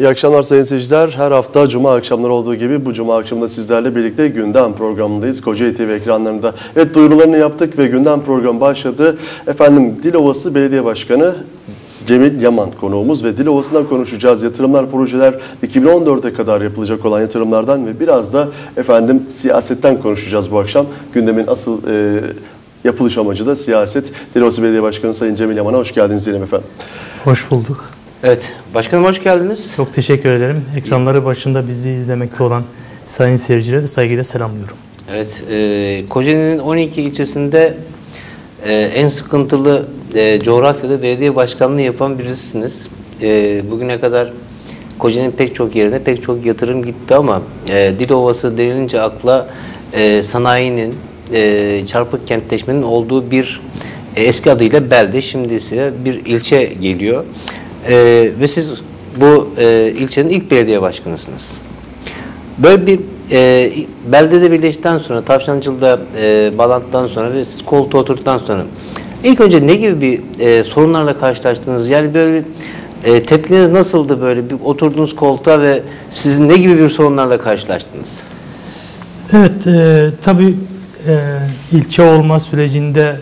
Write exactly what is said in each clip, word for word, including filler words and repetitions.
İyi akşamlar sayın seyirciler. Her hafta Cuma akşamları olduğu gibi bu Cuma akşamında sizlerle birlikte Gündem programındayız. Kocaeli T V ekranlarında. Evet, duyurularını yaptık ve Gündem programı başladı. Efendim, Dilovası Belediye Başkanı Cemil Yaman konuğumuz ve Dilovası'ndan konuşacağız. Yatırımlar, projeler, iki bin on dörde kadar yapılacak olan yatırımlardan ve biraz da efendim siyasetten konuşacağız bu akşam. Gündemin asıl e, yapılış amacı da siyaset. Dilovası Belediye Başkanı Sayın Cemil Yaman'a hoş geldiniz diyelim efendim. Hoş bulduk. Evet, başkanım hoş geldiniz. Çok teşekkür ederim. Ekranları başında bizi izlemekte olan sayın seyircilere de saygıyla selamlıyorum. Evet, e, Kocaeli'nin on iki ilçesinde e, en sıkıntılı e, coğrafyada belediye başkanlığı yapan birisiniz. E, bugüne kadar Kocaeli'nin pek çok yerine pek çok yatırım gitti ama e, Dilovası denilince akla e, sanayinin, e, çarpık kentleşmenin olduğu bir e, eski adıyla belde, şimdi ise bir ilçe geliyor. Ee, ve siz bu e, ilçenin ilk belediye başkanısınız. Böyle bir e, beldede birleştikten sonra, Tavşancılı'da e, bağlantıdan sonra ve siz koltuğa oturduktan sonra ilk önce ne gibi bir e, sorunlarla karşılaştınız? Yani böyle e, tepkiniz nasıldı, böyle bir oturduğunuz koltuğa ve siz ne gibi bir sorunlarla karşılaştınız? Evet, e, tabii e, ilçe olma sürecinde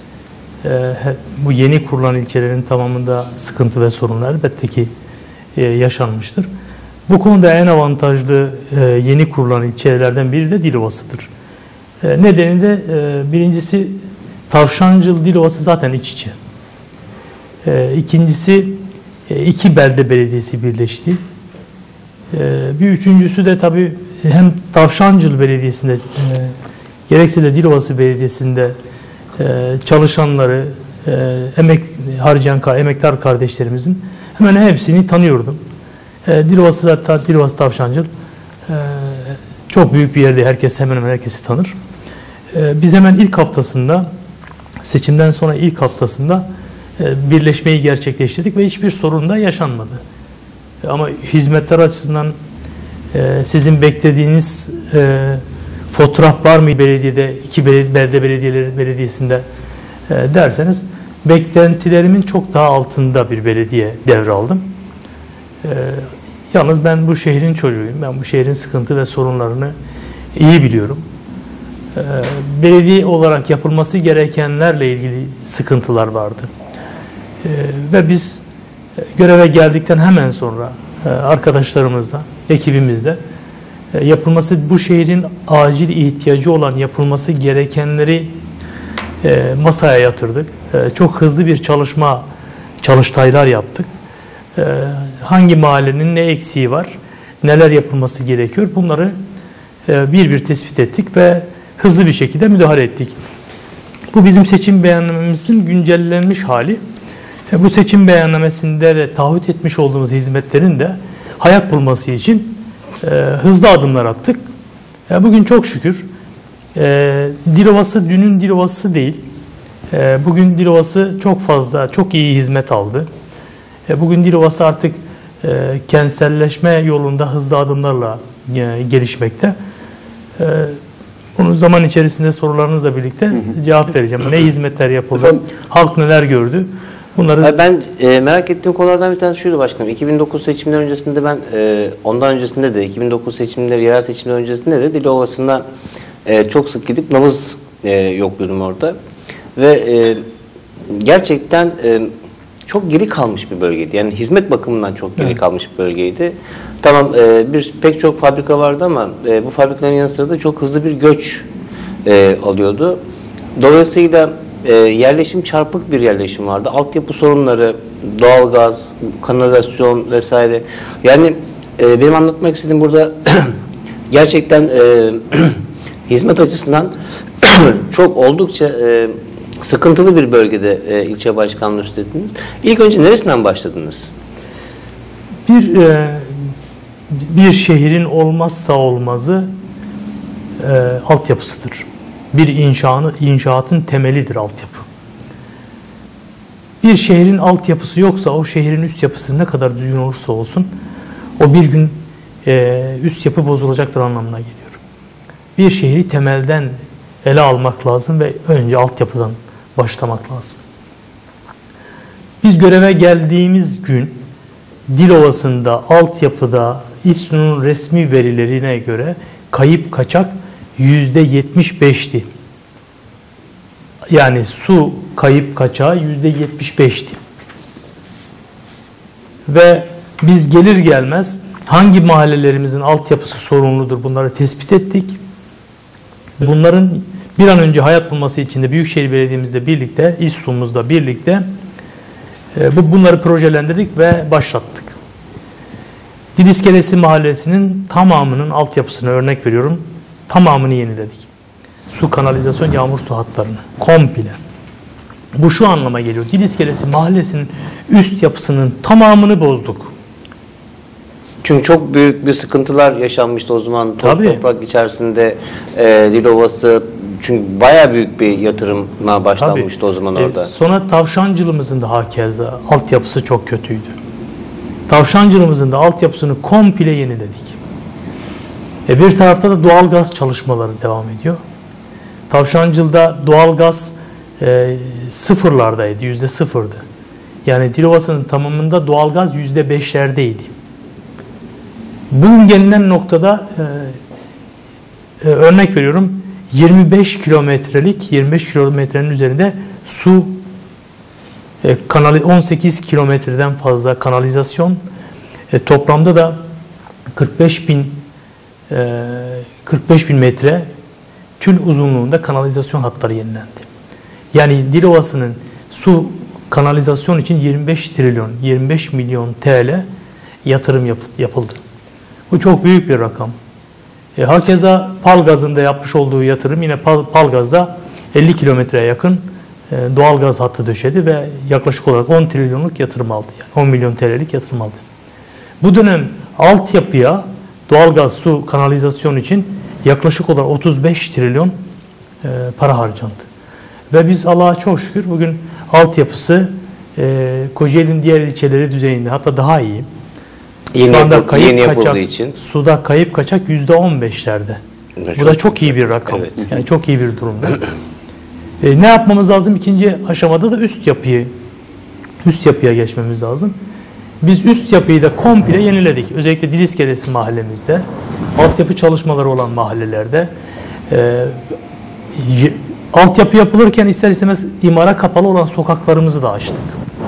bu yeni kurulan ilçelerin tamamında sıkıntı ve sorunlar elbette ki yaşanmıştır. Bu konuda en avantajlı yeni kurulan ilçelerden biri de Dilovası'dır. Nedeni de birincisi Tavşancılı Dilovası zaten iç içe. İkincisi iki belde belediyesi birleşti. Bir üçüncüsü de tabii hem Tavşancılı Belediyesi'nde gerekse de Dilovası Belediyesi'nde çalışanları, emek harcayan emektar kardeşlerimizin hemen hepsini tanıyordum. Dilovası zaten Dilovası Tavşancıl çok büyük bir yerde, herkes hemen hemen herkesi tanır. Biz hemen ilk haftasında, seçimden sonra ilk haftasında birleşmeyi gerçekleştirdik ve hiçbir sorun da yaşanmadı. Ama hizmetler açısından sizin beklediğiniz fotoğraf var mı belediyede, iki belde belediyeleri belediyesinde e, derseniz beklentilerimin çok daha altında bir belediye devraldım. E, yalnız ben bu şehrin çocuğuyum. Ben bu şehrin sıkıntı ve sorunlarını iyi biliyorum. E, belediye olarak yapılması gerekenlerle ilgili sıkıntılar vardı. E, ve biz göreve geldikten hemen sonra e, arkadaşlarımızla, ekibimizle yapılması, bu şehrin acil ihtiyacı olan, yapılması gerekenleri e, masaya yatırdık. E, çok hızlı bir çalışma, çalıştaylar yaptık. E, hangi mahallenin ne eksiği var, neler yapılması gerekiyor, bunları e, bir bir tespit ettik ve hızlı bir şekilde müdahale ettik. Bu bizim seçim beyannamemizin güncellenmiş hali. E, bu seçim beyannamesinde de taahhüt etmiş olduğumuz hizmetlerin de hayat bulması için Ee, hızlı adımlar attık. Ee, bugün çok şükür e, Dilovası dünün Dilovası değil. E, bugün Dilovası çok fazla, çok iyi hizmet aldı. E, bugün Dilovası artık e, kentselleşme yolunda hızlı adımlarla e, gelişmekte. E, bunu zaman içerisinde sorularınızla birlikte cevap vereceğim. Ne hizmetler yapıldı, halk neler gördü? Bunları... Ben e, merak ettiğim konulardan bir tanesi şuydu başkanım. iki bin dokuz seçimleri öncesinde ben, e, ondan öncesinde de, iki bin dokuz seçimleri, yerel seçimler öncesinde de Dilovası'nda e, çok sık gidip nabız e, yokluyordum orada. Ve e, gerçekten e, çok geri kalmış bir bölgeydi. Yani hizmet bakımından çok geri evet. kalmış bir bölgeydi. Tamam, e, bir pek çok fabrika vardı ama e, bu fabrikaların yanı sıra da çok hızlı bir göç e, alıyordu. Dolayısıyla E, yerleşim çarpık bir yerleşim vardı. Altyapı sorunları, doğalgaz, kanalizasyon vesaire. Yani e, benim anlatmak istediğim burada gerçekten e, hizmet açısından çok oldukça e, sıkıntılı bir bölgede e, ilçe başkanlığı üstlediniz. İlk önce neresinden başladınız? Bir e, bir şehrin olmazsa olmazı e, altyapısıdır. Bir inşanı, inşaatın temelidir altyapı. Bir şehrin altyapısı yoksa o şehrin üst yapısı ne kadar düzgün olursa olsun o bir gün e, üst yapı bozulacaktır anlamına geliyor. Bir şehri temelden ele almak lazım ve önce altyapıdan başlamak lazım. Biz göreve geldiğimiz gün Dilovası'nda altyapıda İSSU'nun resmi verilerine göre kayıp kaçak yüzde yetmiş beşti. Yani su kayıp kaçağı yüzde yetmiş beşti. Ve biz gelir gelmez hangi mahallelerimizin altyapısı sorunludur bunları tespit ettik. Bunların bir an önce hayat bulması için de Büyükşehir Belediye'mizle birlikte, İSSU'muzla birlikte bu bunları projelendirdik ve başlattık. Diliskelesi Mahallesi'nin tamamının altyapısına örnek veriyorum. Tamamını yeniledik. Su, kanalizasyon, yağmur su hatlarını komple. Bu şu anlama geliyor. Diliskelesi Mahallesi'nin üst yapısının tamamını bozduk. Çünkü çok büyük bir sıkıntılar yaşanmıştı o zaman. Toz Tabii. toprak içerisinde e, Dilovası, çünkü bayağı büyük bir yatırıma başlanmıştı Tabii. o zaman E, orada. sonra Tavşancılımızın da hakeza altyapısı çok kötüydü. Tavşancılımızın da altyapısını komple yeniledik. E, bir tarafta da doğalgaz çalışmaları devam ediyor. Tavşancıl'da doğalgaz e, sıfırlardaydı, yüzde sıfırdı. Yani Dilovası'nın tamamında doğalgaz yüzde beşlerdeydi. Bugün gelinen noktada e, e, örnek veriyorum yirmi beş kilometrelik yirmi beş kilometrenin üzerinde su e, kanali on sekiz kilometreden fazla kanalizasyon e, toplamda da kırk beş bin e, kırk beş bin metre tül uzunluğunda kanalizasyon hatları yenilendi. Yani Dilovası'nın su kanalizasyon için yirmi beş trilyon yirmi beş milyon T L yatırım yap, yapıldı. Bu çok büyük bir rakam. E, hakeza Palgaz'ın da yapmış olduğu yatırım yine Pal, Palgaz'da elli kilometreye yakın e, doğalgaz hattı döşedi ve yaklaşık olarak on trilyonluk yatırım aldı. Yani on milyon T L'lik yatırım aldı. Bu dönem altyapıya doğalgaz, su, kanalizasyon için yaklaşık olarak otuz beş trilyon e, para harcandı. Ve biz Allah'a çok şükür bugün altyapısı e, Kocaeli'nin diğer ilçeleri düzeyinde, hatta daha iyi. Yeni, Şu anda yapıl, kayıp yeni yapıldığı kaçak, için. suda kayıp kaçak yüzde on beşlerde. Evet, Bu da çok iyi bir rakam. Evet. Yani çok iyi bir durumda. e, ne yapmamız lazım? İkinci aşamada da üst yapıyı, üst yapıya geçmemiz lazım. Biz üst yapıyı da komple yeniledik. Özellikle Diliskelesi mahallemizde, altyapı çalışmaları olan mahallelerde e, y- altyapı yapılırken ister istemez imara kapalı olan sokaklarımızı da açtık.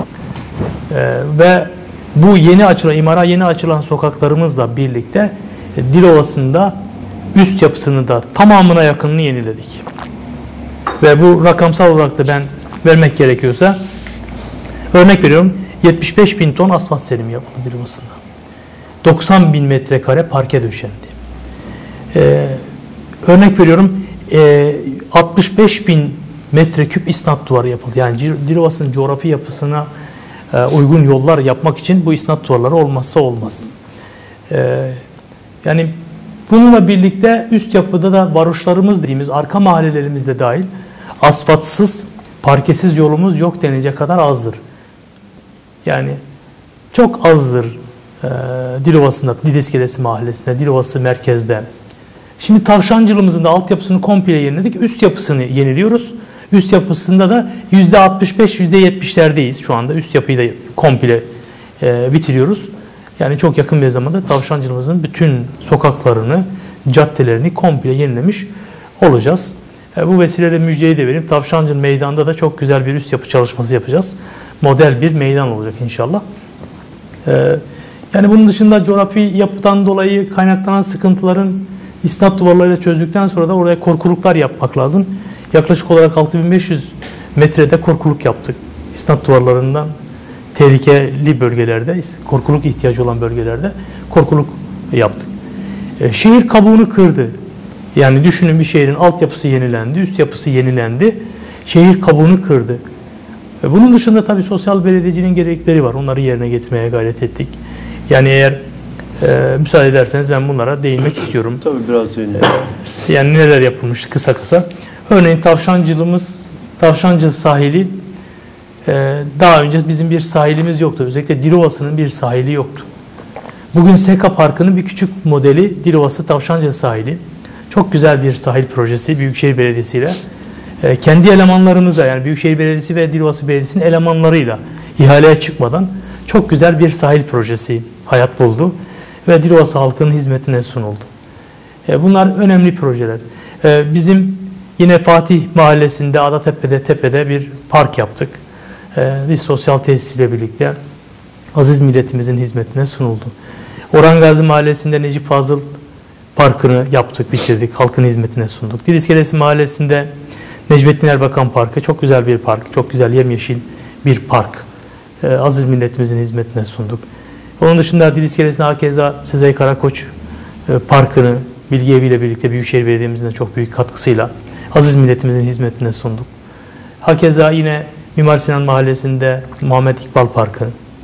E, ve bu yeni açılan, imara yeni açılan sokaklarımızla birlikte e, Dilovası'nda üst yapısını da tamamına yakınını yeniledik. Ve bu rakamsal olarak da ben vermek gerekiyorsa örnek veriyorum, yetmiş beş bin ton asfalt serimi yapıldı Dilovası'nda. doksan bin metrekare parke döşendi. Ee, örnek veriyorum, e, altmış beş bin metreküp isnat duvarı yapıldı. Yani Dilovası'nın coğrafi yapısına e, uygun yollar yapmak için bu isnat duvarları olmazsa olmaz. Ee, yani bununla birlikte üst yapıda da varoşlarımız dediğimiz arka mahallelerimizle dahil asfaltsız, parkesiz yolumuz yok denecek kadar azdır. Yani çok azdır e, Dilovası'nda, Diliskelesi mahallesinde, Dilovası merkezde. Şimdi Tavşancılımızın da altyapısını komple yeniledik. Üst yapısını yeniliyoruz. Üst yapısında da yüzde altmış beş yüzde yetmişlerdeyiz şu anda. Üst yapıyı da komple e, bitiriyoruz. Yani çok yakın bir zamanda Tavşancılımızın bütün sokaklarını, caddelerini komple yenilemiş olacağız. E, bu vesileyle müjdeyi de vereyim. Tavşancıl Meydanı'nda da çok güzel bir üst yapı çalışması yapacağız. Model bir meydan olacak inşallah. E, yani bunun dışında coğrafi yapıdan dolayı kaynaklanan sıkıntıların isnat duvarlarıyla çözdükten sonra da oraya korkuluklar yapmak lazım. Yaklaşık olarak altı bin beş yüz metrede korkuluk yaptık. İsnat duvarlarından tehlikeli bölgelerde, korkuluk ihtiyacı olan bölgelerde korkuluk yaptık. E, şehir kabuğunu kırdı. Yani düşünün, bir şehrin altyapısı yenilendi, üst yapısı yenilendi. Şehir kabuğunu kırdı. E, bunun dışında tabii sosyal belediyeciliğin gerekleri var. Onları yerine getirmeye gayret ettik. Yani eğer e, müsaade ederseniz ben bunlara değinmek istiyorum. Tabii biraz yeni. E, yani neler yapılmış kısa kısa. Örneğin Tavşancılımız, Tavşancıl sahili, daha önce bizim bir sahilimiz yoktu. Özellikle Dilovası'nın bir sahili yoktu. Bugün Seka Parkı'nın bir küçük modeli Dilovası Tavşancıl sahili. Çok güzel bir sahil projesi Büyükşehir Belediyesi ile. Kendi elemanlarımızla, yani Büyükşehir Belediyesi ve Dilovası Belediyesi'nin elemanlarıyla ihaleye çıkmadan çok güzel bir sahil projesi hayat buldu ve Dilovası halkının hizmetine sunuldu. E, bunlar önemli projeler. E, bizim yine Fatih Mahallesi'nde, Adatepe'de, Tepe'de bir park yaptık. E, biz sosyal tesisiyle birlikte aziz milletimizin hizmetine sunuldu. Orhan Gazi Mahallesi'nde Necip Fazıl Parkı'nı yaptık, bitirdik, halkın hizmetine sunduk. Diliskelesi Mahallesi'nde Necmettin Erbakan Parkı, çok güzel bir park, çok güzel yemyeşil bir park. E, aziz milletimizin hizmetine sunduk. Onun dışında Diliskelesi'nde hakeza Sezai Karakoç e, Parkı'nı Bilgi Evi ile birlikte Büyükşehir Belediye'mizin de çok büyük katkısıyla aziz milletimizin hizmetine sunduk. Hakeza yine Mimar Sinan Mahallesi'nde Muhammed İkbal Parkı,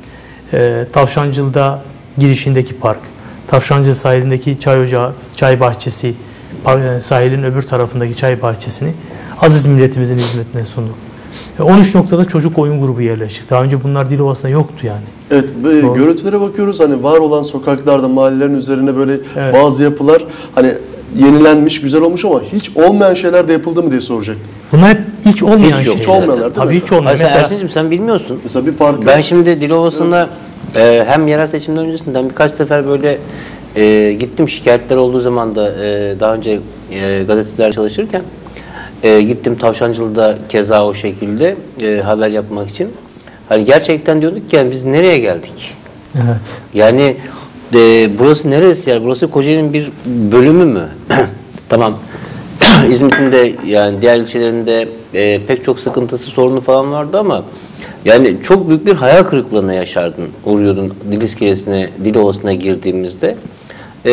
e, Tavşancıl'da girişindeki park, Tavşancıl sahilindeki çay ocağı, çay bahçesi, sahilin öbür tarafındaki çay bahçesini aziz milletimizin hizmetine sunduk. on üç noktada çocuk oyun grubu yerleştik. Daha önce bunlar Dilovası'nda yoktu yani. Evet, e, görüntülere bakıyoruz, hani var olan sokaklarda, mahallelerin üzerine böyle Evet. bazı yapılar hani yenilenmiş, güzel olmuş ama hiç olmayan şeyler de yapıldı mı diye soracaktım. Bunlar hep hiç olmayan Hiç şeyler. yok. Hiç olmayanlar değil Tabii mi? hiç olmayan. Hayır, sen Mesela Ersin'cim sen bilmiyorsun. Mesela bir park. Ben şimdi Dilovası'nda e, hem yerel seçimden öncesinden birkaç sefer böyle e, gittim, şikayetler olduğu zaman da e, daha önce e, gazeteler çalışırken e, gittim Tavşancılı'da keza o şekilde e, haber yapmak için. Hani gerçekten diyorduk ki yani biz nereye geldik? evet. Yani e, burası neresi yani? Burası Kocaeli'nin bir bölümü mü? Tamam. İzmit'in de yani diğer ilçelerinde e, pek çok sıkıntısı, sorunu falan vardı ama yani çok büyük bir hayal kırıklığına yaşardın, uğruyordun Diliskelesi'ne, Dilovası'na girdiğimizde. E,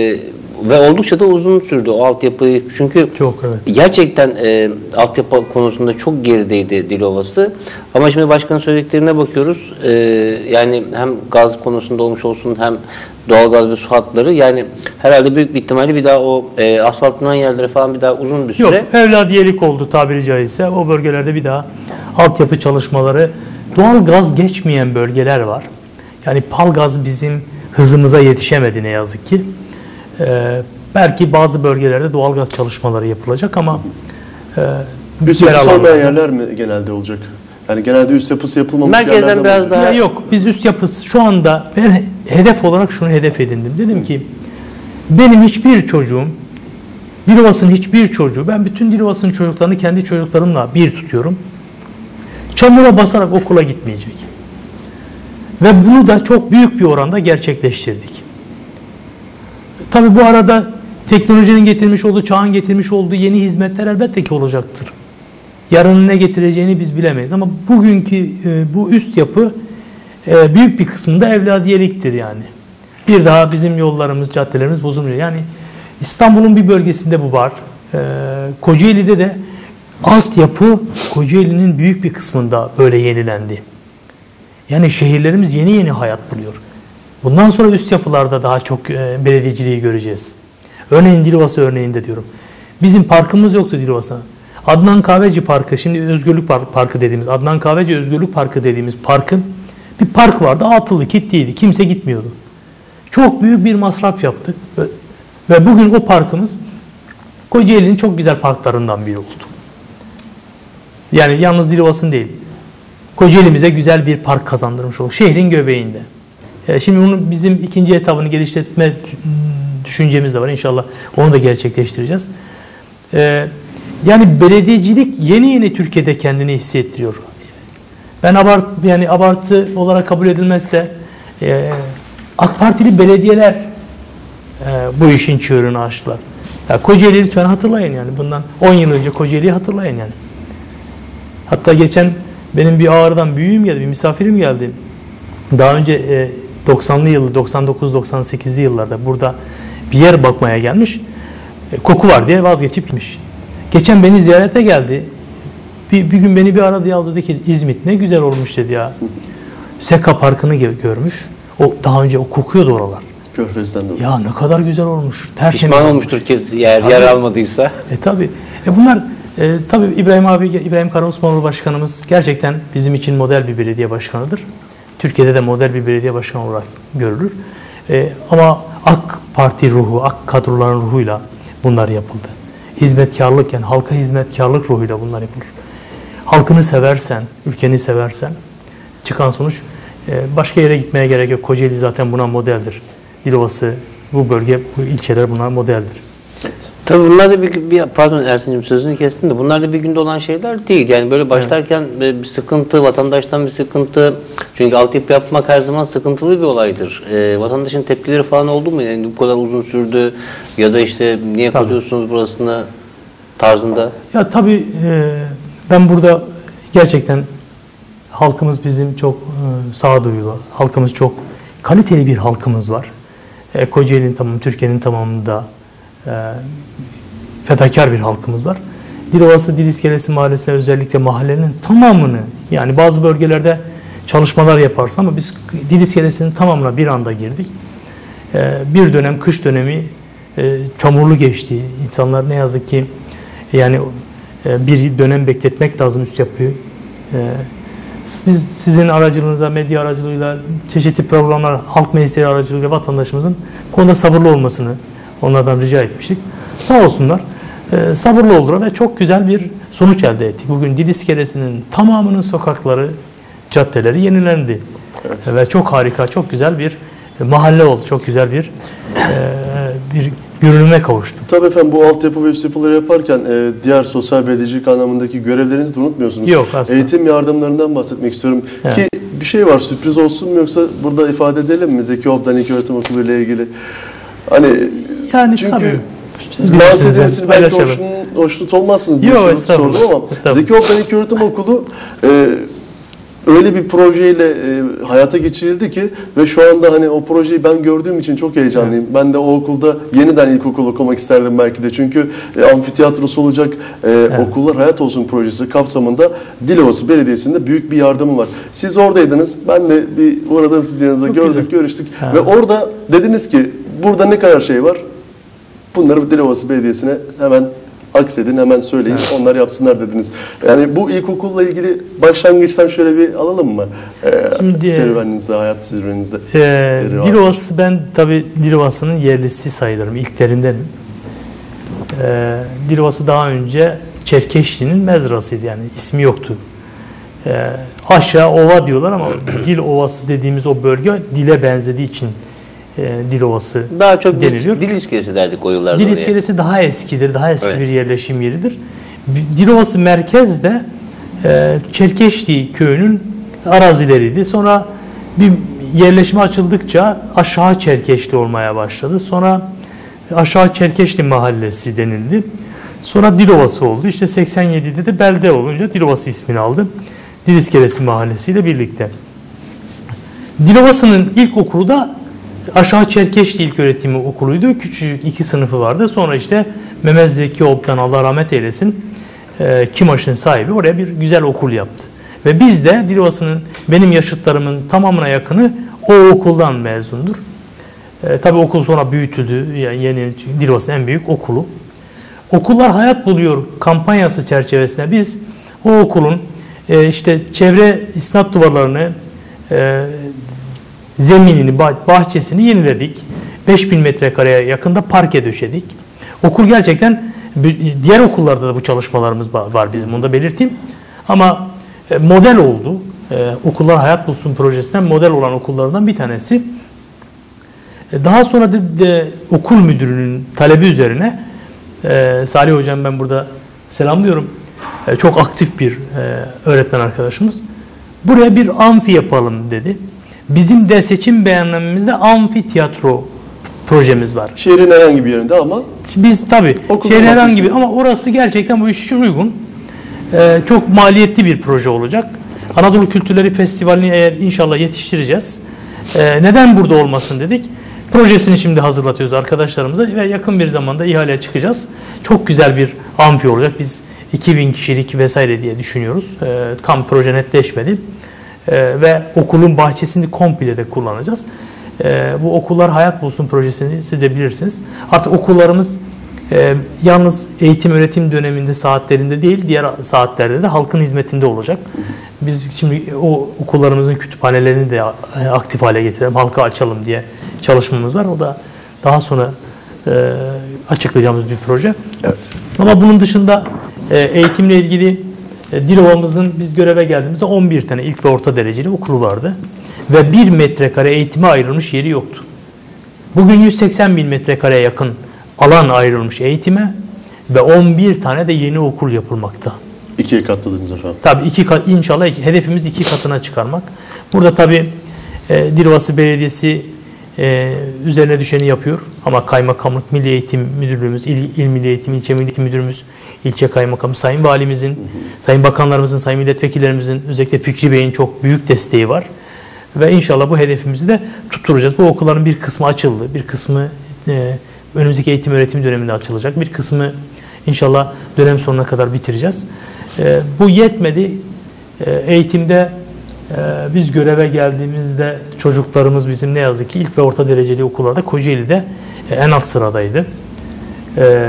ve oldukça da uzun sürdü o altyapıyı. Çünkü Çok, evet. gerçekten e, altyapı konusunda çok gerideydi Dilovası. Ama şimdi başkanın söylediklerine bakıyoruz. E, yani hem gaz konusunda olmuş olsun hem doğalgaz ve su hatları, yani herhalde büyük bir ihtimalle bir daha o e, asfaltlanan yerlere falan bir daha uzun bir süre. Yok, evladiyelik oldu tabiri caizse. O bölgelerde bir daha altyapı çalışmaları, doğal gaz geçmeyen bölgeler var. Yani pal gaz bizim hızımıza yetişemedi ne yazık ki. Ee, belki bazı bölgelerde doğal gaz çalışmaları yapılacak ama e, Üst diğer yapısı alanlarda- olmayan yerler mi genelde olacak? Yani genelde üst yapısı yapılmamış Merkezden yerlerden biraz olacak. daha- Ya yok, biz üst yapısı şu anda ben hedef olarak şunu hedef edindim. Dedim ki benim hiçbir çocuğum, Dilovası'nın hiçbir çocuğu, ben bütün Dilovası'nın çocuklarını kendi çocuklarımla bir tutuyorum. Çamura basarak okula gitmeyecek. Ve bunu da çok büyük bir oranda gerçekleştirdik. Tabii bu arada teknolojinin getirmiş olduğu, çağın getirmiş olduğu yeni hizmetler elbette ki olacaktır. Yarının ne getireceğini biz bilemeyiz ama bugünkü e, bu üst yapı e, büyük bir kısmında evladiyeliktir yani. Bir daha bizim yollarımız, caddelerimiz bozulmuyor. Yani İstanbul'un bir bölgesinde bu var. E, Kocaeli'de de altyapı Kocaeli'nin büyük bir kısmında böyle yenilendi. Yani şehirlerimiz yeni yeni hayat buluyor. Bundan sonra üst yapılarda daha çok e, belediyeciliği göreceğiz. Örneğin Dilovası örneğinde diyorum. Bizim parkımız yoktu Dilovası'na. Adnan Kahveci Parkı, şimdi Özgürlük Parkı dediğimiz, Adnan Kahveci Özgürlük Parkı dediğimiz parkın bir park vardı, atıldı, kilitliydi, kimse gitmiyordu. Çok büyük bir masraf yaptık ve, ve bugün o parkımız Kocaeli'nin çok güzel parklarından biri oldu. Yani yalnız Dilovası'nın değil, Kocaeli'mize güzel bir park kazandırmış olduk, şehrin göbeğinde. E, şimdi onun bizim ikinci etabını geliştirme düşüncemiz de var, inşallah onu da gerçekleştireceğiz. E, Yani belediyecilik yeni yeni Türkiye'de kendini hissettiriyor. Ben abart yani abartı olarak kabul edilmezse e, AK Partili belediyeler e, bu işin çığırını açtılar. Ya Kocaeli lütfen hatırlayın yani bundan on yıl önce Kocaeli'yi hatırlayın yani. Hatta geçen benim bir Ağrı'dan büyüğüm geldi, bir misafirim geldi. Daha önce e, doksanlı yıl, doksan dokuz doksan sekizli yıllarda burada bir yer bakmaya gelmiş. E, koku var diye vazgeçip gitmiş. Geçen beni ziyarete geldi. Bir, bir gün beni bir aradı ya, dedi ki İzmit ne güzel olmuş dedi ya. Seka Parkı'nı görmüş. O daha önce o kokuyordu oralar. Körfez'den dolayı. Ya ne kadar güzel olmuş. Tertemiz Pişman olmuş. olmuştur kez yer, Tabii. yer almadıysa. E tabi. E bunlar e, tabi İbrahim abi, İbrahim Karaosmanoğlu başkanımız gerçekten bizim için model bir belediye başkanıdır. Türkiye'de de model bir belediye başkanı olarak görülür. E, ama AK Parti ruhu, AK kadroların ruhuyla bunlar yapıldı. Hizmetkarlık, yani halka hizmetkarlık ruhuyla bunlar yapılır. Halkını seversen, ülkeni seversen çıkan sonuç E, başka yere gitmeye gerek yok. Kocaeli zaten buna modeldir. Dilovası, bu bölge, bu ilçeler buna modeldir. Tabii bunlar da bir, bir pardon Ersin'cim sözünü kestim de bunlar da bir günde olan şeyler değil. Yani böyle başlarken evet. bir sıkıntı, vatandaştan bir sıkıntı. Çünkü altyapı yapmak her zaman sıkıntılı bir olaydır. Ee, vatandaşın tepkileri falan oldu mu? Yani bu kadar uzun sürdü ya da işte niye tabii. kalıyorsunuz burasını tarzında? Ya tabii e, ben burada gerçekten halkımız bizim çok e, sağduyulu. Halkımız çok kaliteli bir halkımız var. E, Kocaeli'nin tamamı, Türkiye'nin tamamında e, fedakar bir halkımız var. Dilovası Diliskelesi Mahallesi'ne özellikle mahallenin tamamını, yani bazı bölgelerde çalışmalar yaparsa ama biz Diliskelesi'nin tamamına bir anda girdik. E, bir dönem kış dönemi e, çamurlu geçti. İnsanlar ne yazık ki yani e, bir dönem bekletmek lazım üst yapıyı. E, Biz sizin aracılığınıza, medya aracılığıyla, çeşitli programlar, halk meclisleri aracılığıyla vatandaşımızın konuda sabırlı olmasını onlardan rica etmiştik. Sağ olsunlar, e, sabırlı oldular ve çok güzel bir sonuç elde ettik. Bugün Diliskelesi'nin tamamının sokakları, caddeleri yenilendi. Evet. Ve çok harika, çok güzel bir mahalle oldu. Çok güzel bir e, bir görünüme kavuştu. Tabii efendim, bu altyapı ve üst yapıları yaparken e, diğer sosyal belediyecilik anlamındaki görevlerinizi de unutmuyorsunuz. Yok aslında. Eğitim yardımlarından bahsetmek istiyorum. Evet. Ki bir şey var, sürpriz olsun mu yoksa burada ifade edelim mi Zeki Obdan İlköğretim Okulu ile ilgili? Hani Yani çünkü tabii. siz bahsedilmesini belki hoşnut, hoşnut olmazsınız diye Yok, sordum ama Zeki Obdan İlköğretim Okulu e, öyle bir projeyle e, hayata geçirildi ki ve şu anda hani o projeyi ben gördüğüm için çok heyecanlıyım. Evet. Ben de o okulda yeniden ilkokul okumak isterdim belki de. Çünkü e, amfiteyatrosu olacak, e, evet. Okullar Hayat Olsun projesi kapsamında Dilovası Belediyesi'nde büyük bir yardımı var. Siz oradaydınız. Ben de bir uğradım sizin yanınıza, çok gördük, güzel. görüştük. Evet. Ve orada dediniz ki burada ne kadar şey var? Bunları Dilovası Belediyesi'ne hemen aksedin, hemen söyleyin, evet. onlar yapsınlar dediniz. Yani bu ilkokulla ilgili başlangıçtan şöyle bir alalım mı? Ee, Şimdi, serüveninizde, hayat serüveninizde. E, Dilovası, ben tabii Dilovası'nın yerlisi sayılırım, ilklerindenim. E, Dilovası daha önce Çerkeşli'nin mezrasıydı, yani ismi yoktu. E, aşağı ova diyorlar ama Dil Ovası dediğimiz o bölge dile benzediği için E, Dilovası daha çok deniliyor. Dil iskelesi derdik o yıllarda. Dil iskelesi daha eskidir, daha eski evet. bir yerleşim yeridir. Dilovası merkezde e, Çerkeşli köyünün arazileriydi. Sonra bir yerleşme açıldıkça aşağı Çerkeşli olmaya başladı. Sonra aşağı Çerkeşli mahallesi denildi. Sonra Dilovası oldu. İşte seksen yedide de belde olunca Dilovası ismini aldı. Dil iskelesi mahallesiyle birlikte. Dilovası'nın ilk okulu da Aşağı Çerkeşli İlköğretimi Okulu'ydu. Küçücük iki sınıfı vardı. Sonra işte Mehmet Zeki Obdan, Allah rahmet eylesin, e, Kimaş'ın sahibi oraya bir güzel okul yaptı. Ve biz de Dilovası'nın, benim yaşıtlarımın tamamına yakını o okuldan mezundur. E, tabii okul sonra büyütüldü. Yani yeni Dilovası'nın en büyük okulu. Okullar Hayat Buluyor kampanyası çerçevesinde biz o okulun e, işte çevre isnat duvarlarını, e, zeminini, bahçesini yeniledik. beş bin metrekareye yakında parke döşedik. Okul gerçekten, diğer okullarda da bu çalışmalarımız var bizim, onu da belirteyim. Ama model oldu. Okullar Hayat Bulsun projesinden model olan okullardan bir tanesi. Daha sonra da, de, okul müdürünün talebi üzerine Salih Hocam, ben burada selamlıyorum. Çok aktif bir öğretmen arkadaşımız. Buraya bir amfi yapalım dedi. Bizim de seçim beyannamemizde amfiteyatro projemiz var. Şehrin herhangi bir yerinde ama biz tabii şehrin herhangi bir, ama orası gerçekten bu iş için uygun. Ee, çok maliyetli bir proje olacak. Anadolu Kültürleri Festivali'ni eğer inşallah yetiştireceğiz. Ee, neden burada olmasın dedik. Projesini şimdi hazırlatıyoruz arkadaşlarımıza ve yakın bir zamanda ihaleye çıkacağız. Çok güzel bir amfi olacak. Biz iki bin kişilik vesaire diye düşünüyoruz. Ee, tam proje netleşmedi. Ee, ve okulun bahçesini komple de kullanacağız. Ee, bu Okullar Hayat Bulsun projesini siz de bilirsiniz. Artık okullarımız e, yalnız eğitim öğretim döneminde saatlerinde değil, diğer saatlerde de halkın hizmetinde olacak. Biz şimdi o okullarımızın kütüphanelerini de aktif hale getirelim, halka açalım diye çalışmamız var. O da daha sonra e, açıklayacağımız bir proje. Evet. Ama bunun dışında e, eğitimle ilgili Dilova'mızın biz göreve geldiğimizde on bir tane ilk ve orta dereceli okulu vardı. ve bir metrekare eğitime ayrılmış yeri yoktu. Bugün yüz seksen bin metrekareye yakın alan ayrılmış eğitime ve on bir tane de yeni okul yapılmakta. İkiye katladınız efendim. Tabii iki kat, inşallah iki, hedefimiz iki katına çıkarmak. Burada tabii e, Dilovası Belediyesi e, üzerine düşeni yapıyor. Ama Kaymakamlık, Milli Eğitim Müdürlüğümüz, İl, İl Milli Eğitim, İlçe Milli Eğitim Müdürümüz, İlçe Kaymakamı, Sayın Valimizin, hı hı. Sayın Bakanlarımızın, Sayın Milletvekillerimizin, özellikle Fikri Bey'in çok büyük desteği var. Ve inşallah bu hedefimizi de tutturacağız. Bu okulların bir kısmı açıldı. Bir kısmı e, önümüzdeki eğitim öğretim döneminde açılacak. Bir kısmı inşallah dönem sonuna kadar bitireceğiz. E, bu yetmedi. E, eğitimde e, biz göreve geldiğimizde çocuklarımız bizim ne yazık ki ilk ve orta dereceli okullarda Kocaeli'de e, en alt sıradaydı. E,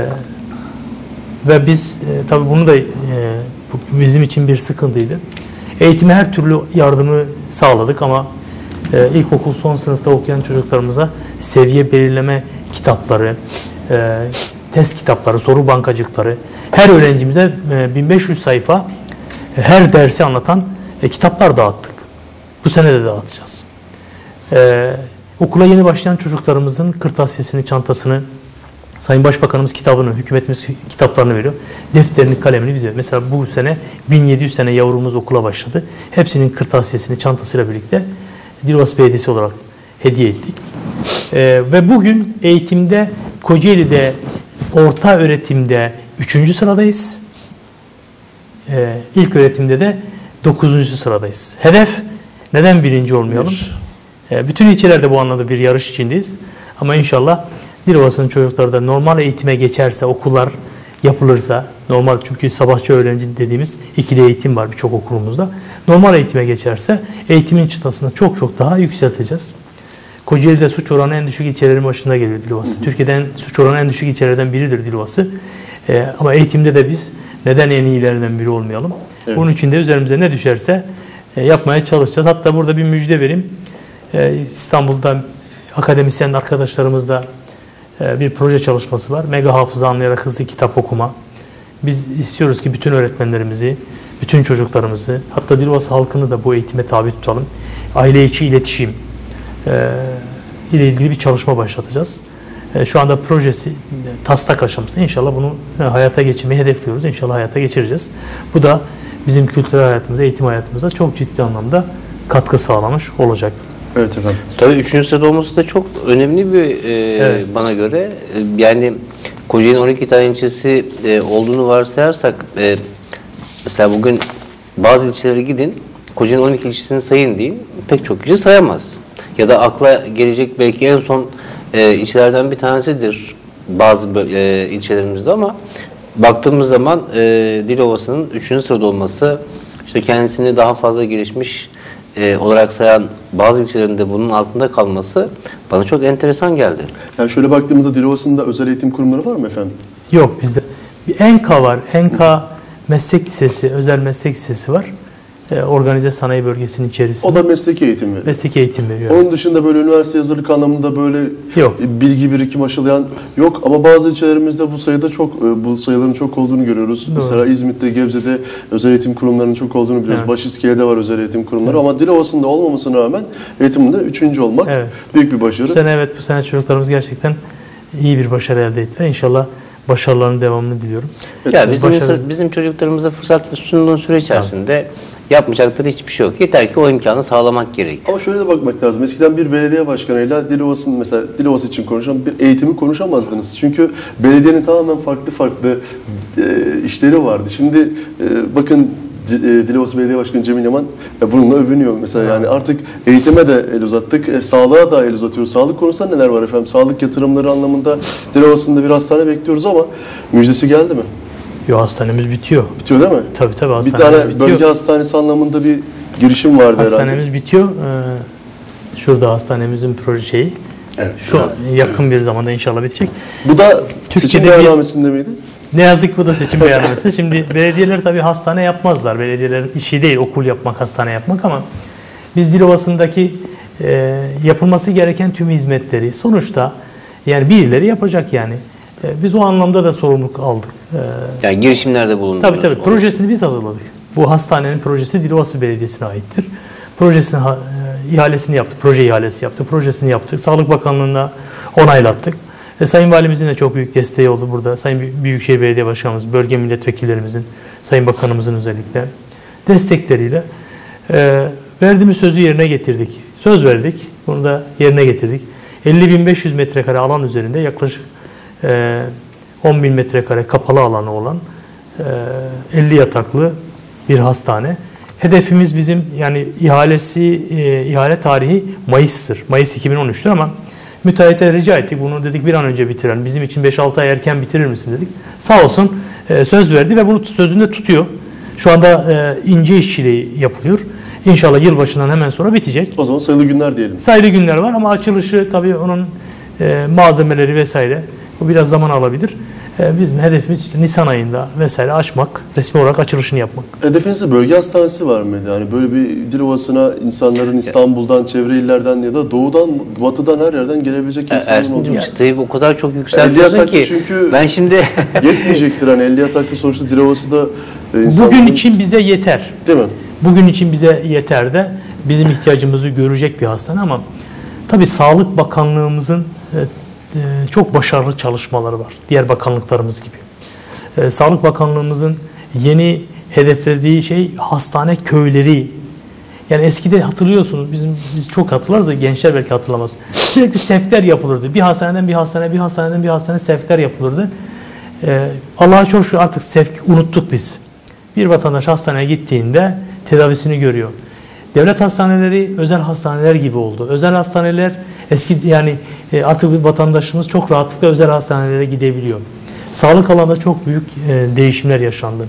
ve biz e, tabii bunu da e, bu bizim için bir sıkıntıydı. Eğitime her türlü yardımı sağladık ama e, ilkokul son sınıfta okuyan çocuklarımıza seviye belirleme kitapları, e, test kitapları, soru bankacıkları, her öğrencimize e, bin beş yüz sayfa e, her dersi anlatan e, kitaplar dağıttık. Bu sene de dağıtacağız. E, okula yeni başlayan çocuklarımızın kırtasiyesini, çantasını, Sayın Başbakanımız kitabını, hükümetimiz kitaplarını veriyor. Defterini, kalemini bize. Mesela bu sene bin yedi yüz tane yavrumuz okula başladı. Hepsinin kırtasiyesini, çantasıyla birlikte Dilovası Belediyesi olarak hediye ettik. Ee, ve bugün eğitimde Kocaeli'de orta öğretimde üçüncü sıradayız. Ee, ilk öğretimde de dokuzuncu sıradayız. Hedef neden birinci olmayalım? Ee, bütün ilçelerde bu anlamda bir yarış içindeyiz. Ama inşallah Dilovası'nın çocukları da normal eğitime geçerse, okullar yapılırsa, normal çünkü sabahçı öğrenci dediğimiz ikili eğitim var birçok okulumuzda. Normal eğitime geçerse eğitimin çıtasını çok çok daha yükselteceğiz. Kocaeli'de suç oranı en düşük ilçelerin başında geliyor Dilovası. Hı hı. Türkiye'den suç oranı en düşük ilçelerden biridir Dilovası. Ee, ama eğitimde de biz neden en iyilerden biri olmayalım? Evet. Bunun için de üzerimize ne düşerse e, yapmaya çalışacağız. Hatta burada bir müjde vereyim. Ee, İstanbul'da akademisyen arkadaşlarımızla bir proje çalışması var. Mega hafıza anlayarak hızlı kitap okuma. Biz istiyoruz ki bütün öğretmenlerimizi, bütün çocuklarımızı, hatta Dilovası halkını da bu eğitime tabi tutalım. Aile içi iletişim e, ile ilgili bir çalışma başlatacağız. E, şu anda projesi taslak aşamasında. İnşallah bunu hayata geçirmeyi hedefliyoruz. İnşallah hayata geçireceğiz. Bu da bizim kültürel hayatımıza, eğitim hayatımıza çok ciddi anlamda katkı sağlamış olacak. Evet efendim. Tabii üçüncü sırada olması da çok önemli bir e, evet. bana göre. Yani Kocaeli'nin on iki tane ilçesi e, olduğunu varsayarsak e, mesela bugün bazı ilçelere gidin, Kocaeli'nin on iki ilçesini sayın deyin, pek çok kişi sayamaz. Ya da akla gelecek belki en son e, ilçelerden bir tanesidir bazı e, ilçelerimizde ama baktığımız zaman e, Dilovası'nın üçüncü sırada olması, işte kendisini daha fazla gelişmiş E, olarak sayan bazı ilçelerinde bunun altında kalması bana çok enteresan geldi. Yani şöyle baktığımızda Dilovası'nda özel eğitim kurumları var mı efendim? Yok bizde. Bir ENKA var. ENKA Meslek Lisesi, özel meslek lisesi var. E, organize sanayi bölgesinin içerisinde. O da mesleki eğitim veriyor. Mesleki eğitim veriyor. Onun dışında böyle üniversite hazırlık anlamında böyle yok. Bilgi birikim aşılayan yok ama bazı ilçelerimizde bu sayıda çok bu sayıların çok olduğunu görüyoruz. Doğru. Mesela İzmit'te, Gebze'de özel eğitim kurumlarının çok olduğunu biliyoruz. Evet. Başiskele'de var özel eğitim kurumları evet. Ama Dilovası'nda olmamasına rağmen eğitiminde üçüncü olmak evet. Büyük bir başarı. Bu sene evet bu sene çocuklarımız gerçekten iyi bir başarı elde ettiler. İnşallah başarıların devamını diliyorum. Evet, ya bizim başarı... bizim çocuklarımıza fırsat sunduğun süre içerisinde evet. Yapmayacakları hiçbir şey yok. Yeter ki o imkanı sağlamak gerek. Ama şöyle de bakmak lazım. Eskiden bir belediye başkanıyla Dilovası'nın mesela Dilovası için konuşan bir eğitimi konuşamazdınız. Çünkü belediyenin tamamen farklı farklı e, işleri vardı. Şimdi e, bakın e, Dilovası Belediye Başkanı Cemil Yaman e, bununla övünüyor mesela. Ha. Yani artık eğitime de el uzattık. E, sağlığa da el uzatıyoruz. Sağlık konusunda neler var efendim? Sağlık yatırımları anlamında Dilovası'nda bir hastane bekliyoruz ama müjdesi geldi mi? Yo, hastanemiz bitiyor. Bitiyor değil mi? Tabii tabii hastanemiz bitiyor. Bir tane bitiyor. Bölge hastanesi anlamında bir girişim vardı herhalde. Hastanemiz bitiyor. Ee, şurada hastanemizin proje şeyi. Evet. Şu an yakın bir zamanda inşallah bitecek. Bu da seçim beyannamesinde miydi? Ne yazık ki bu da seçim beyannamesi. Şimdi belediyeler tabii hastane yapmazlar. Belediyelerin işi değil okul yapmak, hastane yapmak ama biz Dilovası'ndaki e, yapılması gereken tüm hizmetleri sonuçta yani birileri yapacak yani. Biz o anlamda da sorumluluk aldık. Yani girişimlerde bulundunuz. Tabii tabii. Projesini biz hazırladık. Bu hastanenin projesi Dilovası Belediyesi'ne aittir. Projesini ihalesini yaptık, proje ihalesi yaptık, projesini yaptık. Sağlık Bakanlığı'na onaylattık. E, Sayın Valimizin de çok büyük desteği oldu burada. Sayın Büyükşehir Belediye Başkanımız, bölge milletvekillerimizin, Sayın Bakanımızın özellikle destekleriyle e, verdiğimiz sözü yerine getirdik. Söz verdik, bunu da yerine getirdik. elli bin beş yüz metrekare alan üzerinde yaklaşık e, on bin metrekare kapalı alanı olan e, elli yataklı bir hastane. Hedefimiz bizim yani ihalesi, e, ihale tarihi Mayıs'tır. Mayıs iki bin on üç'tür ama müteahhite rica ettik. Bunu dedik bir an önce bitirelim. Bizim için beş altı ay erken bitirir misin dedik. Sağ olsun e, söz verdi ve bunu sözünde tutuyor. Şu anda e, ince işçiliği yapılıyor. İnşallah yılbaşından hemen sonra bitecek. O zaman sayılı günler diyelim. Sayılı günler var ama açılışı tabii onun e, malzemeleri vesaire bu biraz zaman alabilir. E, bizim hedefimiz Nisan ayında vesaire açmak, resmi olarak açılışını yapmak. Hedefinizde bölge hastanesi var mıydı? Yani böyle bir Dilovası'na insanların İstanbul'dan, çevre illerden ya da doğudan, batıdan her yerden gelebilecek insanların olduğu. Ersin'cim çıtayı o kadar çok elli yükseltiyorsun yataklı ki çünkü ben şimdi yetmeyecektir hani elli yataklı sonuçta Dilovası da e, insanların... Bugün için bize yeter. Değil mi? Bugün için bize yeter de bizim ihtiyacımızı görecek bir hastane ama tabii Sağlık Bakanlığımızın e, e, çok başarılı çalışmaları var. Diğer bakanlıklarımız gibi. E, Sağlık Bakanlığımızın yeni hedeflediği şey hastane köyleri. Yani eskide hatırlıyorsunuz bizim biz çok hatırlarız da gençler belki hatırlamaz. Sürekli seftler yapılırdı. Bir hastaneden bir hastane, bir hastaneden bir hastane seftler yapılırdı. E, Allah'a çok şükür artık sevki unuttuk biz. Bir vatandaş hastaneye gittiğinde tedavisini görüyor. Devlet hastaneleri özel hastaneler gibi oldu. Özel hastaneler eski yani artık bir vatandaşımız çok rahatlıkla özel hastanelere gidebiliyor. Sağlık alanında çok büyük değişimler yaşandı.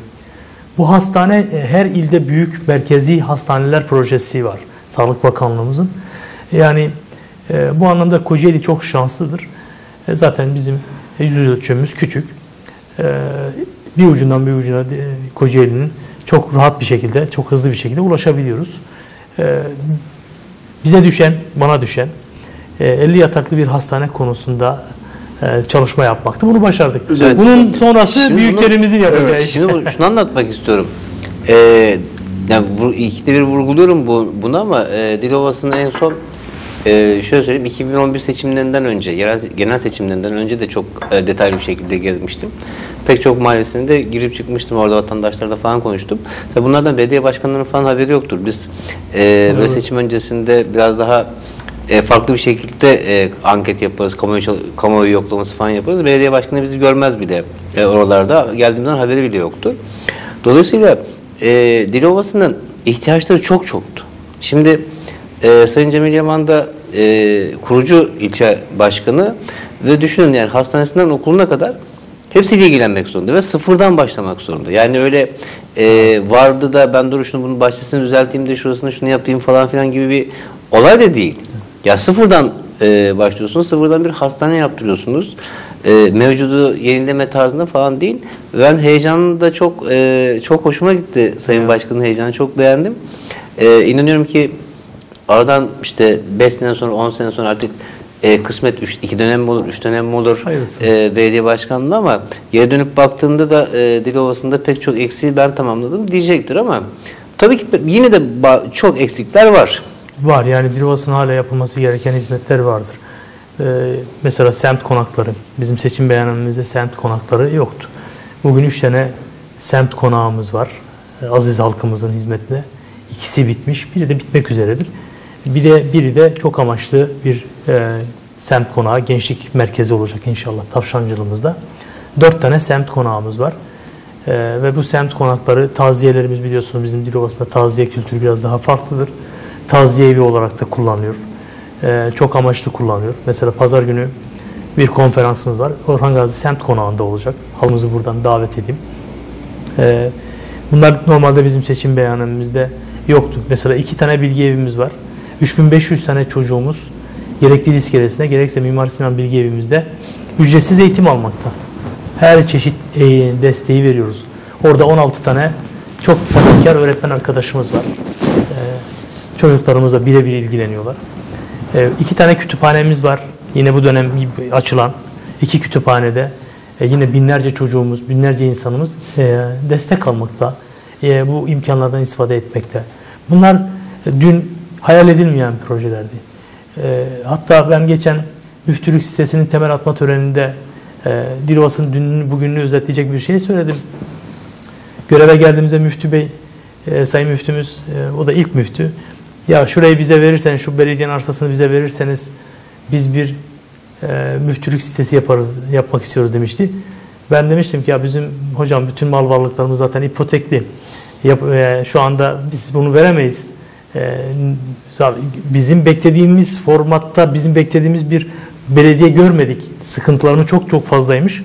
Bu hastane her ilde büyük merkezi hastaneler projesi var Sağlık Bakanlığımızın. Yani bu anlamda Kocaeli çok şanslıdır. Zaten bizim yüz ölçümümüz küçük. Bir ucundan bir ucuna Kocaeli'nin çok rahat bir şekilde, çok hızlı bir şekilde ulaşabiliyoruz. Ee, bize düşen, bana düşen elli yataklı bir hastane konusunda e, çalışma yapmaktı. Bunu başardık. Güzel. Bunun sonrası Şimdi büyüklerimizin bunu- yapacağı evet, iş. Şimdi bu- şunu anlatmak istiyorum. Ee, yani bu, ikide bir vurguluyorum bu, bunu ama e, Dilovası'nın en son e, şöyle söyleyeyim iki bin on bir seçimlerinden önce, yerel, genel seçimlerinden önce de çok e, detaylı bir şekilde gezmiştim. Pek çok mahallesine de girip çıkmıştım. Orada vatandaşlarla falan konuştum. Tabii bunlardan belediye başkanlarının falan haberi yoktur. Biz e, böyle seçim öncesinde biraz daha e, farklı bir şekilde e, anket yaparız. Kamuoyu, kamuoyu yoklaması falan yaparız. Belediye başkanı bizi görmez bile e, oralarda. Geldiğimden haberi bile yoktu. Dolayısıyla e, Dilovası'nın ihtiyaçları çok çoktu. Şimdi e, Sayın Cemil Yaman da e, kurucu ilçe başkanı ve düşünün yani hastanesinden okuluna kadar hepsiyle ilgilenmek zorunda ve sıfırdan başlamak zorunda. Yani öyle e, vardı da ben dur şunu bunun bahçesini düzelteyim de şurasını şunu yapayım falan filan gibi bir olay da değil. Ya sıfırdan e, başlıyorsunuz, sıfırdan bir hastane yaptırıyorsunuz. E, mevcudu yenileme tarzında falan değil. Ben heyecanı da çok e, çok hoşuma gitti Sayın evet. Başkan'ın heyecanını çok beğendim. E, inanıyorum ki aradan işte beş sene sonra on sene sonra artık E, kısmet üç, iki dönem mi olur, üç dönem mi olur e, belediye başkanlığı ama geri dönüp baktığında da e, Dilovası'nda pek çok eksiği ben tamamladım diyecektir ama tabii ki yine de çok eksikler var. Var yani Dilovası'nın hala yapılması gereken hizmetler vardır. Ee, mesela semt konakları, bizim seçim beyanımızda semt konakları yoktu. Bugün üç tane semt konağımız var. Aziz halkımızın hizmetine. İkisi bitmiş, biri de bitmek üzeredir. Bir de biri de çok amaçlı bir e, semt konağı, gençlik merkezi olacak inşallah Tavşancılığımızda. Dört tane semt konağımız var. E, ve bu semt konakları, taziyelerimiz biliyorsunuz bizim Dilovası'nda taziye kültürü biraz daha farklıdır. Taziye evi olarak da kullanılıyor. E, çok amaçlı kullanılıyor. Mesela pazar günü bir konferansımız var. Orhan Gazi semt konağında olacak. Halkımızı buradan davet edeyim. E, bunlar normalde bizim seçim beyanımızda yoktu. Mesela iki tane bilgi evimiz var. üç bin beş yüz tane çocuğumuz gerek dil iskelesinde gerekse Mimar Sinan Bilgi Evimizde ücretsiz eğitim almakta. Her çeşit desteği veriyoruz. Orada on altı tane çok fedakar öğretmen arkadaşımız var. Ee, çocuklarımızla birebir ilgileniyorlar. Ee, iki tane kütüphanemiz var. Yine bu dönem açılan iki kütüphanede e, yine binlerce çocuğumuz, binlerce insanımız e, destek almakta. E, bu imkanlardan istifade etmekte. Bunlar e, dün hayal edilmeyen projelerdi. E, hatta ben geçen müftülük sitesinin temel atma töreninde e, Dilovası'nın dününü bugününü özetleyecek bir şey söyledim. Göreve geldiğimizde müftü bey, e, sayın müftümüz, e, o da ilk müftü. Ya şurayı bize verirseniz, şu belediyenin arsasını bize verirseniz biz bir e, müftülük sitesi yaparız, yapmak istiyoruz demişti. Ben demiştim ki ya bizim hocam bütün mal varlıklarımız zaten ipotekli. Yap, e, şu anda biz bunu veremeyiz. E, bizim beklediğimiz formatta bizim beklediğimiz bir belediye görmedik. Sıkıntılarımız çok çok fazlaymış.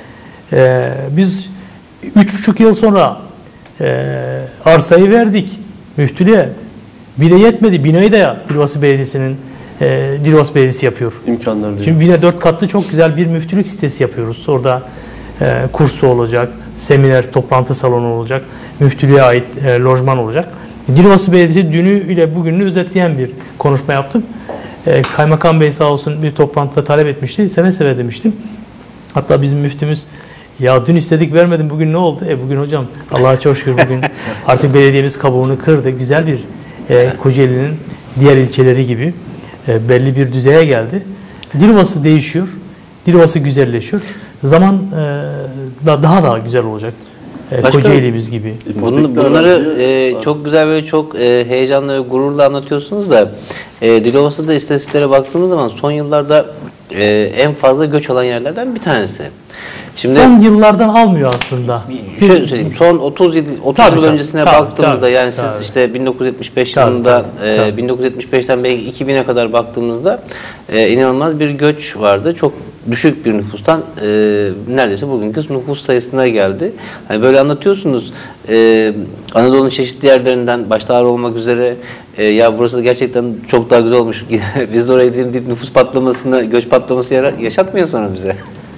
E, biz üç buçuk yıl sonra e, arsayı verdik müftülüğe. Bir de yetmedi. Binayı da ya Dilovası Belediyesi'nin e, Dilovası Belediyesi yapıyor. İmkanları. Şimdi bine dört katlı çok güzel bir müftülük sitesi yapıyoruz. Orada e, kursu olacak, seminer, toplantı salonu olacak, müftülüğe ait e, lojman olacak. Dilovası Belediyesi dünü ile bugününü özetleyen bir konuşma yaptım. E, Kaymakam Bey sağ olsun bir toplantıda talep etmişti. Seve seve demiştim. Hatta bizim müftümüz ya dün istedik vermedim, bugün ne oldu? E bugün hocam Allah'a çok şükür bugün artık belediyemiz kabuğunu kırdı. Güzel bir e, Kocaeli'nin diğer ilçeleri gibi e, belli bir düzeye geldi. Dilovası değişiyor. Dilovası güzelleşiyor. Zaman e, da, daha da güzel olacak. E, Kocaeli'miz gibi. Bunu, bunları e, çok güzel ve çok e, heyecanla ve gururla anlatıyorsunuz da e, Dilovası'da istatistiklere baktığımız zaman son yıllarda e, en fazla göç alan yerlerden bir tanesi. Şimdi son yıllardan almıyor aslında. Şöyle söyleyeyim. Son otuz yedi otuz Tabii, yıl tabii, öncesine tabii, baktığımızda tabii, yani tabii. siz işte bin dokuz yüz yetmiş beş Tabii, yılında tabii, e, tabii. bin dokuz yüz yetmiş beşten belki iki bine kadar baktığımızda e, inanılmaz bir göç vardı. Çok düşük bir nüfustan e, neredeyse bugünkü nüfus sayısına geldi. Hani böyle anlatıyorsunuz. E, Anadolu'nun çeşitli yerlerinden başta Ağrı olmak üzere e, ya burası da gerçekten çok daha güzel olmuş. Biz de oraya gidelim deyip nüfus patlamasını, göç patlaması yara- yaşatmıyor sonra bize.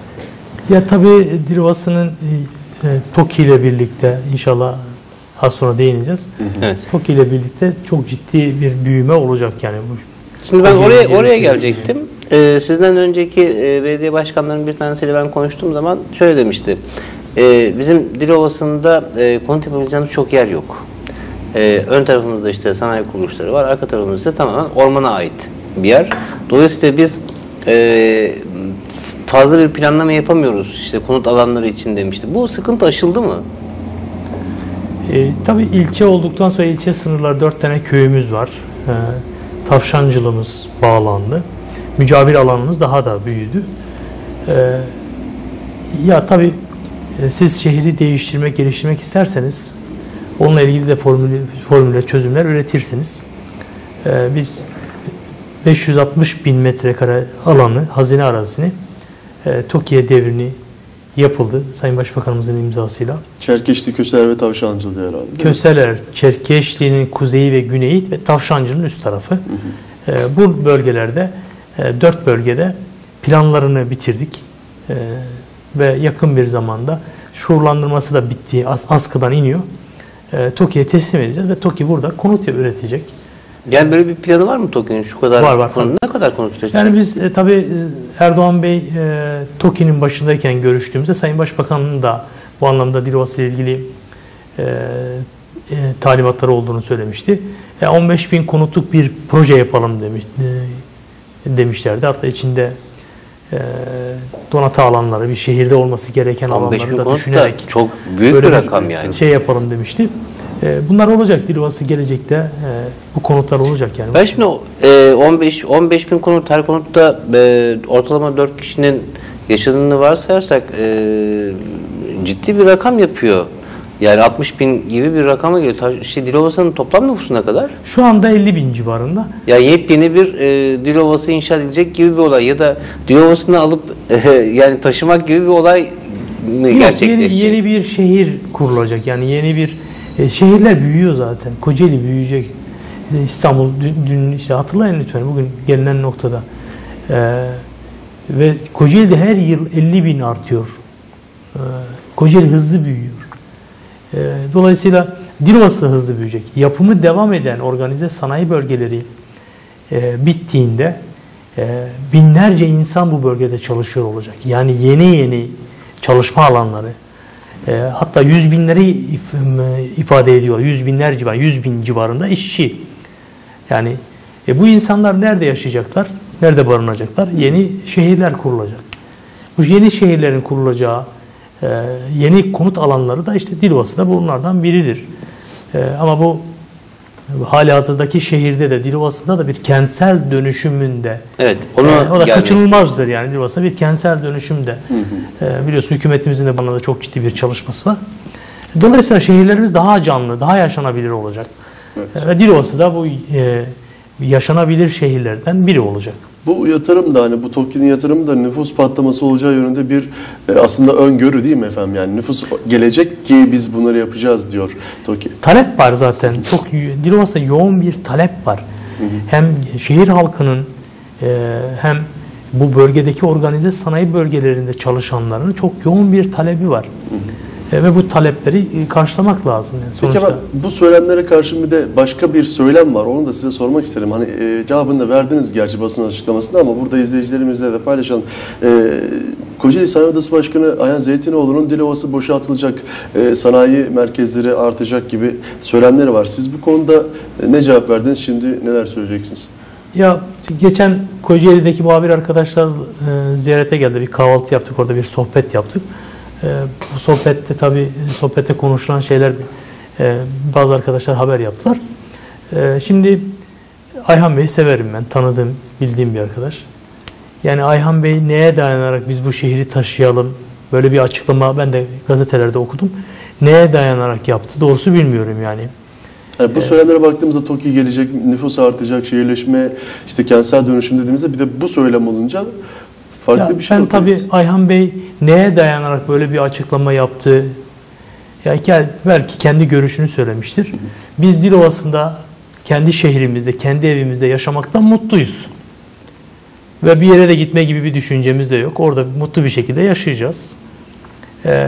Ya tabii Dilovası'nın e, TOKİ ile birlikte inşallah az sonra değineceğiz. Evet. TOKİ ile birlikte çok ciddi bir büyüme olacak yani. Bu. Şimdi ben Kocaeli oraya Belediyesi oraya ile gelecektim. Ee, sizden önceki e, belediye başkanlarının bir tanesiyle ben konuştuğum zaman şöyle demişti. E, bizim Dilovası'nda e, konut yapabileceğimiz çok yer yok. E, ön tarafımızda işte sanayi kuruluşları var. Arka tarafımızda tamamen ormana ait bir yer. Dolayısıyla biz e, fazla bir planlama yapamıyoruz işte konut alanları için demişti. Bu sıkıntı aşıldı mı? E, tabii ilçe olduktan sonra ilçe sınırları dört tane köyümüz var. E, Tavşancılığımız bağlandı. Mücavir alanımız daha da büyüdü. E, ya tabii e, siz şehri değiştirmek, geliştirmek isterseniz onunla ilgili de formüle, formüle çözümler üretirsiniz. E, biz beş yüz altmış bin metrekare alanı, hazine arazisini e, TOKİ'ye devrini yapıldı Sayın Başbakanımızın imzasıyla. Çerkeşli, Köseler ve Tavşancılı herhalde. değil mi? Köseler, Çerkeşli'nin kuzeyi ve güneyi ve Tavşancı'nın üst tarafı. Hı hı. E, bu bölgelerde, e, dört bölgede planlarını bitirdik. E, ve yakın bir zamanda şuurlandırması da bitti, as, askıdan iniyor. E, TOKİ'ye teslim edeceğiz ve TOKİ burada konut üretecek. Yani böyle bir planı var mı TOKİ'nin şu kadar Var, var, konut, ne kadar konut üretecek? Yani biz e, tabii e, Erdoğan Bey e, TOKİ'nin başındayken görüştüğümüzde Sayın Başbakan'ın da bu anlamda Dilovası ile ilgili e, e, talimatları olduğunu söylemişti. E, on beş bin konutluk bir proje yapalım demiş, e, demişlerdi. Hatta içinde e, donatı alanları, bir şehirde olması gereken on beş bin alanları da konut düşünerek da çok büyük böyle bir rakam yani. şey yapalım demişti. E, bunlar olacak. Dilovası gelecekte e, bu konutlar olacak yani. Ben şimdi e, on beş on beş bin konut, her konutta e, ortalama dört kişinin yaşadığını varsayarsak e, ciddi bir rakam yapıyor. Yani altmış bin gibi bir rakama geliyor. Ta- İşte Dilovası'nın toplam nüfusuna kadar. Şu anda elli bin civarında. Ya yepyeni bir e, Dilovası inşa edilecek gibi bir olay ya da Dilovası'nı alıp e, yani taşımak gibi bir olay mı Yok, gerçekleşecek? Yeni, yeni bir şehir kurulacak. Yani yeni bir e, şehirler büyüyor zaten. Kocaeli büyüyecek. E, İstanbul dün, dün işte hatırlayın lütfen bugün gelinen noktada. E, ve Kocaeli'de her yıl elli bin artıyor. E, Kocaeli hızlı büyüyor. E, dolayısıyla Dilovası da hızlı büyüyecek. Yapımı devam eden organize sanayi bölgeleri e, bittiğinde e, binlerce insan bu bölgede çalışıyor olacak. Yani yeni yeni çalışma alanları, e, hatta yüz binleri if, ifade ediyor. Yüz binler civarı, yüz bin civarında işçi Yani e, bu insanlar nerede yaşayacaklar? Nerede barınacaklar? Yeni şehirler kurulacak. Bu yeni şehirlerin kurulacağı e, yeni konut alanları da işte Dilovası da bunlardan biridir. E, ama bu halihazırdaki şehirde de Dilovası'nda da bir kentsel dönüşümünde Evet, onu e, o da gelmek kaçınılmazdır yani Dilovası bir kentsel dönüşümde. Hı hı. E, biliyorsun hükümetimizin de bana da çok ciddi bir çalışması var. Dolayısıyla şehirlerimiz daha canlı, daha yaşanabilir olacak. Evet. Ve Dilovası da bu e, yaşanabilir şehirlerden biri olacak. Bu yatırım da hani bu TOKİ'nin yatırımı da nüfus patlaması olacağı yönünde bir e, aslında öngörü değil mi efendim? Yani nüfus gelecek ki biz bunları yapacağız diyor TOKİ. Talep var zaten. Çok Dilovası'da yoğun bir talep var. Hı hı. Hem şehir halkının e, hem bu bölgedeki organize sanayi bölgelerinde çalışanların çok yoğun bir talebi var. Hı hı. Ve bu talepleri karşılamak lazım. Yani Peki ama bu söylemlere karşı bir de başka bir söylem var. Onu da size sormak isterim. Hani e, cevabını da verdiniz gerçi basın açıklamasında ama burada izleyicilerimizle de paylaşalım. E, Kocaeli Sanayi Odası Başkanı Ayhan Zeytinoğlu'nun Dilovası boşaltılacak, e, sanayi merkezleri artacak gibi söylemleri var. Siz bu konuda e, ne cevap verdiniz? Şimdi neler söyleyeceksiniz? Ya geçen Kocaeli'deki muhabir arkadaşlar e, ziyarete geldi. Bir kahvaltı yaptık, orada bir sohbet yaptık. Bu sohbette tabii sohbette konuşulan şeyler bazı arkadaşlar haber yaptılar. Şimdi Ayhan Bey'i severim ben. Tanıdığım, bildiğim bir arkadaş. Yani Ayhan Bey neye dayanarak biz bu şehri taşıyalım? Böyle bir açıklama ben de gazetelerde okudum. Neye dayanarak yaptı? Doğrusu bilmiyorum yani. Yani bu söylemlere baktığımızda TOKİ gelecek, nüfus artacak, şehirleşme, işte kentsel dönüşüm dediğimizde bir de bu söylem olunca farklı ya bir şey ben tabii Ayhan Bey neye dayanarak böyle bir açıklama yaptı? Ya belki kendi görüşünü söylemiştir. Hı hı. Biz Dilovası'nda kendi şehrimizde, kendi evimizde yaşamaktan mutluyuz. Ve bir yere de gitme gibi bir düşüncemiz de yok. Orada mutlu bir şekilde yaşayacağız. Ee,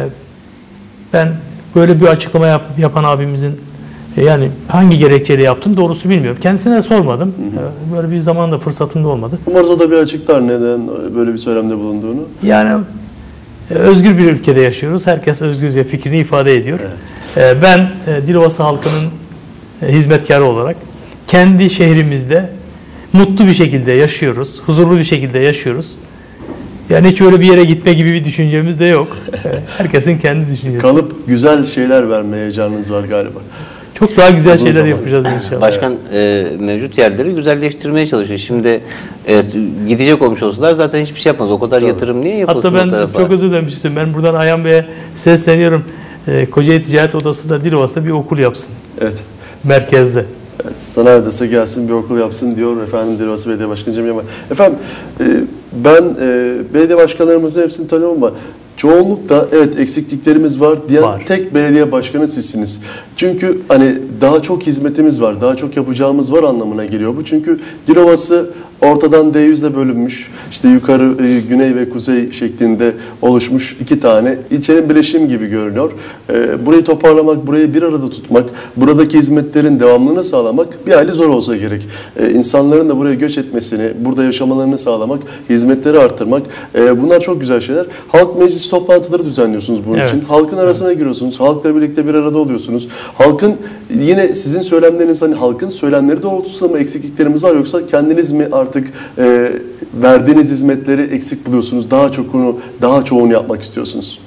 ben böyle bir açıklama yap, yapan abimizin yani hangi gerekçeyle yaptım doğrusu bilmiyorum. Kendisine sormadım. Hı hı. Böyle bir zaman da fırsatım da olmadı. Umarız o da bir açıklar neden böyle bir söylemde bulunduğunu. Yani özgür bir ülkede yaşıyoruz. Herkes özgürce fikrini ifade ediyor. Evet. Ben Dilovası halkının hizmetkarı olarak kendi şehrimizde mutlu bir şekilde yaşıyoruz. Huzurlu bir şekilde yaşıyoruz. Yani hiç öyle bir yere gitme gibi bir düşüncemiz de yok. Herkesin kendi düşüncesi. Kalıp güzel şeyler vermeye heyecanınız var galiba. Çok daha güzel Uzun şeyler zaman. yapacağız inşallah. Başkan e, mevcut yerleri güzelleştirmeye çalışıyor. Şimdi e, gidecek olmuş olsalar zaten hiçbir şey yapmaz. O kadar Tabii. yatırım niye yapılsın? Hatta ben çok özür dilerim. Ben buradan Ayhan Bey'e sesleniyorum. E, Kocaeli Ticaret Odası'nda Dilovası'da bir okul yapsın. Evet. Merkezde. Evet, sanayi odası gelsin bir okul yapsın diyor efendim Dilovası Belediye Başkanı Cem Yaman. Efendim e, ben e, belediye başkanlarımızın hepsini tanıyorum ama çoğunlukla evet eksikliklerimiz var diyen var. Tek belediye başkanı sizsiniz. Çünkü hani daha çok hizmetimiz var, daha çok yapacağımız var anlamına geliyor bu. Çünkü Dilovası ortadan D yüzle bölünmüş, işte yukarı, e, güney ve kuzey şeklinde oluşmuş iki tane ilçenin birleşimi gibi görünüyor. E, burayı toparlamak, burayı bir arada tutmak, buradaki hizmetlerin devamlılığını sağlamak bir hayli zor olsa gerek. E, insanların da buraya göç etmesini, burada yaşamalarını sağlamak, hizmetleri arttırmak, e, bunlar çok güzel şeyler. Halk meclis toplantıları düzenliyorsunuz bunun evet. için. Halkın arasına evet. giriyorsunuz, halkla birlikte bir arada oluyorsunuz. Halkın yine sizin söylemleriniz hani halkın söylemleri doğrultusunda mı eksikliklerimiz var yoksa kendiniz mi artık e, verdiğiniz hizmetleri eksik buluyorsunuz? Daha çokunu, daha çoğunu yapmak istiyorsunuz.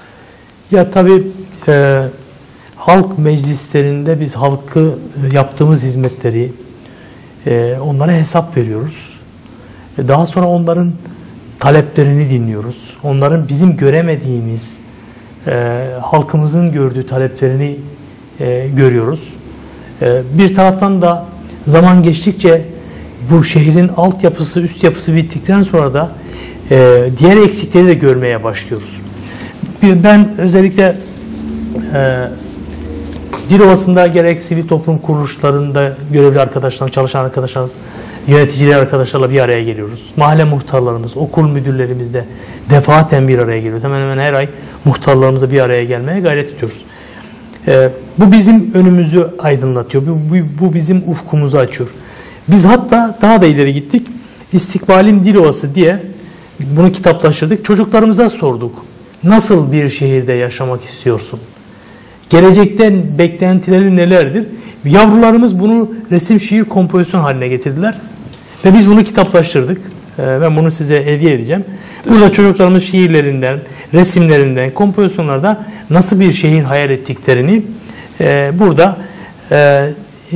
Ya tabii e, halk meclislerinde biz halkı yaptığımız hizmetleri e, onlara hesap veriyoruz. E, daha sonra onların taleplerini dinliyoruz. Onların bizim göremediğimiz e, halkımızın gördüğü taleplerini e, görüyoruz. E, bir taraftan da zaman geçtikçe bu şehrin altyapısı, üst yapısı bittikten sonra da e, diğer eksikleri de görmeye başlıyoruz. Ben özellikle e, Dilovası'nda gerek sivil toplum kuruluşlarında görevli arkadaşlar, çalışan arkadaşlarımız, yöneticiler arkadaşlarla bir araya geliyoruz. Mahalle muhtarlarımız, okul müdürlerimizle defaten bir araya geliyoruz. Hemen hemen her ay muhtarlarımızla bir araya gelmeye gayret ediyoruz. E, bu bizim önümüzü aydınlatıyor. Bu, bu, bu bizim ufkumuzu açıyor. Biz hatta daha da ileri gittik. İstikbalim Dilovası diye bunu kitaplaştırdık. Çocuklarımıza sorduk. Nasıl bir şehirde yaşamak istiyorsun? Gelecekten beklentilerin nelerdir? Yavrularımız bunu resim, şiir, kompozisyon haline getirdiler. Ve biz bunu kitaplaştırdık. Ee, ben bunu size hediye edeceğim. Burada çocuklarımız şiirlerinden, resimlerinden, kompozisyonlarda nasıl bir şehir hayal ettiklerini e, burada e,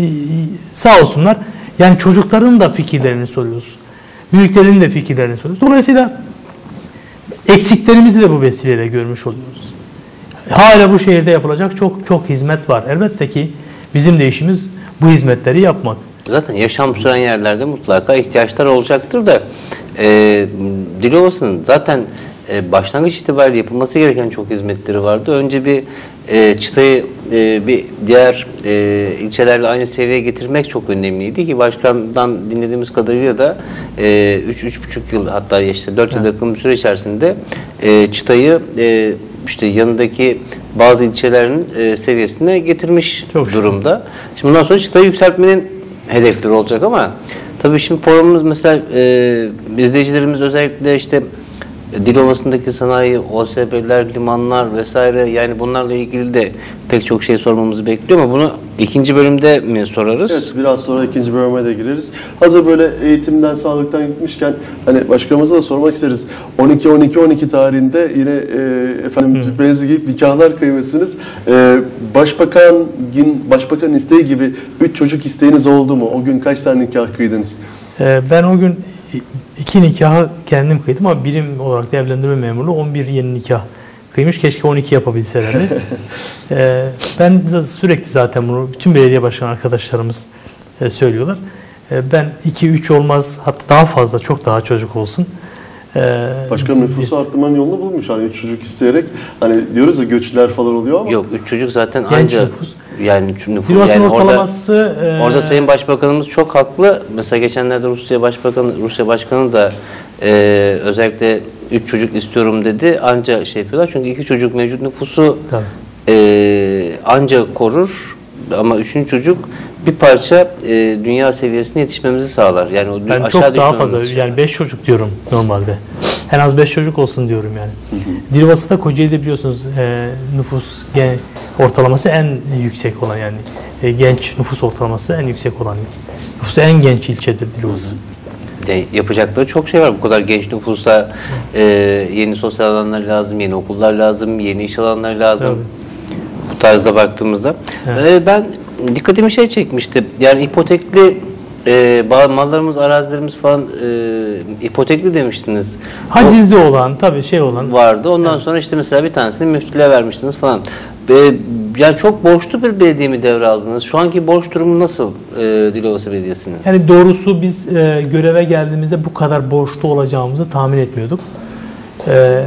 sağ olsunlar. Yani çocukların da fikirlerini soruyoruz. Büyüklerin de fikirlerini soruyoruz. Dolayısıyla eksiklerimizi de bu vesileyle görmüş oluyoruz. Hala bu şehirde yapılacak çok çok hizmet var. Elbette ki bizim de işimiz bu hizmetleri yapmak. Zaten yaşam süren yerlerde mutlaka ihtiyaçlar olacaktır da e, Dilovası'nın zaten e, başlangıç itibariyle yapılması gereken çok hizmetleri vardı. Önce bir e, çıtayı e, bir diğer e, ilçelerle aynı seviyeye getirmek çok önemliydi ki başkandan dinlediğimiz kadarıyla da üç üç buçuk yıl, hatta işte dört yıl yakın bir süre içerisinde e, çıtayı e, işte yanındaki bazı ilçelerin e, seviyesine getirmiş Çok durumda. Şimdi bundan sonra çıtayı yükseltmenin hedefleri olacak ama tabii şimdi programımız mesela e, izleyicilerimiz özellikle işte Dilovası'ndaki sanayi, O S B'ler, limanlar vesaire, yani bunlarla ilgili de pek çok şey sormamızı bekliyor ama bunu ikinci bölümde mi sorarız? Evet, biraz sonra ikinci bölüme de gireriz. Hazır böyle eğitimden, sağlıktan gitmişken hani başkanımıza da sormak isteriz. on iki on iki on iki tarihinde yine e, efendim cübbenizi giyip nikahlar kıymışsınız. E, Başbakan gün Başbakan isteği gibi üç çocuk isteğiniz oldu mu? O gün kaç tane nikah kıydınız? Ee, ben o gün iki nikahı kendim kıydım ama birim olarak da evlendirme memurluğu on bir yeni nikah kıymış. Keşke on iki yapabilselerdi. ee, ben sürekli zaten bunu bütün belediye başkan arkadaşlarımız e, söylüyorlar. E, ben iki üç olmaz, hatta daha fazla, çok daha çocuk olsun. Ee, Başkanım nüfusu arttırmanın yolunu bulmuş. Hani üç çocuk isteyerek, hani diyoruz ya göçler falan oluyor ama. Yok, üç çocuk zaten Genç ancak nüfus. yani nüfus. Dilovası'nın Yani ortalaması orada, e, orada Sayın Başbakanımız çok haklı. Mesela geçenlerde Rusya Başbakanı Rusya Başkanı da e, özellikle üç çocuk istiyorum dedi. Anca şey yapıyorlar. Çünkü iki çocuk mevcut nüfusu e, anca korur ama üçüncü çocuk bir parça e, dünya seviyesine yetişmemizi sağlar. Yani o ben aşağı çok daha fazla, düşmememizi yani beş çocuk diyorum normalde. En az beş çocuk olsun diyorum yani. Dilovası'da, Kocaeli'de biliyorsunuz e, nüfus gen, ortalaması en yüksek olan, yani e, genç nüfus ortalaması en yüksek olan. Nüfusu en genç ilçedir Dilovası. De, yapacakları çok şey var. Bu kadar genç nüfusa e, yeni sosyal alanlar lazım, yeni okullar lazım, yeni iş alanları lazım. Tabii. Bu tarzda baktığımızda. Evet. E, ben dikkatimi şey çekmişti. Yani ipotekli e, mallarımız, arazilerimiz falan e, ipotekli demiştiniz. Hacizli olan, tabii şey olan. Vardı. Ondan evet. sonra işte mesela bir tanesini müftülüğe vermiştiniz falan. Ve yani çok borçlu bir belediye mi devraldınız? Şu anki borç durumu nasıl e, Dilovası Belediyesi'nin? Yani doğrusu biz e, göreve geldiğimizde bu kadar borçlu olacağımızı tahmin etmiyorduk. E,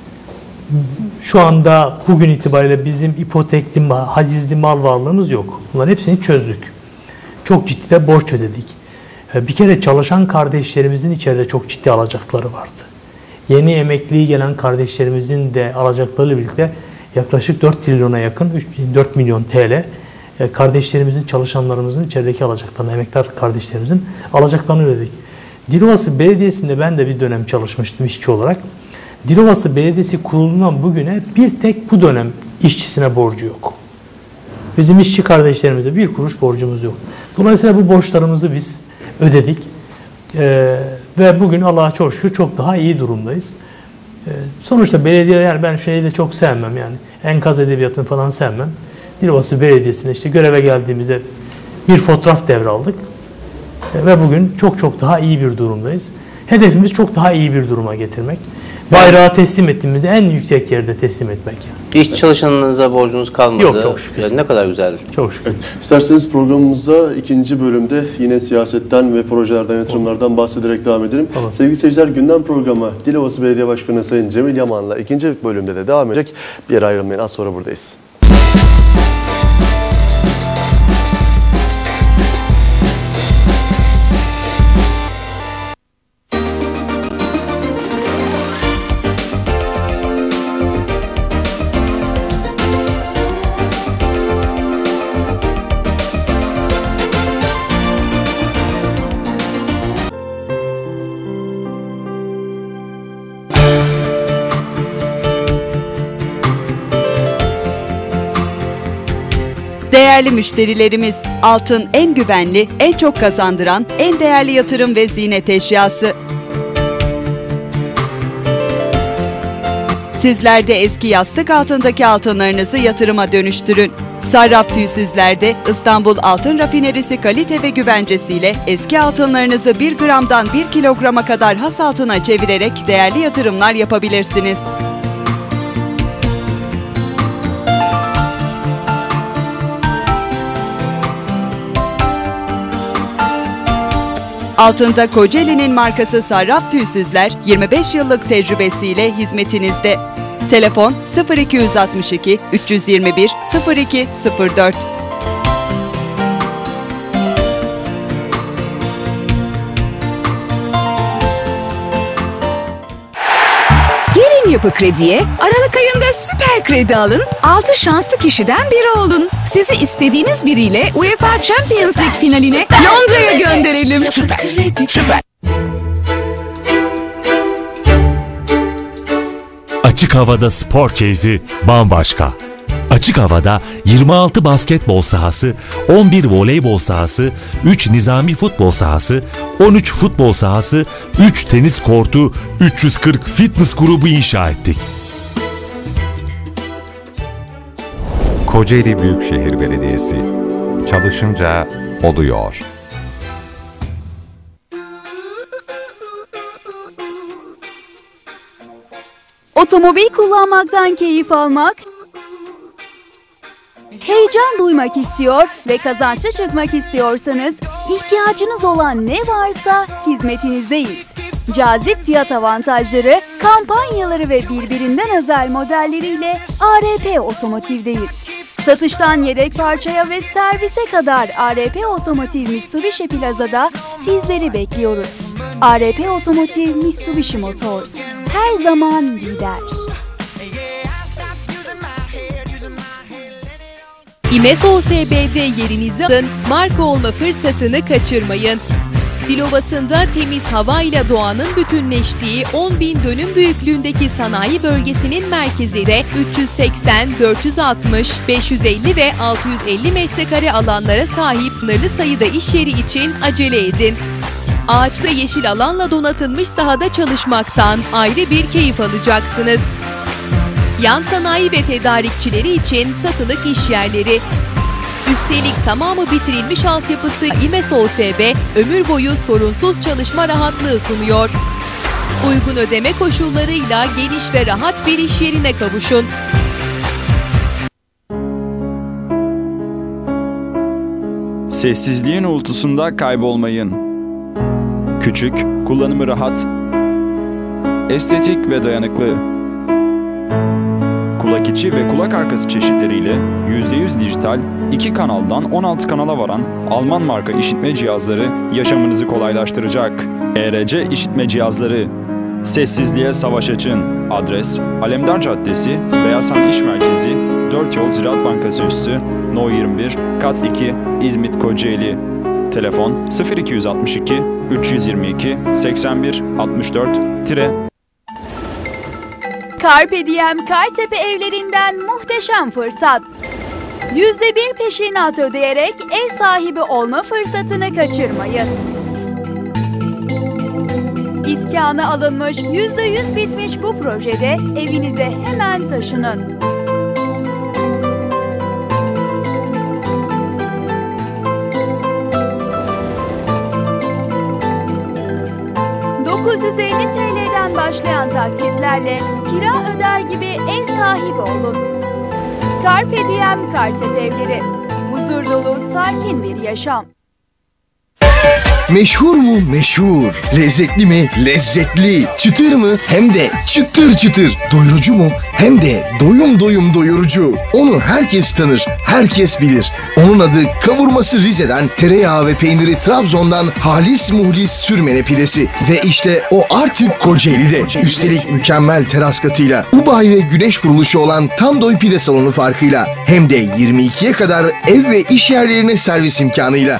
şu anda bugün itibariyle bizim ipotekli, mal, hacizli mal varlığımız yok. Bunların hepsini çözdük. Çok ciddi de borç ödedik. E, bir kere çalışan kardeşlerimizin içeride çok ciddi alacakları vardı. Yeni emekliye gelen kardeşlerimizin de alacaklarıyla birlikte yaklaşık dört trilyona yakın, dört milyon T L kardeşlerimizin, çalışanlarımızın içerideki alacaklarını, emektar kardeşlerimizin alacaklarını ödedik. Dilovası Belediyesi'nde ben de bir dönem çalışmıştım işçi olarak. Dilovası Belediyesi kurulduğundan bugüne bir tek bu dönem işçisine borcu yok. Bizim işçi kardeşlerimize bir kuruş borcumuz yok. Dolayısıyla bu borçlarımızı biz ödedik. Ee, ve bugün Allah'a çok şükür çok daha iyi durumdayız. Sonuçta belediye, yani ben şeyi de çok sevmem, yani enkaz edebiyatını falan sevmem. Dilovası Belediyesi'ne işte göreve geldiğimizde bir fotoğraf devraldık ve bugün çok çok daha iyi bir durumdayız. Hedefimiz çok daha iyi bir duruma getirmek. Bayrağı teslim ettiğimizde en yüksek yerde teslim etmek. Yani. İş çalışanlarınıza borcunuz kalmadı. Yok, çok şükür. Yani ne kadar güzel. Çok şükür. İsterseniz programımıza ikinci bölümde yine siyasetten ve projelerden, yatırımlardan bahsederek devam edelim. Olur. Sevgili seyirciler, gündem programı Dilovası Belediye Başkanı Sayın Cemil Yaman'la ikinci bölümde de devam edecek. Bir yere ayrılmayın, az sonra buradayız. Değerli müşterilerimiz, altın en güvenli, en çok kazandıran, en değerli yatırım ve ziynet eşyası. Sizler de eski yastık altındaki altınlarınızı yatırıma dönüştürün. Sarraf Tüysüzler'de İstanbul Altın Rafinerisi kalite ve güvencesiyle eski altınlarınızı bir gramdan bir kilograma kadar has altına çevirerek değerli yatırımlar yapabilirsiniz. Altında Kocaeli'nin markası Sarraf Tüysüzler yirmi beş yıllık tecrübesiyle hizmetinizde. Telefon sıfır iki yüz altmış iki üç yüz yirmi bir sıfır iki sıfır dört. Gelin Yapı Kredi'ye Aralık ayında süper kredi alın, altı şanslı kişiden biri olun. Sizi istediğiniz biriyle UEFA Champions League finaline Londra'ya gönderelim. Süper, süper. Açık havada spor keyfi bambaşka. Açık havada yirmi altı basketbol sahası, on bir voleybol sahası, üç nizami futbol sahası, on üç futbol sahası, üç tenis kortu, üç yüz kırk fitness grubu inşa ettik. Kocaeli Büyükşehir Belediyesi. Çalışınca oluyor. Otomobil kullanmaktan keyif almak, heyecan duymak istiyor ve kazançlı çıkmak istiyorsanız ihtiyacınız olan ne varsa hizmetinizdeyiz. Cazip fiyat avantajları, kampanyaları ve birbirinden özel modelleriyle A R P Otomotiv'deyiz. Satıştan yedek parçaya ve servise kadar A R P Otomotiv Mitsubishi Plaza'da sizleri bekliyoruz. A R P Otomotiv Mitsubishi Motors. Her zaman lider. İmes O S B'de yerinizi alın, marka olma fırsatını kaçırmayın. Dilovası'nda temiz hava ile doğanın bütünleştiği on bin dönüm büyüklüğündeki sanayi bölgesinin merkezinde üç yüz seksen, dört yüz altmış, beş yüz elli ve altı yüz elli metrekare alanlara sahip sınırlı sayıda iş yeri için acele edin. Ağaçlı yeşil alanla donatılmış sahada çalışmaktan ayrı bir keyif alacaksınız. Yan sanayi ve tedarikçileri için satılık iş yerleri. Üstelik tamamı bitirilmiş altyapısı İmes O S B, ömür boyu sorunsuz çalışma rahatlığı sunuyor. Uygun ödeme koşullarıyla geniş ve rahat bir iş yerine kavuşun. Sessizliğin uğultusunda kaybolmayın. Küçük, kullanımı rahat, estetik ve dayanıklı. Kulak içi ve kulak arkası çeşitleriyle yüzde yüz dijital, iki kanaldan on altı kanala varan Alman marka işitme cihazları yaşamınızı kolaylaştıracak. E R C işitme cihazları. Sessizliğe savaş açın. Adres: Alemdar Caddesi, Beyazhan İş Merkezi, dört Yol Ziraat Bankası üstü, No yirmi bir, Kat iki, İzmit, Kocaeli. Telefon sıfır iki yüz altmış iki üç yüz yirmi iki seksen bir altmış dört. Carpe Diem Kartepe evlerinden muhteşem fırsat. yüzde bir peşinat ödeyerek ev sahibi olma fırsatını kaçırmayın. İskanı alınmış, yüzde yüz bitmiş bu projede evinize hemen taşının. dokuz yüz elli TL'den başlayan taksitlerle kira öder gibi ev sahibi olun. Carpe Diem Kartepe evleri. Huzur dolu, sakin bir yaşam. Meşhur mu? Meşhur. Lezzetli mi? Lezzetli. Çıtır mı? Hem de çıtır çıtır. Doyurucu mu? Hem de doyum doyum doyurucu. Onu herkes tanır, herkes bilir. Onun adı kavurması Rize'den, tereyağı ve peyniri Trabzon'dan halis muhlis sürmene pidesi. Ve işte o artık Kocaeli'de. Üstelik mükemmel teras katıyla, Ubay ve güneş kuruluşu olan Tamdoy Pide Salonu farkıyla. Hem de yirmi ikiye kadar ev ve iş yerlerine servis imkanıyla.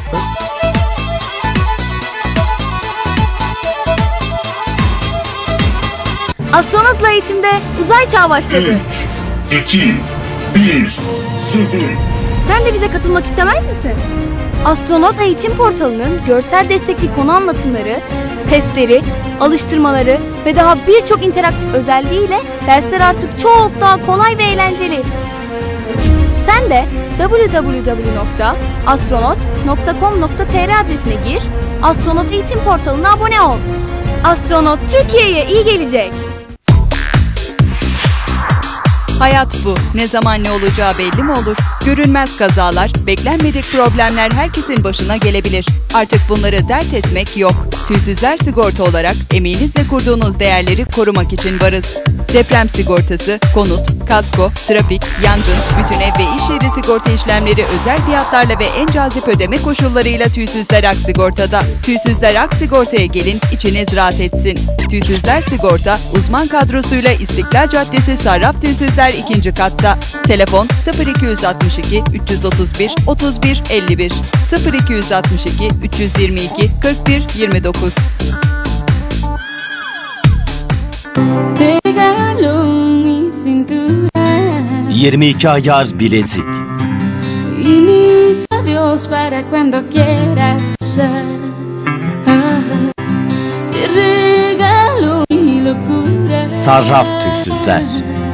Astronotla eğitimde uzay çağı başladı. üç, iki, bir, sıfır. Sen de bize katılmak istemez misin? Astronot Eğitim Portalı'nın görsel destekli konu anlatımları, testleri, alıştırmaları ve daha birçok interaktif özelliğiyle dersler artık çok daha kolay ve eğlenceli. Sen de double-u double-u double-u nokta astronot nokta com nokta tr adresine gir, Astronot Eğitim Portalı'na abone ol. Astronot Türkiye'ye iyi gelecek. Hayat bu. Ne zaman ne olacağı belli mi olur? Görünmez kazalar, beklenmedik problemler herkesin başına gelebilir. Artık bunları dert etmek yok. Tüysüzler Sigorta olarak emeğinizle kurduğunuz değerleri korumak için varız. Deprem sigortası, konut, kasko, trafik, yangın, bütün ev ve iş yeri sigorta işlemleri özel fiyatlarla ve en cazip ödeme koşullarıyla Tüysüzler Ak Sigorta'da. Tüysüzler Ak Sigorta'ya gelin, içiniz rahat etsin. Tüysüzler Sigorta, uzman kadrosuyla İstiklal Caddesi Sarraf Tüysüzler ikinci katta. Telefon sıfır iki altı iki üç yüz otuz bir otuz bir elli bir sıfır iki altı iki üç yüz yirmi iki kırk bir yirmi dokuz. yirmi iki ayar bilezik. Sarraf Tüysüzler.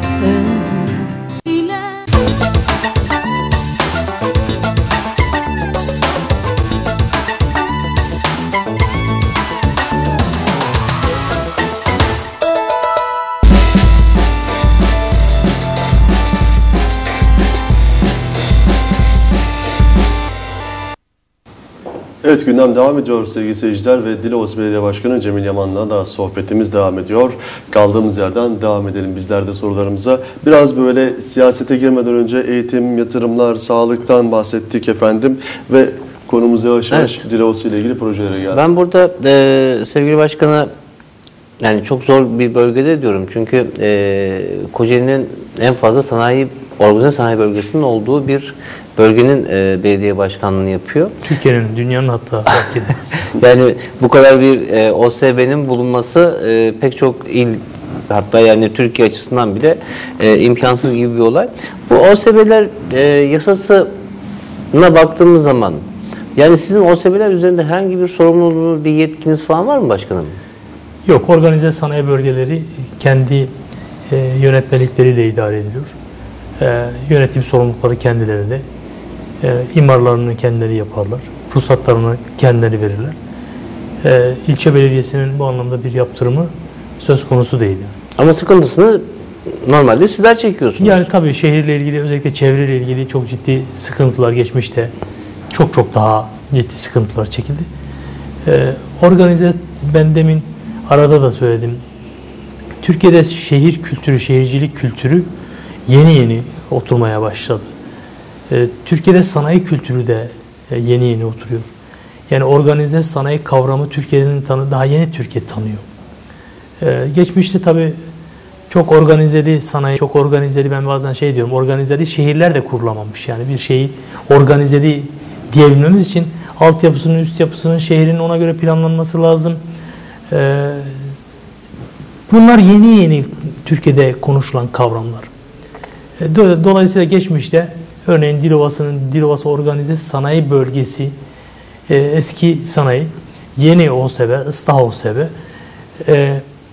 Evet, gündem devam ediyor sevgili seyirciler ve Dilovası Belediye Başkanı Cemil Yaman'la da sohbetimiz devam ediyor. Kaldığımız yerden devam edelim bizler de sorularımıza. Biraz böyle siyasete girmeden önce eğitim, yatırımlar, sağlıktan bahsettik efendim ve konumuz yavaş yavaş evet. Dilovası ile ilgili projelere geldi. Ben burada e, sevgili başkana yani çok zor bir bölgede diyorum çünkü e, Kocaeli'nin en fazla sanayi, organize sanayi bölgesinin olduğu bir bölgenin e, belediye başkanlığını yapıyor. Türkiye'nin, dünyanın hatta belki de. Yani bu kadar bir e, O S B'nin bulunması e, pek çok il, hatta yani Türkiye açısından bile e, imkansız gibi bir olay. Bu O S B'ler e, yasasına baktığımız zaman yani sizin O S B'ler üzerinde herhangi bir sorumluluğunuz, bir yetkiniz falan var mı başkanım? Yok, organize sanayi bölgeleri kendi e, yönetmelikleriyle idare ediliyor. E, yönetim sorumlulukları kendilerinde. E, imarlarını kendileri yaparlar. Ruhsatlarını kendileri verirler. E, ilçe belediyesinin bu anlamda bir yaptırımı söz konusu değil. Yani. Ama sıkıntısını normalde sizler çekiyorsunuz. Yani tabii şehirle ilgili, özellikle çevreyle ilgili çok ciddi sıkıntılar geçmişte çok çok daha ciddi sıkıntılar çekildi. E, organize, ben demin arada da söyledim. Türkiye'de şehir kültürü, şehircilik kültürü yeni yeni oturmaya başladı. Ee, Türkiye'de sanayi kültürü de e, yeni yeni oturuyor. Yani organize sanayi kavramı Türkiye'nin tanı daha yeni Türkiye tanıyor. Ee, geçmişte tabii çok organizeli sanayi, çok organizeli, ben bazen şey diyorum, organizeli şehirler de kurulamamış. Yani bir şeyi organizeli diyebilmemiz için altyapısının, üst yapısının, şehrin ona göre planlanması lazım. Ee, bunlar yeni yeni Türkiye'de konuşulan kavramlar. Dolayısıyla geçmişte örneğin Dilovası'nın Dilovası Organize Sanayi Bölgesi, e, eski sanayi, yeni O S B, ıslah O S B, e,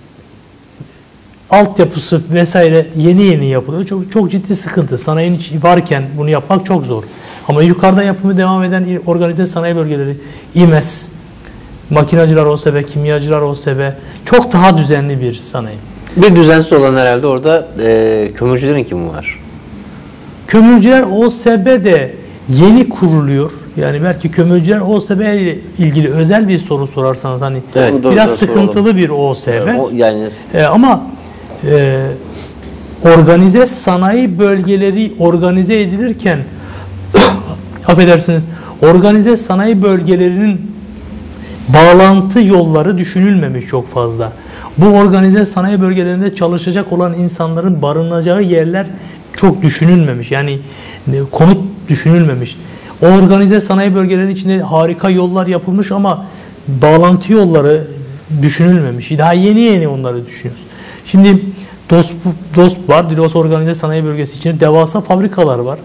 altyapısı vesaire yeni yeni yapılıyor. Çok, çok ciddi sıkıntı. Sanayinin varken bunu yapmak çok zor. Ama yukarıda yapımı devam eden organize sanayi bölgeleri, İMES, makinacılar O S B, kimyacılar O S B, çok daha düzenli bir sanayi. Bir düzensiz olan herhalde orada e, kömürcülerin kimi var? Kömürcüler O S B de yeni kuruluyor. Yani belki kömürcüler O S B ile ilgili özel bir soru sorarsanız hani evet, biraz sıkıntılı soralım. Bir O S B. O, yani... e, ama e, organize sanayi bölgeleri organize edilirken affedersiniz, organize sanayi bölgelerinin bağlantı yolları düşünülmemiş çok fazla. Bu organize sanayi bölgelerinde çalışacak olan insanların barınacağı yerler çok düşünülmemiş. Yani konut düşünülmemiş. O organize sanayi bölgelerinin içinde harika yollar yapılmış ama bağlantı yolları düşünülmemiş. Daha yeni yeni onları düşünüyoruz. Şimdi DOSP, DOSP var. Dilovası Organize Sanayi Bölgesi içinde devasa fabrikalar var.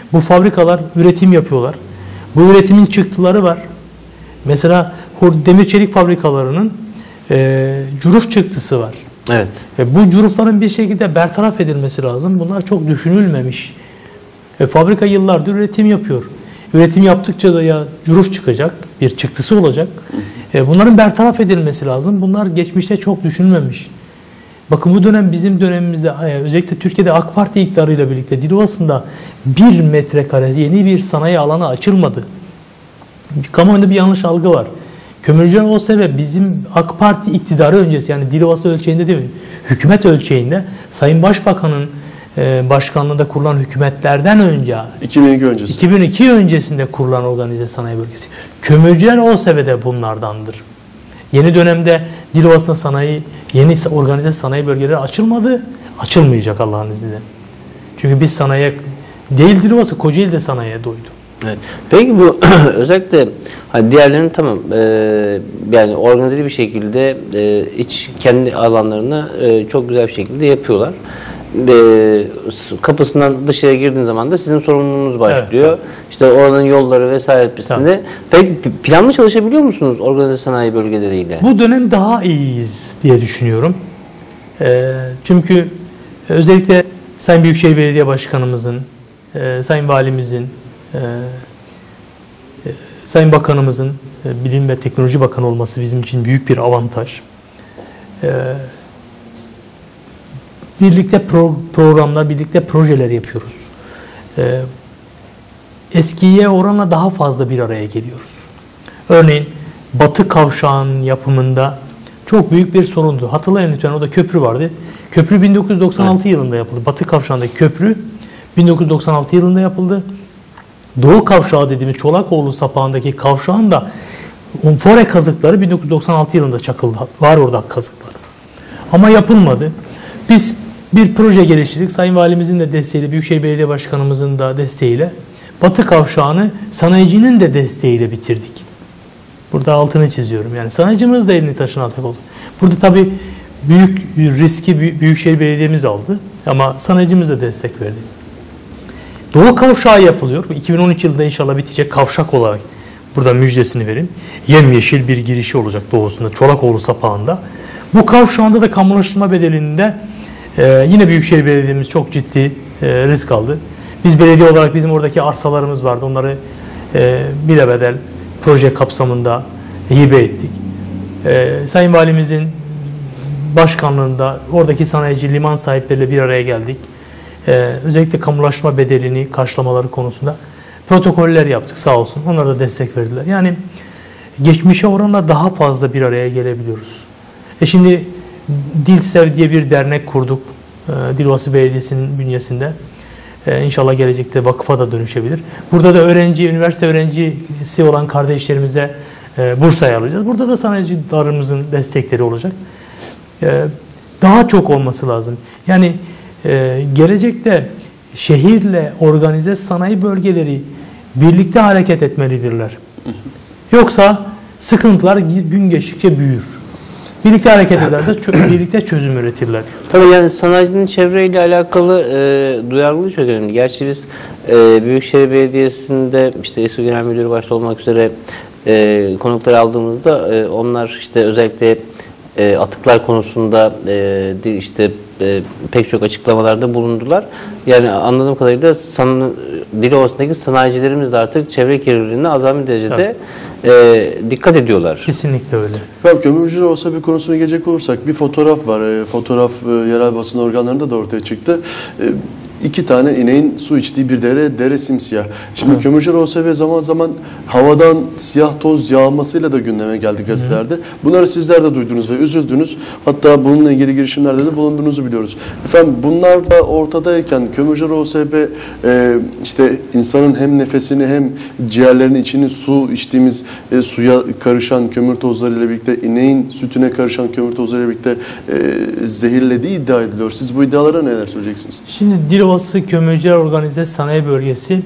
Bu fabrikalar üretim yapıyorlar. Bu üretimin çıktıları var. Mesela demir çelik fabrikalarının e, curuf çıktısı var. Evet. E, bu curufların bir şekilde bertaraf edilmesi lazım. Bunlar çok düşünülmemiş. E, fabrika yıllardır üretim yapıyor. Üretim yaptıkça da ya curuf çıkacak, bir çıktısı olacak. E, bunların bertaraf edilmesi lazım. Bunlar geçmişte çok düşünülmemiş. Bakın bu dönem bizim dönemimizde özellikle Türkiye'de AK Parti iktidarıyla birlikte Dilovası'nda bir metrekare yeni bir sanayi alanı açılmadı. Kamuoyunda bir yanlış algı var. Kömürcüler O S B bizim AK Parti iktidarı öncesi, yani Dilovası ölçeğinde değil mi? Hükümet ölçeğinde Sayın Başbakan'ın e, başkanlığında kurulan hükümetlerden önce iki bin iki öncesi. iki bin iki öncesinde kurulan organize sanayi bölgesi. Kömürcüler O S B de bunlardandır. Yeni dönemde Dilovası'nda sanayi, yeni organize sanayi bölgeleri açılmadı. Açılmayacak Allah'ın izniyle. Çünkü biz sanayiye değil, Dilovası, Kocaeli de sanayiye doydu. Evet. Peki bu özellikle hani diğerlerinin tamam e, yani organize bir şekilde e, iç kendi alanlarını e, çok güzel bir şekilde yapıyorlar. E, kapısından dışarıya girdiğin zaman da sizin sorumluluğunuz başlıyor. Evet, işte oranın yolları vesairesinde. Peki planlı çalışabiliyor musunuz organize sanayi bölgeleriyle? Bu dönem daha iyiyiz diye düşünüyorum. E, çünkü özellikle Sayın Büyükşehir Belediye Başkanımızın, e, Sayın Valimizin, Ee, e, Sayın Bakanımızın e, Bilim ve Teknoloji Bakanı olması bizim için büyük bir avantaj. Ee, birlikte pro, programlar, birlikte projeler yapıyoruz. Ee, eskiye oranla daha fazla bir araya geliyoruz. Örneğin Batı Kavşağı'nın yapımında çok büyük bir sorundu. Hatırlayın lütfen, o da köprü vardı. Köprü bin dokuz yüz doksan altı evet. yılında yapıldı. Batı Kavşağı'ndaki köprü bin dokuz yüz doksan altı yılında yapıldı. Doğu Kavşağı dediğimiz Çolakoğlu sapağındaki kavşağın da fore kazıkları bin dokuz yüz doksan altı yılında çakıldı. Var orada kazıkları. Ama yapılmadı. Biz bir proje geliştirdik. Sayın Valimizin de desteğiyle, Büyükşehir Belediye Başkanımızın da desteğiyle Batı Kavşağı'nı sanayicinin de desteğiyle bitirdik. Burada altını çiziyorum. Yani sanayicimiz de elini taşın altına oldu. Burada tabii büyük riski Büyükşehir Belediye'miz aldı. Ama sanayicimiz de destek verdi. Doğu Kavşağı yapılıyor. iki bin on üç yılında inşallah bitecek, kavşak olarak. Burada müjdesini verin. Yemyeşil bir girişi olacak doğusunda, Çolakoğlu sapağında. Bu kavşağında da kamulaştırma bedelinde e, yine Büyükşehir Belediye'miz çok ciddi e, risk aldı. Biz belediye olarak bizim oradaki arsalarımız vardı. Onları e, bilebedel proje kapsamında hibe ettik. E, Sayın Valimizin başkanlığında oradaki sanayici, liman sahipleriyle bir araya geldik. Ee, özellikle kamulaşma bedelini karşılamaları konusunda protokoller yaptık, sağ olsun. Onlar da destek verdiler. Yani geçmişe oranla daha fazla bir araya gelebiliyoruz. E şimdi Dilsev diye bir dernek kurduk. Ee, Dilovası Belediyesi'nin bünyesinde. Ee, İnşallah gelecekte vakıfa da dönüşebilir. Burada da öğrenci, üniversite öğrencisi olan kardeşlerimize e, burs ayarlayacağız. Burada da sanayicilerimizin destekleri olacak. Ee, daha çok olması lazım. Yani Ee, gelecekte şehirle organize sanayi bölgeleri birlikte hareket etmelidirler. Yoksa sıkıntılar gün geçtikçe büyür. Birlikte hareket ederler, birlikte çözüm üretirler. Tabii yani sanayicinin çevreyle alakalı e, duyarlılığı çok önemli. Gerçi biz e, Büyükşehir Belediyesi'nde işte eski genel müdürü başta olmak üzere e, konukları aldığımızda e, onlar işte özellikle e, atıklar konusunda e, işte e, pek çok açıklamalarda bulundular. Yani anladığım kadarıyla san, Dilovası'ndaki sanayicilerimiz de artık çevre kirliliğine azami derecede e, dikkat ediyorlar. Kesinlikle öyle. Efendim, kömürcüler olsa bir konusuna gelecek olursak bir fotoğraf var. E, fotoğraf e, yerel basın organlarında da ortaya çıktı. E, iki tane ineğin su içtiği bir dere, dere simsiyah. Şimdi Hı. kömürcüler olsa ve zaman zaman havadan siyah toz yağmasıyla da gündeme geldi gazetelerde. Hı. Bunları sizler de duydunuz ve üzüldünüz. Hatta bununla ilgili girişimlerde de bulunduğunuzu biliyoruz. Efendim, bunlar da ortadayken kömürcüler O S B e, işte insanın hem nefesini hem ciğerlerinin içini su içtiğimiz e, suya karışan kömür tozlarıyla birlikte, ineğin sütüne karışan kömür tozlarıyla birlikte e, zehirlediği iddia ediliyor. Siz bu iddialara neler söyleyeceksiniz? Şimdi Dilovası Kömürcüler Organize Sanayi Bölgesi,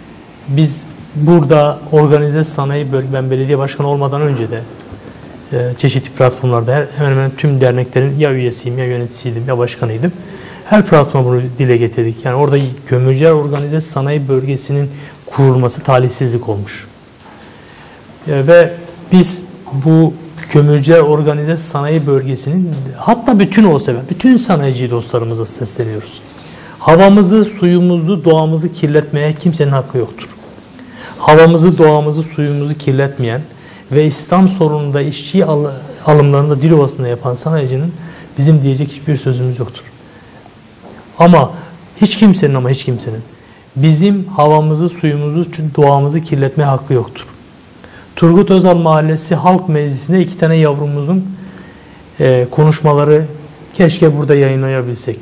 biz burada organize sanayi bölge, ben belediye başkanı olmadan önce de e, çeşitli platformlarda her, hemen hemen tüm derneklerin ya üyesiyim, ya yöneticisiydim, ya başkanıydım. her platformda bunu dile getirdik. Yani orada Kömürcüler Organize Sanayi Bölgesi'nin kurulması talihsizlik olmuş. E, ve biz bu Kömürcüler Organize Sanayi Bölgesi'nin, hatta bütün o sebebi, bütün sanayici dostlarımıza sesleniyoruz. Havamızı, suyumuzu, doğamızı kirletmeye kimsenin hakkı yoktur. Havamızı, doğamızı, suyumuzu kirletmeyen ve İslam sorununda işçi al alımlarında Dilovası'nda yapan sanayicinin bizim diyecek hiçbir sözümüz yoktur. Ama hiç kimsenin ama hiç kimsenin bizim havamızı, suyumuzu, doğamızı kirletmeye hakkı yoktur. Turgut Özal Mahallesi Halk Meclisi'nde iki tane yavrumuzun e, konuşmaları keşke burada yayınlayabilsek.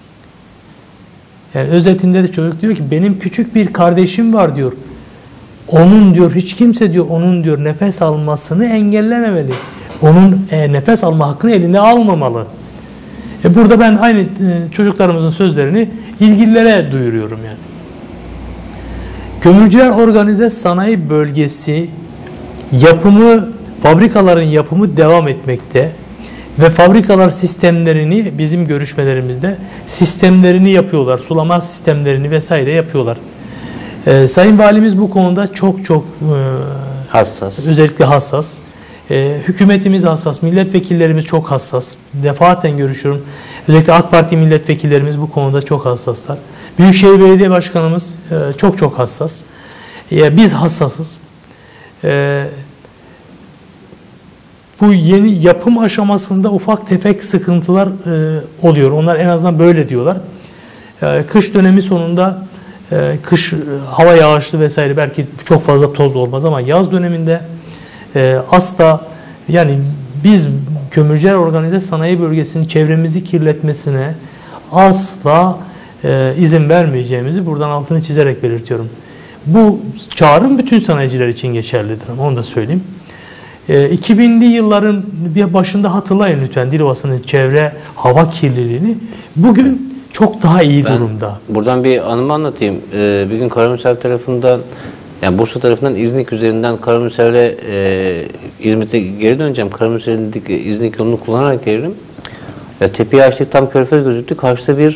Yani özetinde de çocuk diyor ki benim küçük bir kardeşim var diyor. Onun diyor hiç kimse diyor onun diyor nefes almasını engellememeli. Onun e, nefes alma hakkını eline almamalı. E, burada ben aynı e, çocuklarımızın sözlerini ilgililere duyuruyorum yani. Kömürcüler Organize Sanayi Bölgesi yapımı, fabrikaların yapımı devam etmekte ve fabrikalar sistemlerini bizim görüşmelerimizde sistemlerini yapıyorlar. Sulama sistemlerini vesaire yapıyorlar. Ee, Sayın Valimiz bu konuda çok çok e, hassas. Özellikle hassas. E, hükümetimiz hassas, milletvekillerimiz çok hassas. Defaten görüşüyorum. Özellikle AK Parti milletvekillerimiz bu konuda çok hassaslar. Büyükşehir Belediye Başkanımız e, çok çok hassas. E, biz hassasız. E, bu yeni yapım aşamasında ufak tefek sıkıntılar e, oluyor. Onlar en azından böyle diyorlar. E, kış dönemi sonunda e, kış e, hava yağışlı vesaire belki çok fazla toz olmaz ama yaz döneminde e, asla yani biz Kömürcüler Organize Sanayi Bölgesi'nin çevremizi kirletmesine asla e, izin vermeyeceğimizi buradan altını çizerek belirtiyorum. Bu çağrım bütün sanayiciler için geçerlidir ama onu da söyleyeyim. E, iki binli yılların bir başında hatırlayın lütfen Dilovası'nın çevre hava kirliliğini. Bugün çok daha iyi ben durumda. Buradan bir anımı anlatayım. Ee, bir gün Karamürsel tarafından, yani Bursa tarafından İznik üzerinden Karamürsel'e e, İzmit'e geri döneceğim. Karamürsel'in İznik yolunu kullanarak gelirim. Ya, tepeyi açtık, tam Körfez gözüktü. Karşıda bir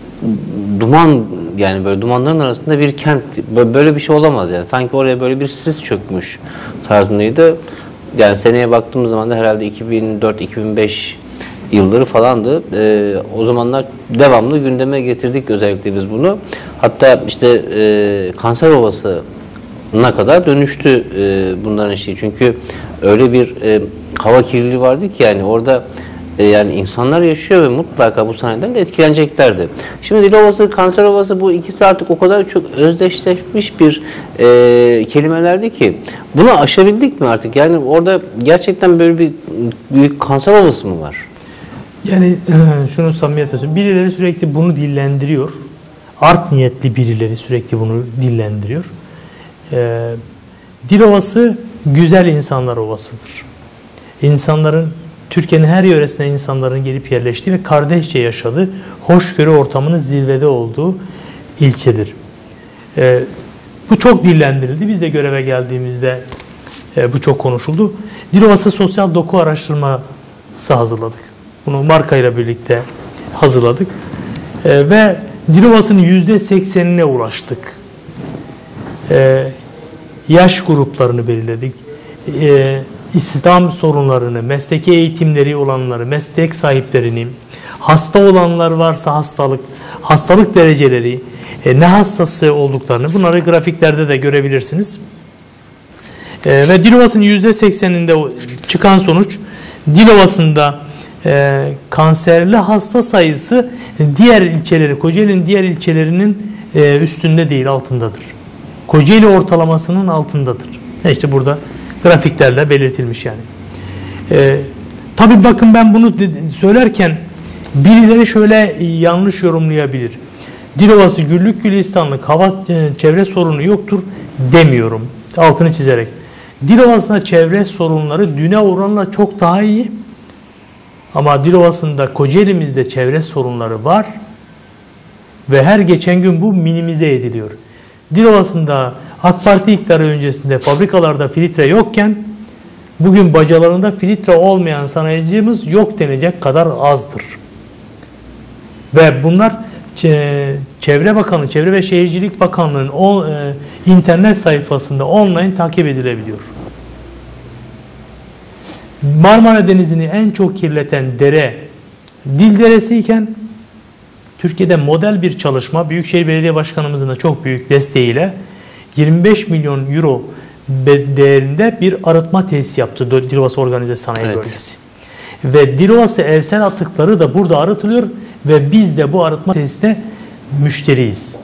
duman, yani böyle dumanların arasında bir kent. Böyle bir şey olamaz yani. Sanki oraya böyle bir sis çökmüş tarzındaydı. Yani seneye baktığımız zaman da herhalde iki bin dört iki bin beş yılları falandı. Ee, o zamanlar devamlı gündeme getirdik özellikle biz bunu. Hatta işte e, kanser ovasına kadar dönüştü e, bunların şeyi. Çünkü öyle bir e, hava kirliliği vardı ki yani orada e, yani insanlar yaşıyor ve mutlaka bu sanayiden de etkileneceklerdi. Şimdi Dilovası, kanser ovası, bu ikisi artık o kadar çok özdeşleşmiş bir e, kelimelerdi ki bunu aşabildik mi artık? Yani orada gerçekten böyle bir büyük kanser ovası mı var? Yani şunu samimiyetle söyleyeyim. Birileri sürekli bunu dillendiriyor. Art niyetli birileri sürekli bunu dillendiriyor. Ee, Dilovası güzel insanlar ovasıdır. İnsanların, Türkiye'nin her yöresine insanların gelip yerleştiği ve kardeşçe yaşadığı, hoşgörü ortamının zirvede olduğu ilçedir. Ee, bu çok dillendirildi. Biz de göreve geldiğimizde e, bu çok konuşuldu. Dilovası Sosyal Doku Araştırması hazırladık. Bunu markayla birlikte hazırladık. Ee, ve Dilovası'nın yüzde seksenine ulaştık. Ee, yaş gruplarını belirledik. Ee, İstihdam sorunlarını, mesleki eğitimleri olanları, meslek sahiplerini, hasta olanlar varsa hastalık, hastalık dereceleri, e, ne hastası olduklarını bunları grafiklerde de görebilirsiniz. E, ve Dilovası'nın yüzde sekseninde çıkan sonuç, Dilovası'nda e, kanserli hasta sayısı diğer ilçeleri, Kocaeli'nin diğer ilçelerinin e, üstünde değil, altındadır. Kocaeli ortalamasının altındadır. E işte burada grafiklerle belirtilmiş yani. Ee, tabii bakın ben bunu söylerken birileri şöyle yanlış yorumlayabilir. Dilovası güllük gülistanlık, hava çevre sorunu yoktur demiyorum. Altını çizerek. Dilovası'nda çevre sorunları düne oranla çok daha iyi. Ama Dilovası'nda, Kocaeli'mizde çevre sorunları var. Ve her geçen gün bu minimize ediliyor. Dilovası'nda AK Parti iktidarı öncesinde fabrikalarda filtre yokken bugün bacalarında filtre olmayan sanayicimiz yok denecek kadar azdır. Ve bunlar Çevre Bakanlığı, Çevre ve Şehircilik Bakanlığı'nın o e, internet sayfasında online takip edilebiliyor. Marmara Denizi'ni en çok kirleten dere Dil Deresi iken Türkiye'de model bir çalışma Büyükşehir Belediye Başkanımızın da çok büyük desteğiyle yirmi beş milyon euro değerinde bir arıtma tesisi yaptı Dilovası Organize Sanayi evet. Bölgesi. Ve Dilovası evsel atıkları da burada arıtılıyor ve biz de bu arıtma tesiste müşteriyiz.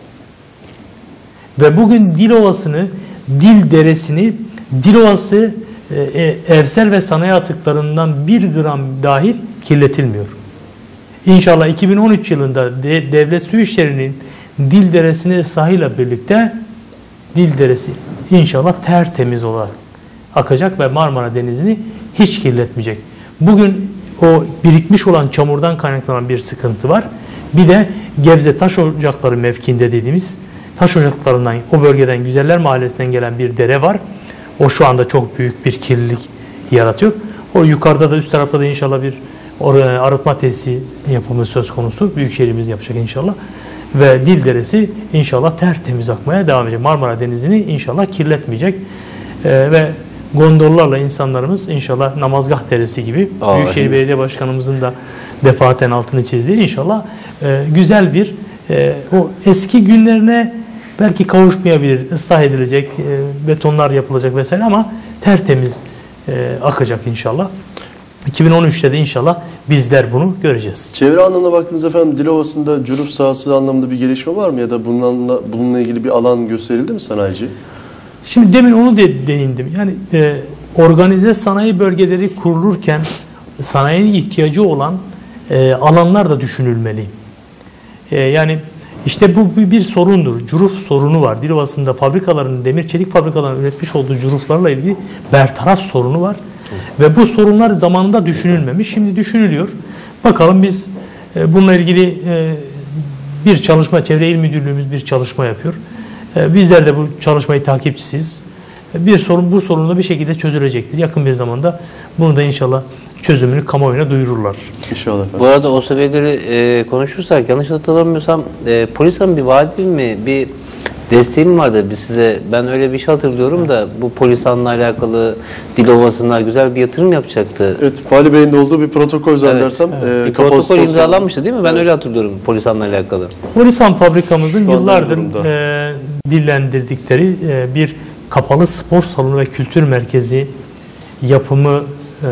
Ve bugün Dilovası'nı, Dil Deresi'ni Dilovası e, evsel ve sanayi atıklarından bir gram dahil kirletilmiyor. İnşallah iki bin on üç yılında de, Devlet Su İşleri'nin Dil Deresi'ni ıslahıyla birlikte Dil Deresi inşallah tertemiz olarak akacak ve Marmara Denizi'ni hiç kirletmeyecek. Bugün o birikmiş olan çamurdan kaynaklanan bir sıkıntı var. Bir de Gebze Taş Ocakları mevkiinde dediğimiz taş ocaklarından, o bölgeden Güzeller Mahallesi'nden gelen bir dere var. O şu anda çok büyük bir kirlilik yaratıyor. O yukarıda da üst tarafta da inşallah bir arıtma tesisi yapımı söz konusu. Büyükşehirimiz yapacak inşallah. Ve Dil Deresi inşallah tertemiz akmaya devam edecek. Marmara Denizi'ni inşallah kirletmeyecek. Ee, ve gondollarla insanlarımız inşallah Namazgah Deresi gibi Aa, Büyükşehir evet. Belediye Başkanımızın da defaten altını çizdiği inşallah e, güzel bir e, o eski günlerine belki kavuşmayabilir, ıslah edilecek, e, betonlar yapılacak vesaire ama tertemiz e, akacak inşallah. iki bin on üçte de inşallah bizler bunu göreceğiz. Çevre anlamına baktığımız efendim Dilovası'nda Cüruf sahası anlamında bir gelişme var mı ya da bununla, bununla ilgili bir alan gösterildi mi sanayici? Şimdi demin onu de değindim. Yani e, organize sanayi bölgeleri kurulurken sanayinin ihtiyacı olan e, alanlar da düşünülmeli. E, yani işte bu bir, bir sorundur. Cüruf sorunu var. Dilovası'nda fabrikaların, demir çelik fabrikalarının üretmiş olduğu cüruflarla ilgili bertaraf sorunu var. Ve bu sorunlar zamanında düşünülmemiş. Şimdi düşünülüyor. Bakalım biz e, bununla ilgili e, bir çalışma, Çevre İl Müdürlüğümüz bir çalışma yapıyor. E, bizler de bu çalışmayı takipçisiyiz. E, bir sorun, bu sorun da bir şekilde çözülecektir. Yakın bir zamanda bunu da inşallah çözümünü kamuoyuna duyururlar. İnşallah efendim. Bu arada o sebebeleri e, konuşursak yanlış hatırlamıyorsam e, polisin bir vaadi mi, bir desteğim vardı biz size. Ben öyle bir şey hatırlıyorum da bu Polisan'la alakalı Dilovası'na güzel bir yatırım yapacaktı. Evet, Fali Bey'in de olduğu bir protokol zannedersem. Evet, evet. E, bir protokol imzalanmıştı değil mi? Ben evet. öyle hatırlıyorum Polisan'la alakalı. Polisan fabrikamızın yıllardır e, dillendirdikleri e, bir kapalı spor salonu ve kültür merkezi yapımı e,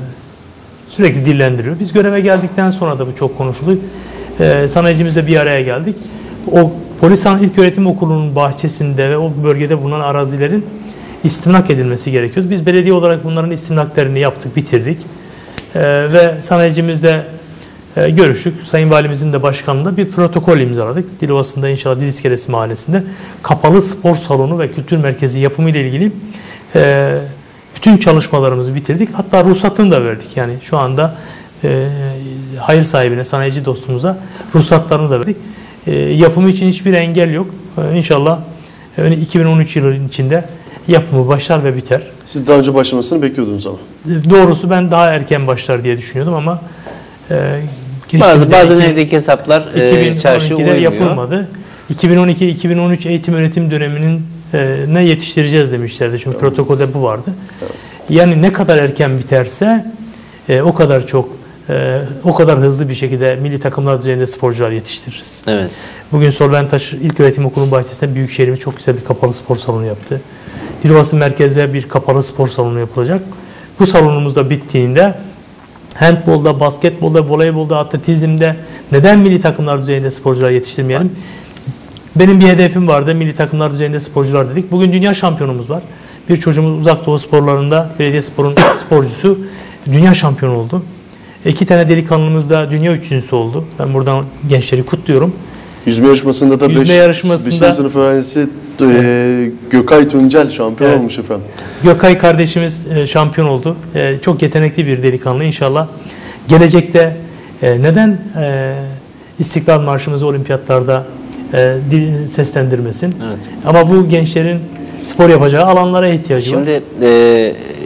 sürekli dillendiriyor. Biz göreve geldikten sonra da bu çok konuşuldu. E, sanayicimizle bir araya geldik. O Polisan İlköğretim Okulu'nun bahçesinde ve o bölgede bulunan arazilerin istimlak edilmesi gerekiyor. Biz belediye olarak bunların istimlaklarını yaptık, bitirdik. Ee, ve sanayicimizle e, görüştük. Sayın Valimizin de başkanlığında bir protokol imzaladık. Dilovası'nda inşallah Diliskeresi Mahallesi'nde kapalı spor salonu ve kültür merkezi yapımı ile ilgili e, bütün çalışmalarımızı bitirdik. Hatta ruhsatını da verdik. Yani şu anda e, hayır sahibine, sanayici dostumuza ruhsatlarını da verdik. E, yapımı için hiçbir engel yok. E, İnşallah e, iki bin on üç yılı içinde yapımı başlar ve biter. Siz daha önce başlamasını bekliyordunuz ama. E, doğrusu ben daha erken başlar diye düşünüyordum ama e, bazı bazen evdeki hesaplar e, çarşı uymuyor. Yapılmadı. iki bin on iki iki bin on üç eğitim öğretim döneminin e, ne yetiştireceğiz demişlerdi. Çünkü evet. protokolde bu vardı. Evet. Yani ne kadar erken biterse e, o kadar çok Ee, o kadar hızlı bir şekilde milli takımlar düzeyinde sporcular yetiştiririz. Evet. Bugün Sollentaş İlköğretim Okulu'nun bahçesinde Büyükşehir'imiz çok güzel bir kapalı spor salonu yaptı. Dilovası merkezde bir kapalı spor salonu yapılacak. Bu salonumuz da bittiğinde handbolda, basketbolda, voleybolda, atletizmde neden milli takımlar düzeyinde sporcular yetiştirmeyelim? Benim bir hedefim vardı. Milli takımlar düzeyinde sporcular dedik. Bugün dünya şampiyonumuz var. Bir çocuğumuz uzak doğu sporlarında Belediyespor'un sporcusu dünya şampiyonu oldu. İki tane delikanlımız da dünya üçüncüsü oldu. Ben buradan gençleri kutluyorum. Yüzme yarışmasında da beşinci sınıf öğrencisi e, Gökay Tuncel şampiyon evet. olmuş efendim. Gökay kardeşimiz e, şampiyon oldu. E, çok yetenekli bir delikanlı inşallah. Gelecekte e, neden e, İstiklal Marşımızı olimpiyatlarda e, seslendirmesin? Evet. Ama bu gençlerin spor yapacağı alanlara ihtiyacı Şimdi, var. Şimdi e,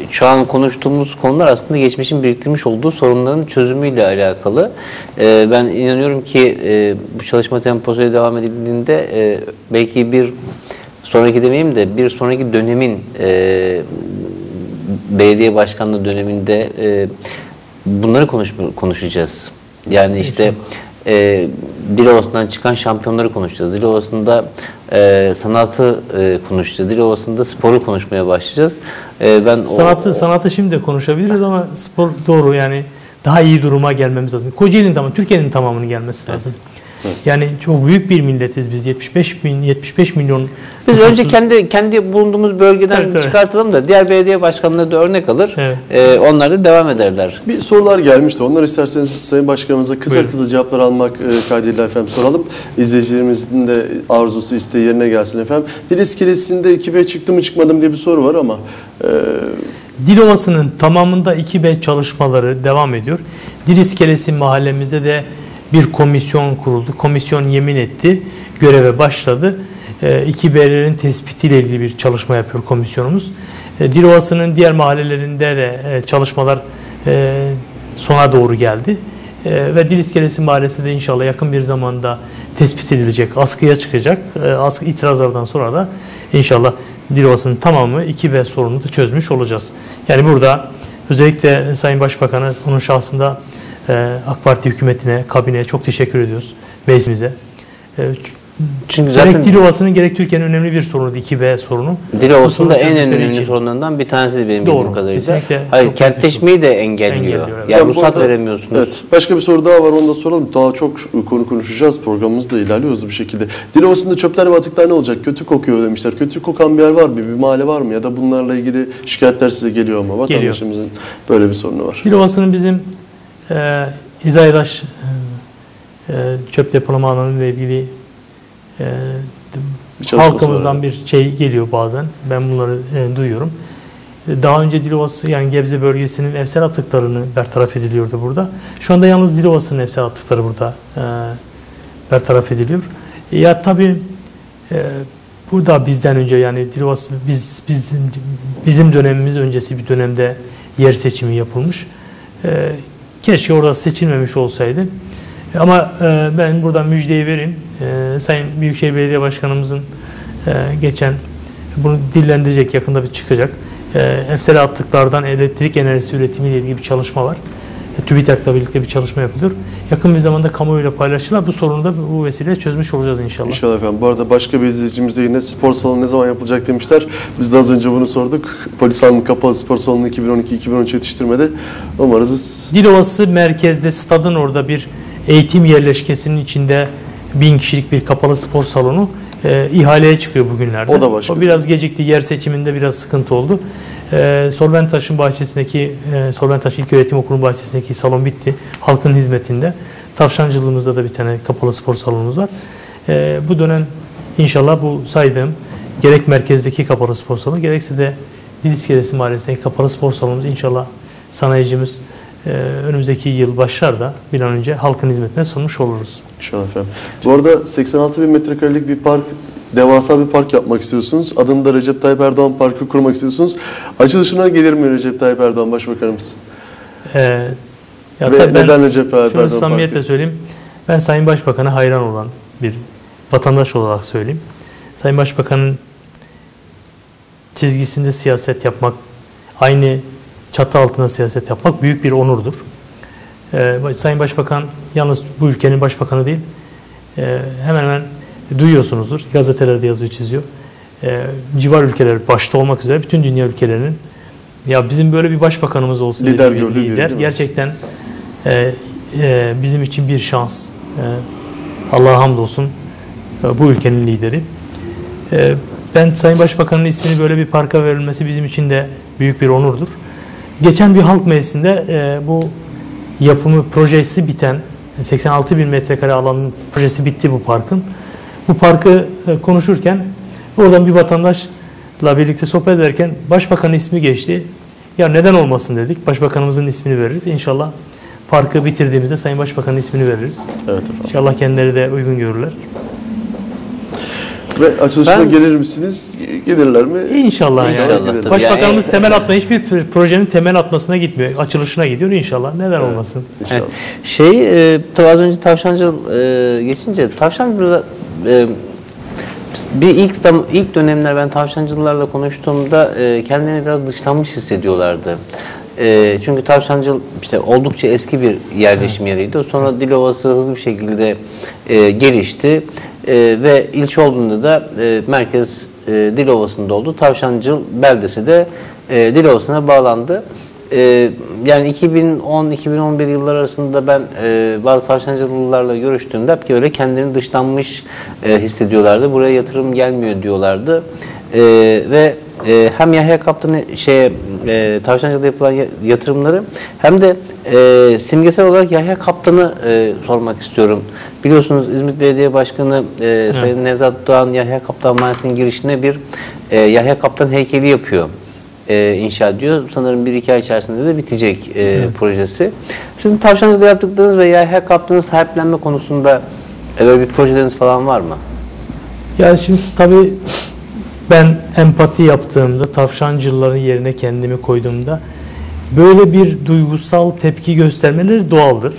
şu an konuştuğumuz konular aslında geçmişin biriktirmiş olduğu sorunların çözümüyle alakalı. E, ben inanıyorum ki e, bu çalışma temposuyla devam edildiğinde e, belki bir sonraki demeyeyim de bir sonraki dönemin e, belediye başkanlığı döneminde e, bunları konuş, konuşacağız. Yani işte e, Dilovası'ndan çıkan şampiyonları konuşacağız. Dilovası'nda e, sanatı e, konuşacağız. Dilovası'nda sporu konuşmaya başlayacağız. E, ben sanatı o, sanatı şimdi de konuşabiliriz ama spor doğru, yani daha iyi duruma gelmemiz lazım. Kocaeli'nin tamamı, Türkiye'nin tamamının gelmesi lazım. Evet. Yani çok büyük bir milletiz biz. yetmiş beş bin, yetmiş beş milyon. Biz nüfusu... önce kendi kendi bulunduğumuz bölgeden evet, evet. çıkartalım da diğer belediye başkanları da örnek alır. Evet. E, onlar da devam ederler. Bir sorular gelmişti. Onları isterseniz Sayın Başkanımıza kısa Buyurun. kısa cevaplar almak e, kaydıyla efendim soralım. İzleyicilerimizin de arzusu, isteği yerine gelsin efendim. Dil iskelesinde iki B çıktı mı çıkmadım diye bir soru var ama e... Dilovası'nın tamamında iki B çalışmaları devam ediyor. Dil iskelesi mahallemizde de bir komisyon kuruldu. Komisyon yemin etti. Göreve başladı. E, iki B'lerin tespitiyle ilgili bir çalışma yapıyor komisyonumuz. E, Dilovası'nın diğer mahallelerinde de e, çalışmalar e, sona doğru geldi. E, ve Dil İskelesi Mahallesi de inşallah yakın bir zamanda tespit edilecek, askıya çıkacak. E, askı itirazlardan sonra da inşallah Dilovası'nın tamamı iki B sorununu da çözmüş olacağız. Yani burada özellikle Sayın Başbakan'a, onun şahsında AK Parti hükümetine, kabineye çok teşekkür ediyoruz. Meclisimize. Çünkü gerek zaten Dilovası'nın gerek Türkiye'nin önemli bir sorunu, iki B sorunu. Dilovası'nın da en önemli için. sorunlarından bir tanesi de benim Doğru, bildiğim kadarıyla. Kesinlikle. Hayır, kentleşmeyi de engelliyor. engelliyor evet. Yani ben ruhsat burada, veremiyorsunuz. Evet. Başka bir soru daha var, onu da soralım. Daha çok konu konuşacağız. Programımız da ilerliyor hızlı bir şekilde. Dilovası'nda çöpler ve atıklar ne olacak? Kötü kokuyor demişler. Kötü kokan bir yer var mı? Bir mahalle var mı? Ya da bunlarla ilgili şikayetler size geliyor mu? Vatandaşımızın geliyor. Böyle bir sorunu var. Dilovası'nın bizim e, İzaydaş e, çöp depolama alanı ile ilgili e, bir halkımızdan bir şey geliyor bazen. Ben bunları e, duyuyorum. Daha önce Dilovası, yani Gebze bölgesinin evsel atıklarını bertaraf ediliyordu burada. Şu anda yalnız Dilovası'nın evsel atıkları burada e, bertaraf ediliyor. Ya tabii e, burada bizden önce, yani Dilovası biz, biz bizim dönemimiz öncesi bir dönemde yer seçimi yapılmış. E, keşke orada seçilmemiş olsaydı. Ama e, ben buradan müjdeyi vereyim. E, Sayın Büyükşehir Belediye Başkanımızın e, geçen bunu dillendirecek, yakında bir çıkacak. E, evsel atıklardan elektrik enerjisi üretimiyle ilgili bir çalışma var. E, TÜBİTAK'la birlikte bir çalışma yapılıyor. Yakın bir zamanda kamuoyuyla paylaştılar. Bu sorunu da bu vesileyle çözmüş olacağız inşallah. İnşallah efendim. Bu arada başka bir izleyicimiz de yine spor salonu ne zaman yapılacak demişler. Biz de az önce bunu sorduk. Polis Hanım kapalı spor salonu iki bin on iki iki bin on üç yetiştirmedi. Umarız. Dilovası merkezde, stadın orada bir eğitim yerleşkesinin içinde bin kişilik bir kapalı spor salonu e, ihaleye çıkıyor bugünlerde. O da başka. O biraz gecikti. Yer seçiminde biraz sıkıntı oldu. E, Solventaş'ın bahçesindeki, e, Solventaş İlköğretim Okulu'nun bahçesindeki salon bitti. Halkın hizmetinde. Tavşancılığımızda da bir tane kapalı spor salonumuz var. E, bu dönem inşallah bu saydığım gerek merkezdeki kapalı spor salonu, gerekse de Dil İskelesi Mahallesi'ndeki kapalı spor salonumuz inşallah sanayicimiz Ee, önümüzdeki yıl başlar da bir an önce halkın hizmetine sunmuş oluruz. İnşallah efendim. Bu arada seksen altı bin metrekarelik bir park, devasa bir park yapmak istiyorsunuz. Adını da Recep Tayyip Erdoğan Parkı kurmak istiyorsunuz. Açılışına gelir mi Recep Tayyip Erdoğan Başbakanımız? Ee, ya Ve neden ben Recep Tayyip Erdoğan şunu samimiyetle Parkı? söyleyeyim. Ben Sayın Başbakan'a hayran olan bir vatandaş olarak söyleyeyim. Sayın Başbakan'ın çizgisinde siyaset yapmak, aynı çatı altında siyaset yapmak büyük bir onurdur. Ee, Sayın Başbakan yalnız bu ülkenin başbakanı değil, e, hemen hemen duyuyorsunuzdur, gazetelerde yazıyor, çiziyor. E, civar ülkeler başta olmak üzere bütün dünya ülkelerinin ya bizim böyle bir başbakanımız olsun lider dediği bir gördüğü lider. Biri, gerçekten e, e, bizim için bir şans. E, Allah'a hamdolsun e, bu ülkenin lideri. E, ben Sayın Başbakan'ın ismini böyle bir parka verilmesi bizim için de büyük bir onurdur. Geçen bir halk meclisinde e, bu yapımı projesi biten seksen altı bin metrekare alanın projesi bitti bu parkın. Bu parkı e, konuşurken oradan bir vatandaşla birlikte sohbet ederken Başbakan'ın ismi geçti. Ya neden olmasın dedik. Başbakanımızın ismini veririz. İnşallah parkı bitirdiğimizde Sayın Başbakan'ın ismini veririz. Evet efendim. İnşallah kendileri de uygun görürler. Ve açılışına Ben- gelir misiniz? Gelirler mi? İnşallah, İnşallah yani. tabii. Başbakanımız Yani- temel atma, hiçbir projenin temel atmasına gitmiyor. Açılışına gidiyor inşallah. Neden olmasın? İnşallah. Evet. Şey, e, tabii az önce Tavşancıl e, geçince Tavşancıl'da e, bir ilk zam ilk dönemler ben Tavşancılılarla konuştuğumda e, kendilerini biraz dışlanmış hissediyorlardı. E, çünkü Tavşancıl işte oldukça eski bir yerleşim yeriydi. Sonra Dilovası hızlı bir şekilde e, gelişti e, ve ilçe olduğunda da e, merkez e, Dilovası'nda oldu. Tavşancıl beldesi de e, Dilovası'na bağlandı. Ee, yani iki bin on iki bin on bir yıllar arasında ben e, bazı Tavşancılılarla görüştüğümde hep ki öyle kendilerini dışlanmış e, hissediyorlardı. Buraya yatırım gelmiyor diyorlardı. E, ve e, hem Yahya Kaptan'ı şeye e, Tavşancılı'da yapılan ya- yatırımları hem de e, simgesel olarak Yahya Kaptan'ı e, sormak istiyorum. Biliyorsunuz İzmit Belediye Başkanı e, Sayın Nevzat Doğan Yahya Kaptan Mahallesi'nin girişine bir e, Yahya Kaptan heykeli yapıyor. E, inşa ediyor. Sanırım bir iki ay içerisinde de bitecek e, evet. projesi. Sizin Tavşancı'da yaptıklarınız ve Yahya Kaptan'ı sahiplenme konusunda e, böyle bir projeleriniz falan var mı? Ya şimdi tabii ben empati yaptığımda, Tavşancıların yerine kendimi koyduğumda böyle bir duygusal tepki göstermeleri doğaldır.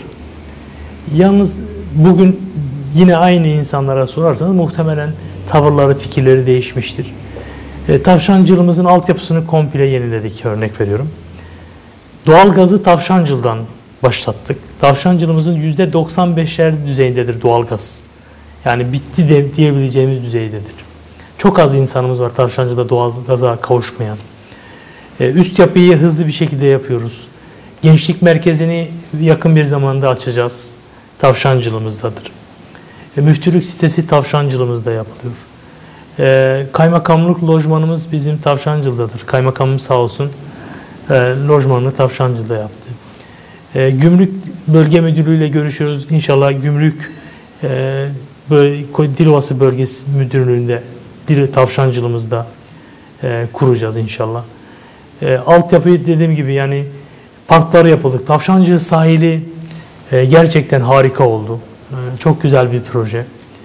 Yalnız bugün yine aynı insanlara sorarsanız muhtemelen tavırları, fikirleri değişmiştir. E, Tavşancılığımızın altyapısını komple yeniledik, örnek veriyorum. Doğalgazı Tavşancıl'dan başlattık. Tavşancılığımızın yüzde doksan beşer düzeyindedir doğalgaz. Yani bitti de diyebileceğimiz düzeydedir. Çok az insanımız var Tavşancıl'da doğalgaza kavuşmayan. E, üst yapıyı hızlı bir şekilde yapıyoruz. Gençlik merkezini yakın bir zamanda açacağız. Tavşancılığımızdadır. E, müftülük sitesi Tavşancılığımızda yapılıyor. E, kaymakamlık lojmanımız bizim Tavşancıl'dadır. Kaymakamımız sağ olsun e, lojmanını Tavşancıl'da yaptı. E, gümrük bölge müdürlüğüyle görüşüyoruz. İnşallah gümrük e, böyle, Dilovası bölgesi müdürlüğünde Tavşancılığımızda e, kuracağız inşallah. E, altyapıyı dediğim gibi yani parklar yapıldık. Tavşancı sahili e, gerçekten harika oldu. E, çok güzel bir proje.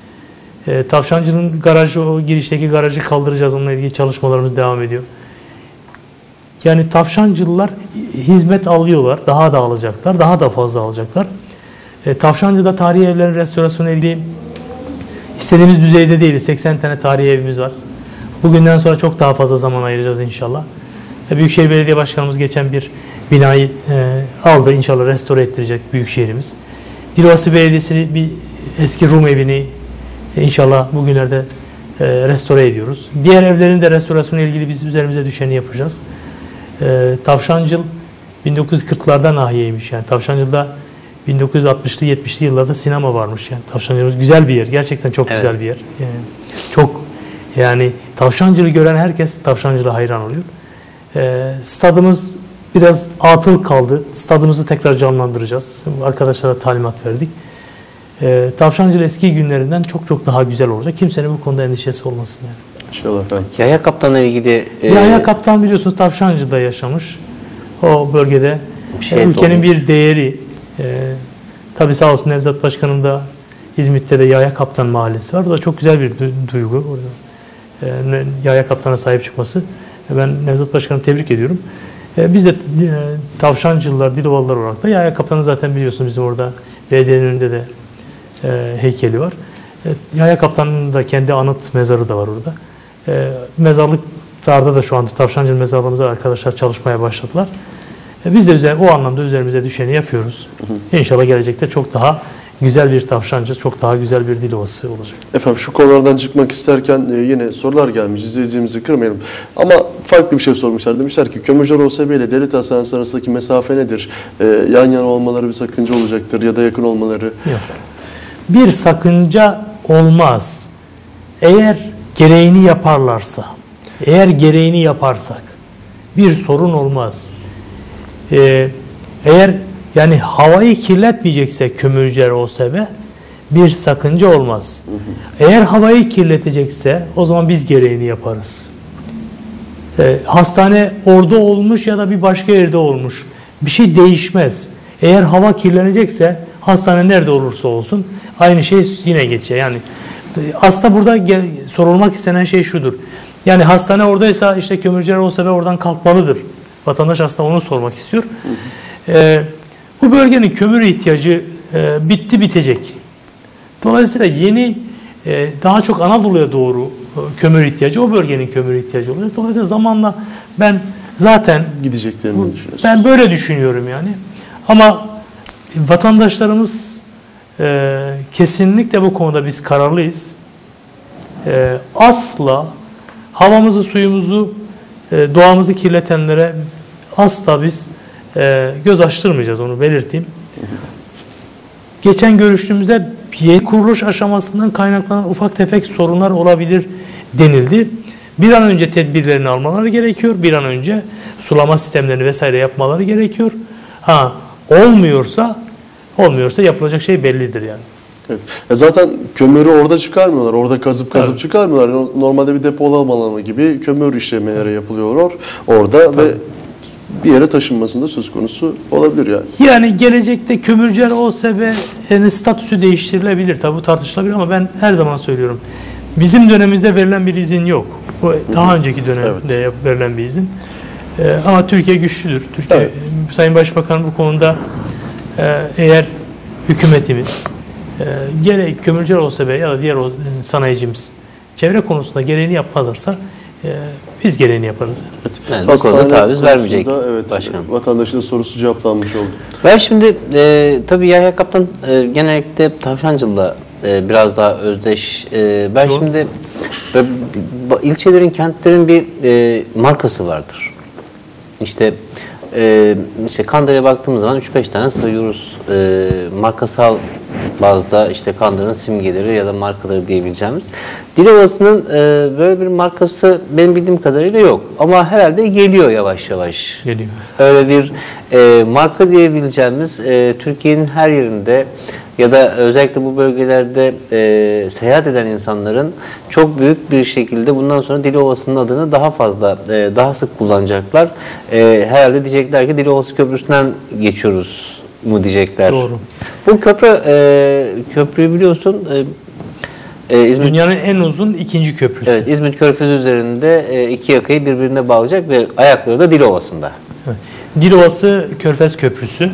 E, Tavşancı'nın garajı, o girişteki garajı kaldıracağız. Onunla ilgili çalışmalarımız devam ediyor. Yani Tavşancılılar hizmet alıyorlar. Daha da alacaklar. Daha da fazla alacaklar. E, Tavşancı'da tarihi evlerin restorasyonu ilgili istediğimiz düzeyde değil. seksen tane tarihi evimiz var. Bugünden sonra çok daha fazla zaman ayıracağız inşallah. E, Büyükşehir Belediye Başkanımız geçen bir binayı e, aldı. İnşallah restore ettirecek Büyükşehir'imiz. Dilovası Belediyesi bir eski Rum evini İnşallah bugünlerde e, restore ediyoruz. Diğer evlerin de restorasyonu ilgili biz üzerimize düşeni yapacağız. E, Tavşancıl bin dokuz yüz kırklardan nahiyeymiş yani. Tavşancıl'da bin dokuz yüz altmışlı yetmişli yıllarda sinema varmış yani. Tavşancıl'ımız güzel bir yer. Gerçekten çok evet. güzel bir yer. Yani çok yani Tavşancıl'ı gören herkes Tavşancıl'a hayran oluyor. E, stadımız biraz atıl kaldı. Stadımızı tekrar canlandıracağız. Arkadaşlara talimat verdik. E, Tavşancıl eski günlerinden çok çok daha güzel olacak. Kimsenin bu konuda endişesi olmasın yani. İnşallah efendim. Yahya Kaptan'la ilgili... E... Yahya Kaptan biliyorsunuz Tavşancıl'da yaşamış. O bölgede şey e, ülkenin olmuş. Bir değeri. E, tabii sağ olsun Nevzat Başkanım da İzmit'te de Yahya Kaptan Mahallesi var. Bu da çok güzel bir duygu. E, Yahya Kaptan'a sahip çıkması. E, ben Nevzat Başkan'ı tebrik ediyorum. E, biz de e, Tavşancılılar, Dilovalılar olarak da Yahya Kaptan'ı zaten biliyorsunuz bizim orada belediyenin önünde de E, heykeli var. E, Yahya Kaptan'ın da kendi anıt mezarı da var orada. E, mezarlıklarda da şu anda Tavşancıl mezarlığımızda arkadaşlar çalışmaya başladılar. E, biz de üzer, o anlamda üzerimize düşeni yapıyoruz. Hı hı. İnşallah gelecekte çok daha güzel bir Tavşancı, çok daha güzel bir Dilovası olacak. Efendim şu konulardan çıkmak isterken e, yine sorular gelmiş. İzleyicimizi kırmayalım. Ama farklı bir şey sormuşlar. Demişler ki Kömürcüler O S B ile Devlet Hastanesi arasındaki mesafe nedir? E, yan yana olmaları bir sakınca olacaktır ya da yakın olmaları. Yok. Bir sakınca olmaz. Eğer gereğini yaparlarsa, eğer gereğini yaparsak bir sorun olmaz. Ee, eğer yani havayı kirletmeyecekse Kömürcüler O S B bir sakınca olmaz. Hı hı. Eğer havayı kirletecekse o zaman biz gereğini yaparız. Ee, hastane orada olmuş ya da bir başka yerde olmuş. Bir şey değişmez. Eğer hava kirlenecekse hastane nerede olursa olsun aynı şey yine geçer. Yani Aslında burada gel, sorulmak istenen şey şudur. Yani hastane oradaysa işte kömürcüler o sebeple oradan kalkmalıdır. Vatandaş aslında onu sormak istiyor. Ee, bu bölgenin kömür ihtiyacı e, bitti bitecek. Dolayısıyla yeni e, daha çok Anadolu'ya doğru e, kömür ihtiyacı, o bölgenin kömür ihtiyacı olacak. Dolayısıyla zamanla ben zaten gideceklerini düşünüyorsunuz. Ben böyle düşünüyorum yani. Ama vatandaşlarımız e, kesinlikle bu konuda biz kararlıyız. E, asla havamızı, suyumuzu, e, doğamızı kirletenlere asla biz e, göz açtırmayacağız, onu belirteyim. Geçen görüştüğümüzde yeni kuruluş aşamasından kaynaklanan ufak tefek sorunlar olabilir denildi. Bir an önce tedbirlerini almaları gerekiyor. Bir an önce sulama sistemlerini vesaire yapmaları gerekiyor. Ha olmuyorsa olmuyorsa yapılacak şey bellidir yani. Evet. Ya zaten kömürü orada çıkarmıyorlar. Orada kazıp kazıp evet. çıkarmıyorlar. Normalde bir depolama alanı gibi kömür işlemeleri yapılıyor orada Tabii. ve bir yere taşınmasında söz konusu olabilir yani. Yani gelecekte kömürcüler O S B'nin statüsü değiştirilebilir. Tabii bu tartışılabilir ama ben her zaman söylüyorum. Bizim dönemimizde verilen bir izin yok. Bu daha Hı-hı. önceki dönemde evet. verilen bir izin. Ee, ama Türkiye güçlüdür. Türkiye evet. Sayın Başbakan bu konuda e, eğer hükümetimiz e, gerek kömürcüler O S B ya da diğer o, sanayicimiz çevre konusunda gereğini yapmazlarsa e, biz gereğini yaparız. Evet. Yani bu konuda taviz vermeyecek evet, başkanım. Vatandaşın sorusu cevaplanmış oldu. Ben şimdi e, tabii Yahya Kaptan e, genellikle Tavşancılı'la e, biraz daha özdeş. E, ben Doğru. şimdi e, ilçelerin, kentlerin bir e, markası vardır. İşte e, işte Kandıra'ya baktığımız zaman üç beş tane sayıyoruz. E, markasal bazda işte Kandıra'nın simgeleri ya da markaları diyebileceğimiz. Dilovası'nın e, böyle bir markası benim bildiğim kadarıyla yok. Ama herhalde geliyor yavaş yavaş. Geliyor. Öyle bir e, marka diyebileceğimiz e, Türkiye'nin her yerinde ya da özellikle bu bölgelerde e, seyahat eden insanların çok büyük bir şekilde bundan sonra Dilovası'nın adını daha fazla, e, daha sık kullanacaklar. E, herhalde diyecekler ki Dilovası Köprüsü'nden geçiyoruz mu diyecekler. Doğru. Bu köprü, e, köprüyü biliyorsun e, e, İzmir, dünyanın en uzun ikinci köprüsü. Evet, İzmit Körfezi üzerinde e, iki yakayı birbirine bağlayacak ve ayakları da Dilovası'nda. Evet. Dilovası Körfez Köprüsü.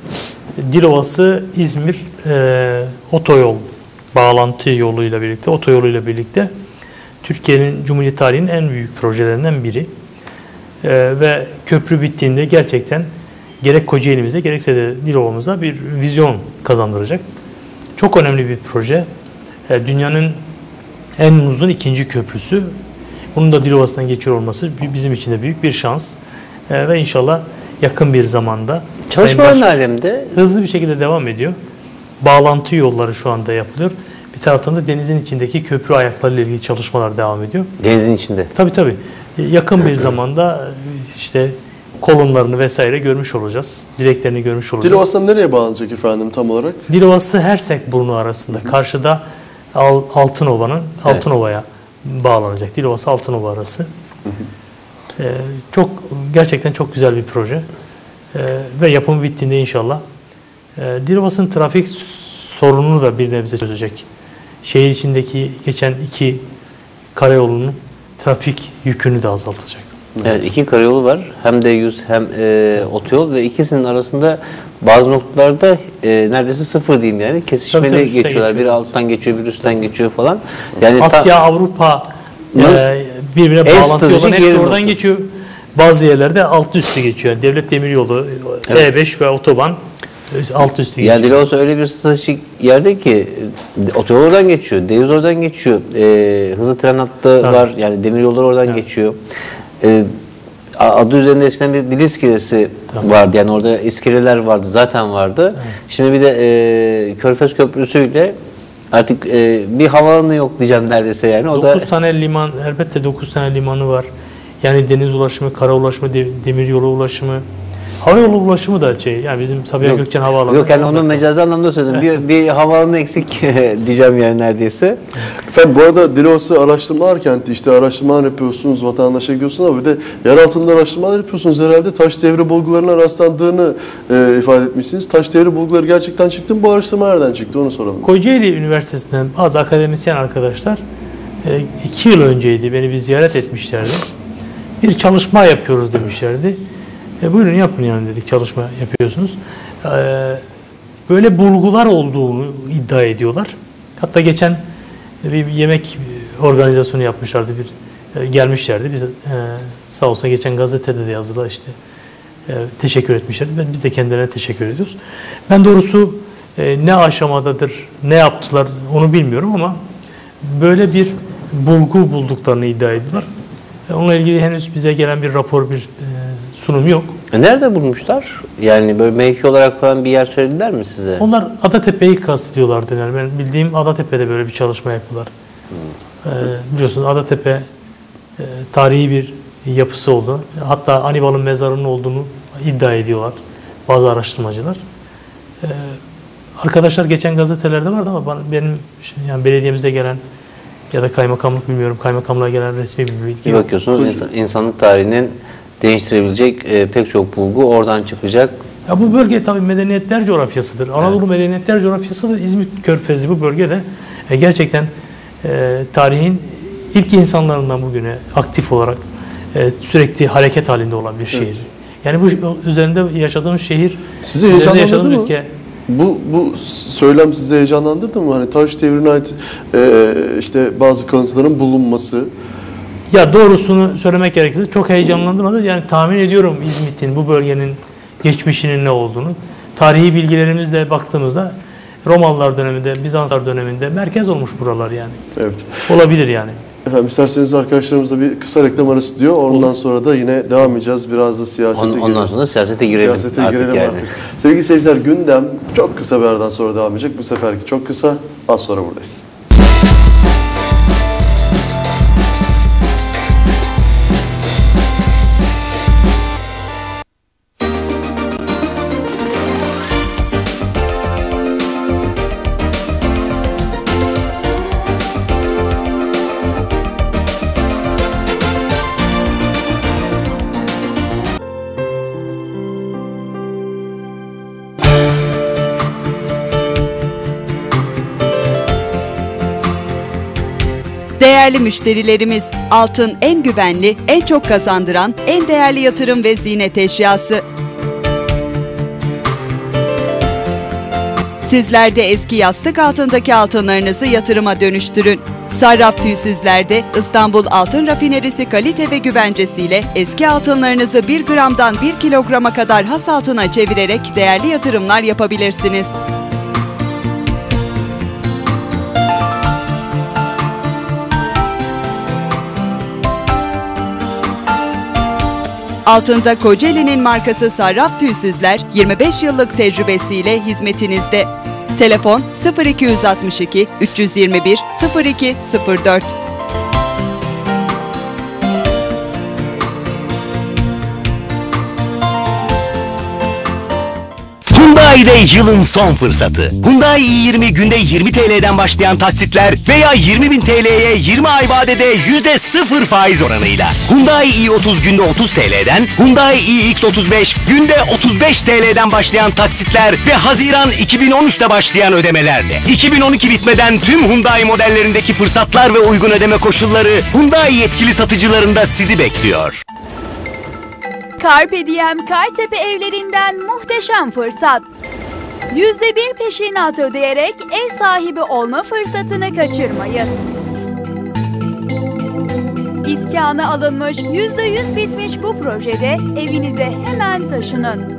Dilovası İzmir e, otoyol bağlantı yoluyla birlikte, otoyoluyla birlikte Türkiye'nin Cumhuriyet tarihinin en büyük projelerinden biri. E, ve köprü bittiğinde gerçekten gerek Kocaeli'mize gerekse de Dilova'mıza bir vizyon kazandıracak. Çok önemli bir proje. E, dünyanın en uzun ikinci köprüsü. Bunun da Dilovası'ndan geçiyor olması bizim için de büyük bir şans. E, ve inşallah yakın bir zamanda çalışmaların alemde hızlı bir şekilde devam ediyor. Bağlantı yolları şu anda yapılıyor. Bir taraftan da denizin içindeki köprü ayakları ile ilgili çalışmalar devam ediyor. Denizin içinde. Tabii tabii. Yakın bir zamanda işte kolonlarını vesaire görmüş olacağız. Direklerini görmüş olacağız. Dilovası'ndan nereye bağlanacak efendim tam olarak? Dilovası Hersek-Burnu arasında. Karşıda Altınova'nın evet. Altınova'ya bağlanacak. Dilovası Altınova arası. Hı hı. Ee, çok gerçekten çok güzel bir proje. Ee, ve yapımı bittiğinde inşallah e, Dilovası'nın trafik sorununu da bir nebze çözecek. Şehir içindeki geçen iki karayolunun trafik yükünü de azaltacak. Evet, iki karayolu var. Hem D yüz hem e, otoyol ve ikisinin arasında bazı noktalarda e, neredeyse sıfır diyeyim yani. Kesişmeli tabii, tabii, geçiyorlar. Geçiyor. Biri alttan geçiyor, biri üstten geçiyor falan. Yani Asya, Avrupa e, birbirine bağlantı yolları hepsi oradan noktası. Geçiyor. Bazı yerlerde alt üstü geçiyor. Yani devlet demiryolu, evet. E beş ve otoban alt üstü geçiyor. Yani Dilovası öyle bir stratejik yerde ki otoyol oradan geçiyor, D yüz oradan geçiyor, e, hızlı tren hattı tabii. var. Yani demiryolları oradan evet. geçiyor. E, adı üzerinde eskiden bir dil iskelesi tamam. vardı. Yani orada iskeleler vardı, zaten vardı. Evet. Şimdi bir de e, Körfez Köprüsü'yle artık e, bir havaalanı yok diyeceğim neredeyse yani. O dokuz tane liman, elbette dokuz tane limanı var. Yani deniz ulaşımı, kara ulaşımı, demir yolu ulaşımı, Havayolu ulaşımı da şey, yani bizim Sabiha Yok. Gökçen Havaalanı. Yok yani onun mecazi anlamda söyledim. bir, bir havaalanı eksik diyeceğim yani neredeyse. Efendim bu arada Dilovası araştırmalar kenti, işte araştırmalar yapıyorsunuz, vatandaşa gidiyorsunuz ama bir de yer altında araştırmalar yapıyorsunuz. Herhalde taş devri bulgularına rastlandığını e, ifade etmişsiniz. Taş devri bulguları gerçekten çıktı mı? Bu araştırma nereden çıktı? Onu soralım. Kocaeli Üniversitesi'nden bazı akademisyen arkadaşlar e, iki yıl önceydi, beni bir ziyaret etmişlerdi. Bir çalışma yapıyoruz demişlerdi. E, buyurun yapın yani dedik, çalışma yapıyorsunuz. E, böyle bulgular olduğunu iddia ediyorlar. Hatta geçen bir yemek organizasyonu yapmışlardı, bir e, gelmişlerdi. Biz e, sağ olsun geçen gazetede de yazdılar işte. E, teşekkür etmişlerdi. Ben, biz de kendilerine teşekkür ediyoruz. Ben doğrusu e, ne aşamadadır, ne yaptılar onu bilmiyorum ama böyle bir bulgu bulduklarını iddia ediyorlar. E, onunla ilgili henüz bize gelen bir rapor, bir e, sunum yok. E nerede bulmuşlar? Yani böyle mevki olarak falan bir yer söylediler mi size? Onlar Adatepe'yi kastediyorlardı. Yani ben bildiğim Adatepe'de böyle bir çalışma yapıyorlar. Hmm. E, biliyorsunuz Adatepe e, tarihi bir yapısı oldu. Hatta Hanibal'ın mezarının olduğunu iddia ediyorlar bazı araştırmacılar. Ee, arkadaşlar geçen gazetelerde vardı ama bana, benim yani belediyemize gelen ya da kaymakamlık, bilmiyorum, kaymakamlığa gelen resmi bir bilgi Bir yok. bakıyorsunuz insan, insanlık tarihinin değiştirebilecek e, pek çok bulgu oradan çıkacak. Ya bu bölge tabii medeniyetler coğrafyasıdır. Anadolu evet. Medeniyetler coğrafyası da İzmit Körfezi bu bölgede e, gerçekten e, tarihin ilk insanlarından bugüne aktif olarak e, sürekli hareket halinde olan bir şehir. Evet. Yani bu üzerinde yaşadığımız şehir, sizi heyecanlandırdı mı? Ülke, bu bu söylem sizi heyecanlandırdı mı? Hani taş devrine ait e, işte bazı kanıtların bulunması. Ya doğrusunu söylemek gerekirse çok heyecanlandırmadı. Yani tahmin ediyorum İzmit'in, bu bölgenin geçmişinin ne olduğunu. Tarihi bilgilerimizle baktığımızda Romalılar döneminde, Bizanslar döneminde merkez olmuş buralar yani. Evet. Olabilir yani. Efendim isterseniz arkadaşlarımızla bir kısa reklam arası diyor. Ondan sonra da yine devam edeceğiz. Biraz da siyasete girelim. Ondan sonra siyasete girelim. Siyasete artık girelim yani. artık. Sevgili seyirciler, gündem çok kısa bir aradan sonra devam edecek. Bu seferki çok kısa. Az sonra buradayız. Değerli müşterilerimiz, altın en güvenli, en çok kazandıran, en değerli yatırım ve ziynet eşyası. Sizler de eski yastık altındaki altınlarınızı yatırıma dönüştürün. Sarraf Tüysüzler'de İstanbul Altın Rafinerisi kalite ve güvencesiyle eski altınlarınızı bir gramdan bir kilograma kadar has altına çevirerek değerli yatırımlar yapabilirsiniz. Altında Kocaeli'nin markası Sarraf Tüysüzler yirmi beş yıllık tecrübesiyle hizmetinizde. Telefon sıfır iki altı iki üç yirmi bir sıfır iki sıfır dört. Hyundai'de yılın son fırsatı. Hyundai i yirmi günde yirmi T L'den başlayan taksitler veya yirmi bin T L'ye yirmi ay vadede yüzde sıfır faiz oranıyla. Hyundai i otuz günde otuz T L'den, Hyundai i X otuz beş günde otuz beş T L'den başlayan taksitler ve Haziran iki bin on üç'te başlayan ödemelerle. iki bin on iki bitmeden tüm Hyundai modellerindeki fırsatlar ve uygun ödeme koşulları Hyundai yetkili satıcılarında sizi bekliyor. Carpe Diem Kartepe evlerinden muhteşem fırsat. yüzde bir peşinat ödeyerek ev sahibi olma fırsatını kaçırmayın. İskanı alınmış, yüzde yüz bitmiş bu projede evinize hemen taşının.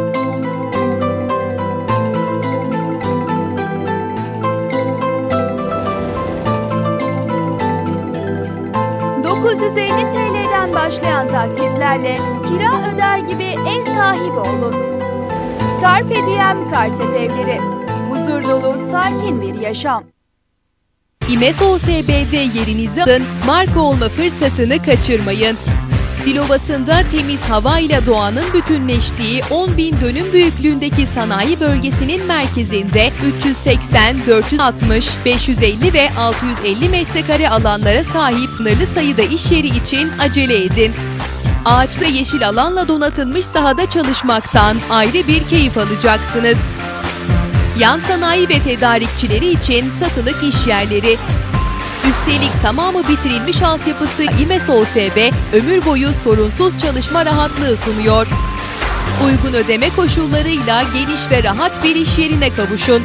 dokuz yüz elli T L'den başlayan taksitlerle kira öder gibi ev sahibi olun. Carpe Diem Kartepe evleri. Huzur dolu, sakin bir yaşam. İmes O S B'de yerinizi alın, marka olma fırsatını kaçırmayın. Dilovası'nda temiz hava ile doğanın bütünleştiği on bin dönüm büyüklüğündeki sanayi bölgesinin merkezinde üç yüz seksen, dört yüz altmış, beş yüz elli ve altı yüz elli metrekare alanlara sahip sınırlı sayıda iş yeri için acele edin. Ağaçlı yeşil alanla donatılmış sahada çalışmaktan ayrı bir keyif alacaksınız. Yan sanayi ve tedarikçileri için satılık iş yerleri. Üstelik tamamı bitirilmiş altyapısı İMES O S B ömür boyu sorunsuz çalışma rahatlığı sunuyor. Uygun ödeme koşullarıyla geniş ve rahat bir iş yerine kavuşun.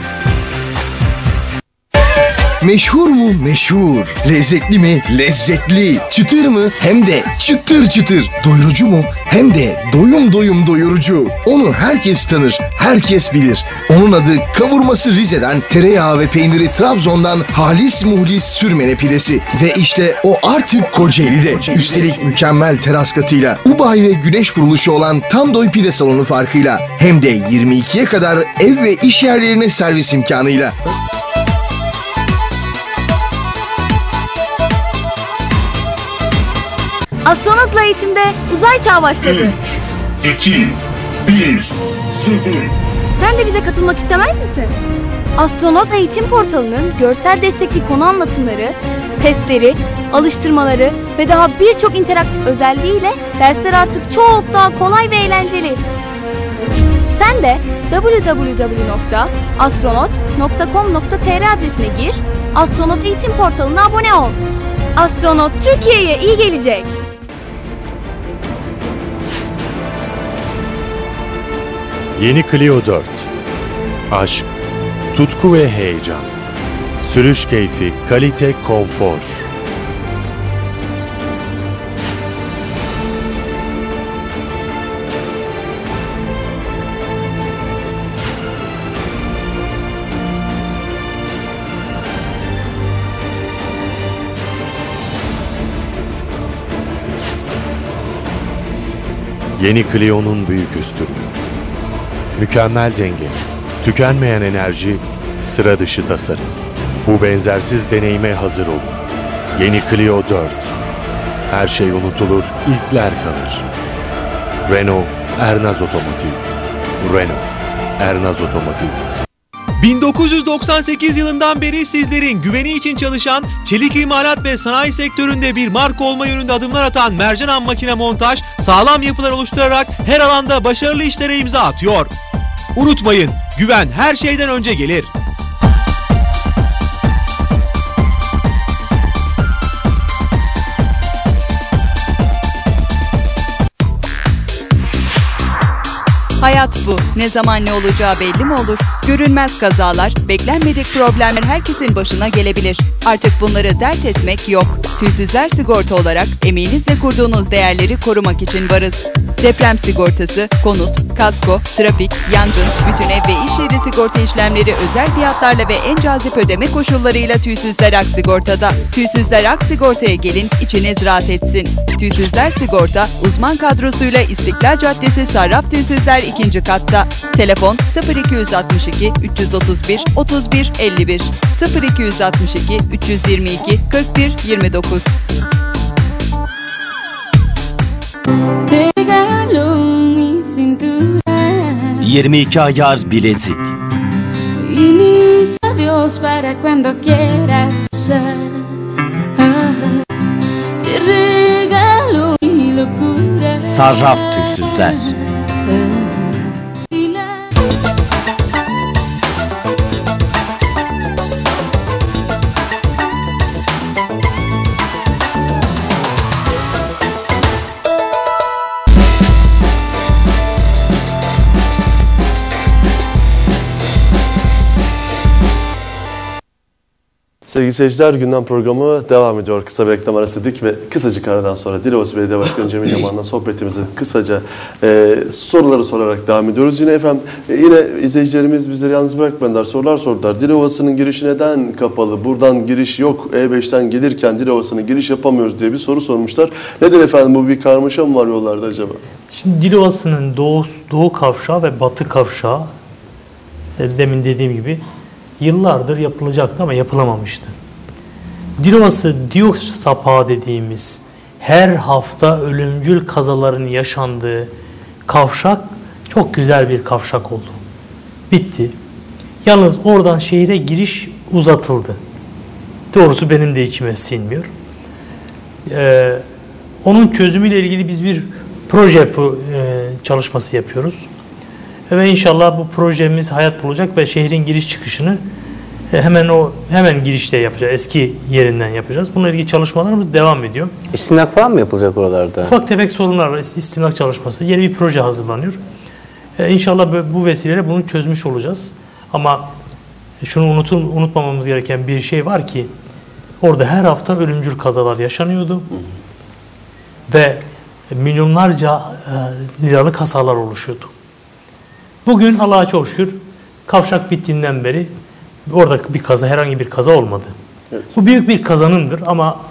Meşhur mu? Meşhur. Lezzetli mi? Lezzetli. Çıtır mı? Hem de çıtır çıtır. Doyurucu mu? Hem de doyum doyum doyurucu. Onu herkes tanır, herkes bilir. Onun adı kavurması Rize'den, tereyağı ve peyniri Trabzon'dan halis muhlis sürmene pidesi. Ve işte o artık Kocaeli'de. Üstelik mükemmel teras katıyla, Ubay ve güneş kuruluşu olan Tam Doy Pide Salonu farkıyla. Hem de yirmi ikiye kadar ev ve iş yerlerine servis imkanıyla. Astronotla eğitimde uzay çağı başladı. üç, iki, bir, sıfır. Sen de bize katılmak istemez misin? Astronot Eğitim Portalı'nın görsel destekli konu anlatımları, testleri, alıştırmaları ve daha birçok interaktif özelliğiyle dersler artık çok daha kolay ve eğlenceli. Sen de double-u double-u double-u nokta astronot nokta com nokta t r adresine gir, Astronot Eğitim Portalı'na abone ol. Astronot Türkiye'ye iyi gelecek. Yeni Clio dört. Aşk, tutku ve heyecan. Sürüş keyfi, kalite, konfor. Yeni Clio'nun büyük üstünlüğü. Mükemmel denge, tükenmeyen enerji, sıra dışı tasarım. Bu benzersiz deneyime hazır olun. Yeni Clio dört. Her şey unutulur, ilkler kalır. Renault Ernaz Otomotiv. Renault Ernaz Otomotiv. bin dokuz yüz doksan sekiz yılından beri sizlerin güveni için çalışan, çelik imalat ve sanayi sektöründe bir marka olma yönünde adımlar atan Mercan Makine Montaj, sağlam yapılar oluşturarak her alanda başarılı işlere imza atıyor. Unutmayın, güven her şeyden önce gelir. Hayat bu. Ne zaman ne olacağı belli mi olur? Görünmez kazalar, beklenmedik problemler herkesin başına gelebilir. Artık bunları dert etmek yok. Tüysüzler Sigorta olarak emeğinizle kurduğunuz değerleri korumak için varız. Deprem sigortası, konut, kasko, trafik, yangın, bütün ev ve iş yeri sigorta işlemleri özel fiyatlarla ve en cazip ödeme koşullarıyla Tüysüzler Ak Sigorta'da. Tüysüzler Ak Sigorta'ya gelin, içiniz rahat etsin. Tüysüzler Sigorta, uzman kadrosuyla İstiklal Caddesi Sarraf Tüysüzler ikinci katta. Telefon sıfır iki altı iki üç yüz otuz bir otuz bir elli bir sıfır iki altı iki üç yüz yirmi iki kırk bir yirmi dokuz. yirmi iki ayar bilezik. Sarraf Tüysüzler. Sevgili seyirciler, gündem programı devam ediyor. Kısa bir reklam arası dedik ve kısacık aradan sonra Dilovası Belediye Başkanı Cemil Yaman'la sohbetimizi kısaca e, soruları sorarak devam ediyoruz. Yine efendim e, yine izleyicilerimiz bizleri yalnız bırakmadılar, sorular sordular. Dilovası'nın girişi neden kapalı? Buradan giriş yok. E beşten gelirken Dilovası'na giriş yapamıyoruz diye bir soru sormuşlar. Nedir efendim, bu bir karmaşa mı var yollarda acaba? Şimdi Dilovası'nın doğu, doğu kavşağı ve batı kavşağı e, demin dediğim gibi yıllardır yapılacaktı ama yapılamamıştı. Dilovası Dios sapağı dediğimiz her hafta ölümcül kazaların yaşandığı kavşak çok güzel bir kavşak oldu. Bitti. Yalnız oradan şehire giriş uzatıldı. Doğrusu benim de içime sinmiyor. Ee, onun çözümüyle ilgili biz bir proje e, çalışması yapıyoruz. Ve inşallah bu projemiz hayat bulacak ve şehrin giriş çıkışını e, hemen o hemen girişte yapacağız. Eski yerinden yapacağız. Bununla ilgili çalışmalarımız devam ediyor. İstimlak falan mı yapılacak oralarda? Ufak tefek sorunlar var. İstimlak çalışması. Yeni bir proje hazırlanıyor. Ee, inşallah bu vesileyle bunu çözmüş olacağız. Ama şunu unutun, unutmamamız gereken bir şey var ki orada her hafta ölümcül kazalar yaşanıyordu. Hı hı. Ve milyonlarca e, liralık hasarlar oluşuyordu. Bugün Allah'a çok şükür kavşak bittiğinden beri orada bir kaza, herhangi bir kaza olmadı. Evet. Bu büyük bir kazanımdır ama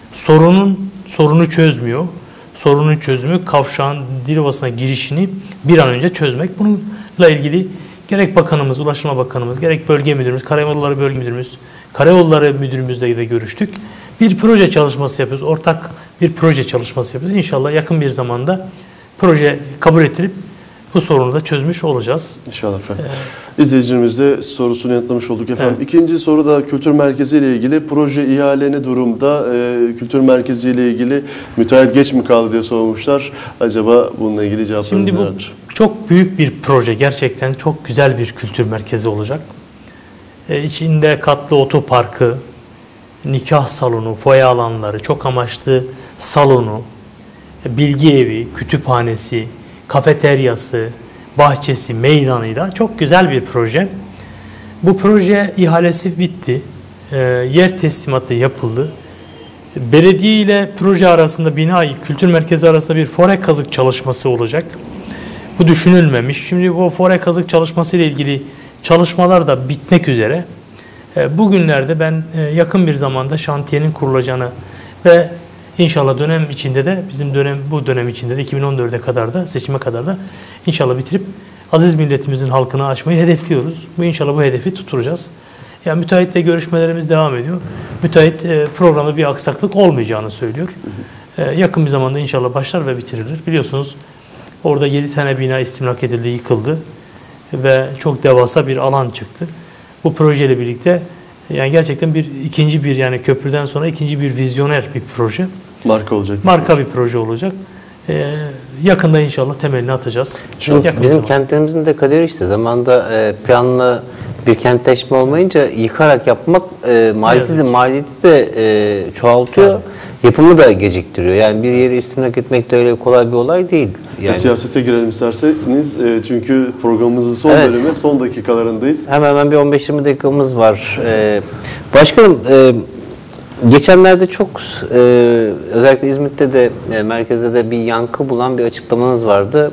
sorunun sorunu çözmüyor. Sorunun çözümü kavşağın Dilovası'na girişini bir an önce çözmek. Bununla ilgili gerek bakanımız, Ulaştırma Bakanımız, gerek bölge müdürümüz, Karayolları Bölge Müdürümüz, Karayolları Müdürümüzle de görüştük. Bir proje çalışması yapıyoruz. Ortak bir proje çalışması yapıyoruz. İnşallah yakın bir zamanda proje kabul ettirip bu sorunu da çözmüş olacağız. İnşallah efendim. Ee, İzleyicimiz de sorusunu yanıtlamış olduk efendim. Evet. İkinci soru da kültür merkezi ile ilgili. Proje ihale ne durumda? Ee, kültür merkezi ile ilgili müteahhit geç mi kaldı diye sormuşlar. Acaba bununla ilgili cevaplarınız Şimdi bu nelerdir? Çok büyük bir proje. Gerçekten çok güzel bir kültür merkezi olacak. Ee, içinde katlı otoparkı, nikah salonu, foya alanları, çok amaçlı salonu, bilgi evi, kütüphanesi, kafeteryası, bahçesi, meydanıyla çok güzel bir proje. Bu proje ihalesi bitti. E, yer teslimatı yapıldı. Belediye ile proje arasında, bina kültür merkezi arasında bir fore kazık çalışması olacak. Bu düşünülmemiş. Şimdi bu fore kazık çalışması ile ilgili çalışmalar da bitmek üzere. E, bugünlerde ben e, yakın bir zamanda şantiyenin kurulacağını ve İnşallah dönem içinde de bizim dönem bu dönem içinde de iki bin on dörde kadar da seçime kadar da inşallah bitirip aziz milletimizin halkına açmayı hedefliyoruz. Bu inşallah bu hedefi tutturacağız. Yani müteahhitle görüşmelerimiz devam ediyor. Müteahhit e, programda bir aksaklık olmayacağını söylüyor. E, yakın bir zamanda inşallah başlar ve bitirilir. Biliyorsunuz orada yedi tane bina istimlak edildi, yıkıldı ve çok devasa bir alan çıktı. Bu projeyle birlikte yani gerçekten bir ikinci bir yani köprüden sonra ikinci bir vizyoner bir proje. Marka olacak. Marka bir proje olacak. Ee, yakında inşallah temelini atacağız. Şimdi bizim zaman. Kentlerimizin de kaderi işte zamanda e, planlı bir kentleşme olmayınca yıkarak yapmak e, maliyeti de, maliyeti de e, çoğaltıyor. Evet. Yapımı da geciktiriyor. Yani bir yeri istimlak etmek de öyle kolay bir olay değil. Yani. E, siyasete girelim isterseniz. E, çünkü programımızın son evet. bölümü, son dakikalarındayız. Hemen hemen bir on beş yirmi dakikamız var. E, başkanım, e, geçenlerde çok e, özellikle İzmit'te de e, merkezde de bir yankı bulan bir açıklamanız vardı.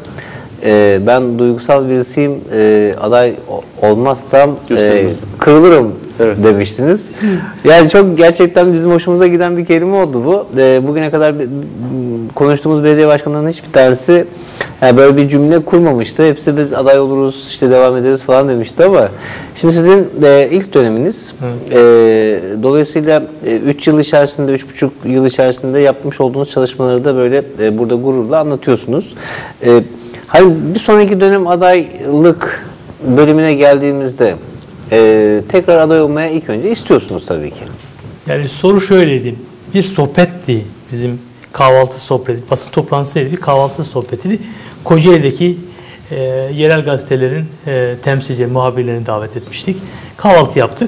E, ben duygusal birisiyim, e, aday olmazsam e, kırılırım evet. demiştiniz. Yani çok gerçekten bizim hoşumuza giden bir kelime oldu bu. E, bugüne kadar konuştuğumuz belediye başkanlarının hiçbir tanesi yani böyle bir cümle kurmamıştı. Hepsi biz aday oluruz, işte devam ederiz falan demişti ama şimdi sizin e, ilk döneminiz e, dolayısıyla üç e, yıl içerisinde, üç buçuk yıl içerisinde yapmış olduğunuz çalışmaları da böyle e, burada gururla anlatıyorsunuz. E, hani bir sonraki dönem adaylık bölümüne geldiğimizde e, tekrar aday olmaya ilk önce istiyorsunuz tabii ki. Yani soru şöyleydi. Bir sohbetti bizim kahvaltı sohbeti, basın toplantısı değil, bir kahvaltı sohbetiydi. Kocaeli'deki e, yerel gazetelerin e, temsilci muhabirlerini davet etmiştik. Kahvaltı yaptık.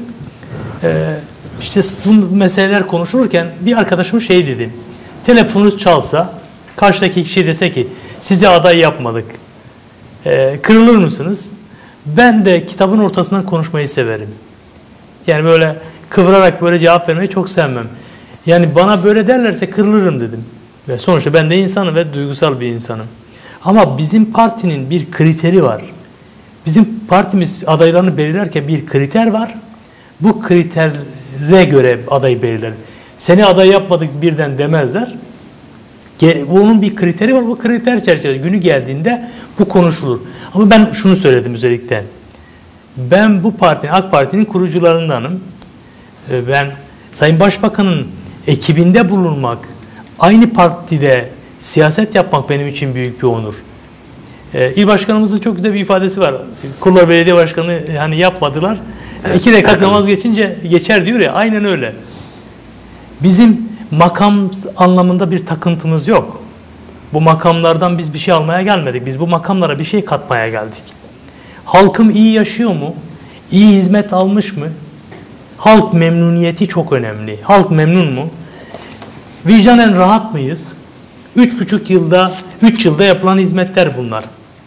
E, işte bu meseleler konuşurken bir arkadaşım şey dedi. Telefonunuz çalsa karşıdaki kişi dese ki size aday yapmadık. E, kırılır mısınız? Ben de kitabın ortasından konuşmayı severim. Yani böyle kıvırarak böyle cevap vermeyi çok sevmem. Yani bana böyle derlerse kırılırım dedim. Ve sonuçta ben de insanım ve duygusal bir insanım. Ama bizim partinin bir kriteri var. Bizim partimiz adaylarını belirlerken bir kriter var. Bu kritere göre aday belirler. Seni aday yapmadık birden demezler. Onun bir kriteri var. Bu kriter çerçevesinde günü geldiğinde bu konuşulur. Ama ben şunu söyledim özellikle. Ben bu partinin, AK Parti'nin kurucularındanım. Ben Sayın Başbakan'ın ekibinde bulunmak, aynı partide siyaset yapmak benim için büyük bir onur. Ee, İl Başkanımızın çok güzel bir ifadesi var. Kullar Belediye Başkanı hani yapmadılar. Yani iki rekat namaz geçince geçer diyor ya, aynen öyle. Bizim makam anlamında bir takıntımız yok. Bu makamlardan biz bir şey almaya gelmedik. Biz bu makamlara bir şey katmaya geldik. Halkım iyi yaşıyor mu? İyi hizmet almış mı? Halk memnuniyeti çok önemli. Halk memnun mu? Vicdanen rahat mıyız? Üç buçuk yılda, üç yılda yapılan hizmetler bunlar.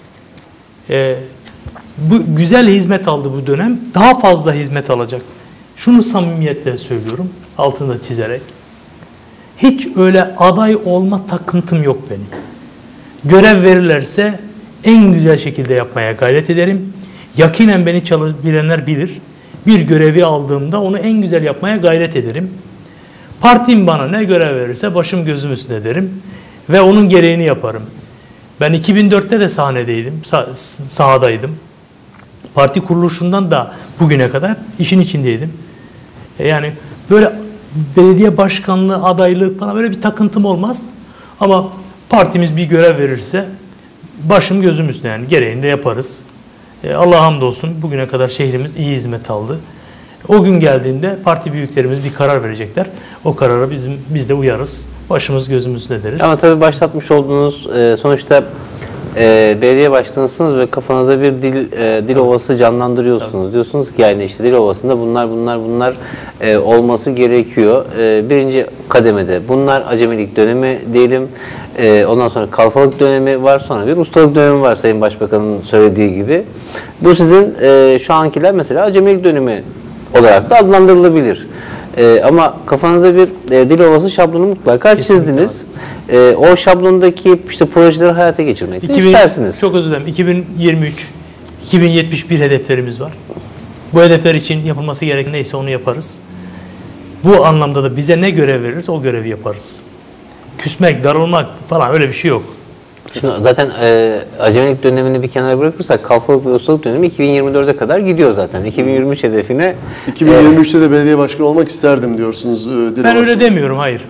Ee, bu güzel hizmet aldı bu dönem. Daha fazla hizmet alacak. Şunu samimiyetle söylüyorum, altını çizerek. Hiç öyle aday olma takıntım yok benim. Görev verirlerse en güzel şekilde yapmaya gayret ederim. Yakinen beni bilenler bilir. Bir görevi aldığımda onu en güzel yapmaya gayret ederim. Partim bana ne görev verirse başım gözüm üstüne derim. Ve onun gereğini yaparım. Ben iki bin dörtte de sahnedeydim, sah sahadaydım. Parti kuruluşundan da bugüne kadar işin içindeydim. Yani böyle belediye başkanlığı adaylık bana böyle bir takıntım olmaz. Ama partimiz bir görev verirse başım gözüm üstüne, yani gereğini de yaparız. Allah'a hamdolsun bugüne kadar şehrimiz iyi hizmet aldı. O gün geldiğinde parti büyüklerimiz bir karar verecekler. O karara bizim biz de uyarız. Başımız gözümüz üstüne deriz. Ama tabii başlatmış olduğunuz e, sonuçta e, belediye başkanısınız ve kafanızda bir dil e, dil ovası canlandırıyorsunuz. Tabii. Diyorsunuz ki yani işte dil ovasında bunlar bunlar bunlar e, olması gerekiyor. E, birinci kademede bunlar acemilik dönemi diyelim. E, ondan sonra kalfalık dönemi var, sonra bir ustalık dönemi var Sayın Başbakan'ın söylediği gibi. Bu sizin e, şu ankiler mesela acemilik dönemi olarak da adlandırılabilir. Ee, ama kafanızda bir e, dil ovası şablonu mutlaka Kesinlikle çizdiniz. Ee, o şablondaki işte projeleri hayata geçirmek de istersiniz. Çok özür dilerim. iki bin yirmi üç iki bin yetmiş bir hedeflerimiz var. Bu hedefler için yapılması gereken neyse onu yaparız. Bu anlamda da bize ne görev verirse o görevi yaparız. Küsmek, darılmak falan öyle bir şey yok. Şimdi zaten e, acemilik dönemini bir kenara bırakırsak kalfalık ve ustalık dönemi iki bin yirmi dörde kadar gidiyor zaten. iki bin yirmi üç hedefine iki bin yirmi üçte de belediye başkanı olmak isterdim diyorsunuz. E, ben öyle demiyorum, hayır.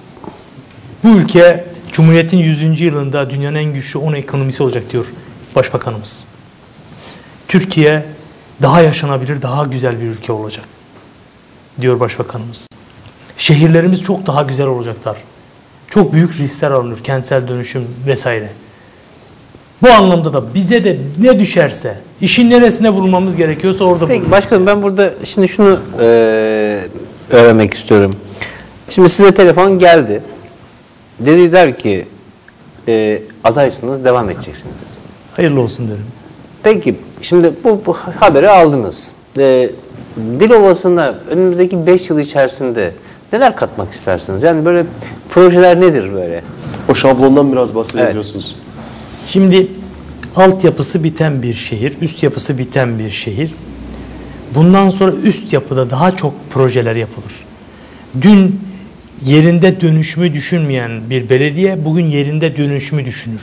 Bu ülke Cumhuriyet'in yüzüncü yılında dünyanın en güçlü on ekonomisi olacak diyor Başbakanımız. Türkiye daha yaşanabilir, daha güzel bir ülke olacak diyor Başbakanımız. Şehirlerimiz çok daha güzel olacaklar. Çok büyük riskler alınır, kentsel dönüşüm vesaire. Bu anlamda da bize de ne düşerse, işin neresine vurmamız gerekiyorsa orada bulunuruz. Peki başkanım, ben burada şimdi şunu e, öğrenmek istiyorum. Şimdi size telefon geldi. Dediler ki e, adaysınız, devam edeceksiniz. Hayırlı olsun derim. Peki şimdi bu, bu haberi aldınız. E, Dilovası'nda önümüzdeki beş yıl içerisinde neler katmak istersiniz? Yani böyle projeler nedir böyle? O şablondan biraz bahsediyorsunuz. Evet. Şimdi altyapısı biten bir şehir, üst yapısı biten bir şehir. Bundan sonra üst yapıda daha çok projeler yapılır. Dün yerinde dönüşümü düşünmeyen bir belediye bugün yerinde dönüşümü düşünür.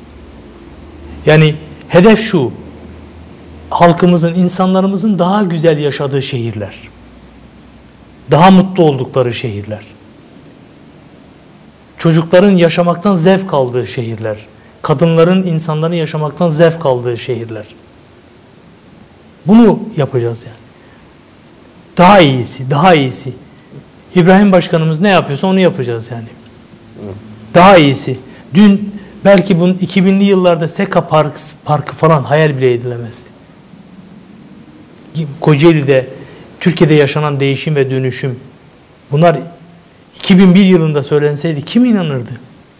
Yani hedef şu: halkımızın, insanlarımızın daha güzel yaşadığı şehirler. Daha mutlu oldukları şehirler. Çocukların yaşamaktan zevk aldığı şehirler. Kadınların, insanların yaşamaktan zevk aldığı şehirler. Bunu yapacağız yani. Daha iyisi, daha iyisi. İbrahim Başkanımız ne yapıyorsa onu yapacağız yani. Daha iyisi. Dün belki bunun iki binli yıllarda Seka Park, Parkı falan hayal bile edilemezdi. Kocaeli'de, Türkiye'de yaşanan değişim ve dönüşüm, bunlar iki bin bir yılında söylenseydi kim inanırdı?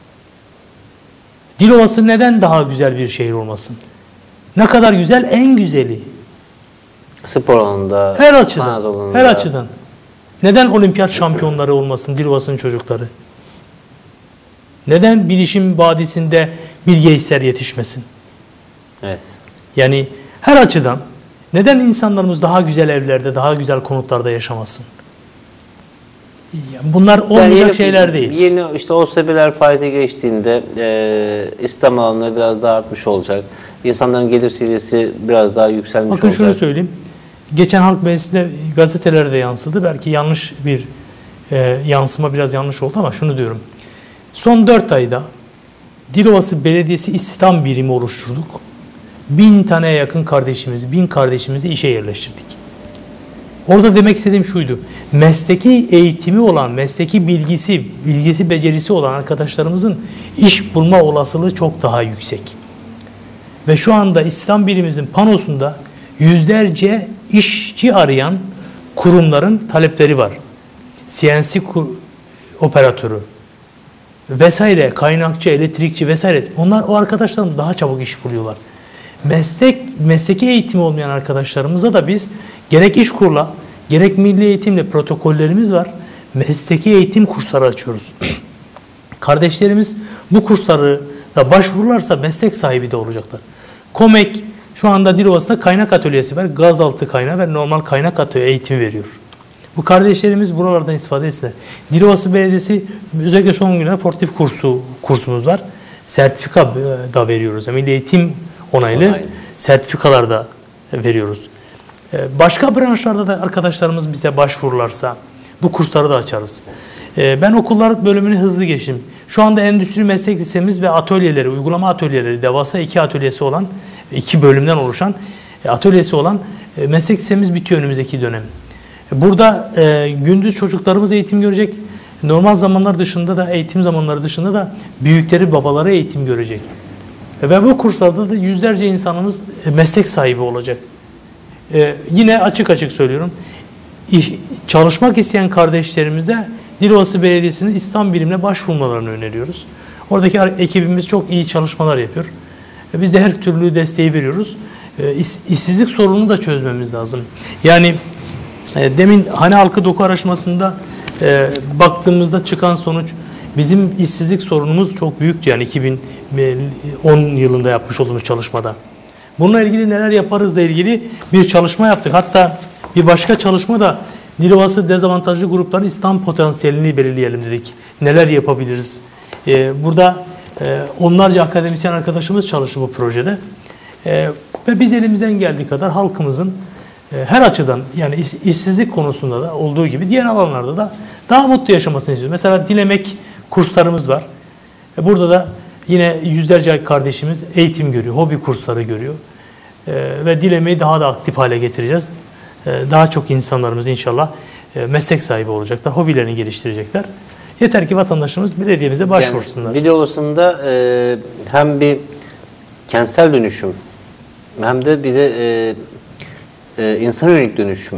Dilovası neden daha güzel bir şehir olmasın? Ne kadar güzel, en güzeli. Spor alanında, her açıdan, alanında. her açıdan. Neden olimpiyat şampiyonları olmasın Dilovası'nın çocukları? Neden Bilişim Vadisi'nde Bill Gates'ler yetişmesin? Evet. Yani her açıdan neden insanlarımız daha güzel evlerde, daha güzel konutlarda yaşamasın? Bunlar olmayacak yani yeni, şeyler değil. Yeni işte O S B'ler faize geçtiğinde e, İslam alanları biraz daha artmış olacak. İnsanların gelir seviyesi biraz daha yükselmiş Bakın olacak. Bakın şunu söyleyeyim. Geçen Halk Meclisi'nde gazetelerde yansıdı. Belki yanlış bir e, yansıma, biraz yanlış oldu ama şunu diyorum. Son dört ayda Dilovası Belediyesi İstihdam Birimi oluşturduk. Bin taneye yakın kardeşimizi, bin kardeşimizi işe yerleştirdik. Orada demek istediğim şuydu. Mesleki eğitimi olan, mesleki bilgisi, bilgisi becerisi olan arkadaşlarımızın iş bulma olasılığı çok daha yüksek. Ve şu anda İstihdam Birimimizin panosunda yüzlerce işçi arayan kurumların talepleri var. C N C operatörü vesaire, kaynakçı, elektrikçi vesaire. Onlar, o arkadaşlarımız daha çabuk iş buluyorlar. Meslek, mesleki eğitimi olmayan arkadaşlarımıza da biz gerek İşkur'la, gerek milli eğitimle protokollerimiz var. Mesleki eğitim kursları açıyoruz. Kardeşlerimiz bu kursları da başvururlarsa meslek sahibi de olacaklar. KOMEK şu anda Dilovası'nda kaynak atölyesi var. Gazaltı kaynağı ve normal kaynak atölye eğitimi veriyor. Bu kardeşlerimiz buralardan istifade etsinler. Dilovası Belediyesi özellikle son günlerde forklift kursu kursumuz var. Sertifika da veriyoruz. Yani milli eğitim onaylı Onaylı. sertifikalar da veriyoruz. Başka branşlarda da arkadaşlarımız bize başvururlarsa bu kursları da açarız. Ben okullar bölümünü hızlı geçtim. Şu anda endüstri meslek lisemiz ve atölyeleri, uygulama atölyeleri, devasa iki atölyesi olan, iki bölümden oluşan atölyesi olan meslek lisemiz bitiyor önümüzdeki dönem. Burada e, gündüz çocuklarımız eğitim görecek. Normal zamanlar dışında da, eğitim zamanları dışında da büyükleri, babaları eğitim görecek. Ve bu kurslarda da yüzlerce insanımız e, meslek sahibi olacak. E, yine açık açık söylüyorum. İş, çalışmak isteyen kardeşlerimize Dilovası Belediyesi'nin İstihdam Birimine başvurmalarını öneriyoruz. Oradaki ekibimiz çok iyi çalışmalar yapıyor. E, biz de her türlü desteği veriyoruz. E, iş, işsizlik sorununu da çözmemiz lazım. Yani E, demin hane halkı doku araştırmasında e, baktığımızda çıkan sonuç bizim işsizlik sorunumuz çok büyüktü. Yani iki bin on yılında yapmış olduğumuz çalışmada. Bununla ilgili neler yaparızla ilgili bir çalışma yaptık. Hatta bir başka çalışma da Dilovası dezavantajlı grupların İstihdam potansiyelini belirleyelim dedik. Neler yapabiliriz? E, burada e, onlarca akademisyen arkadaşımız çalıştı bu projede. E, ve biz elimizden geldiği kadar halkımızın her açıdan, yani iş, işsizlik konusunda da olduğu gibi diğer alanlarda da daha mutlu yaşamasını istiyoruz. Mesela Dilemek kurslarımız var. Burada da yine yüzlerce kardeşimiz eğitim görüyor, hobi kursları görüyor. Ve Dilemeyi daha da aktif hale getireceğiz. Daha çok insanlarımız inşallah meslek sahibi olacaklar, hobilerini geliştirecekler. Yeter ki vatandaşımız belediyemize başvursunlar. Yani Dilovası'nda e, hem bir kentsel dönüşüm hem de bir de e, Ee, insan yönelik dönüşüm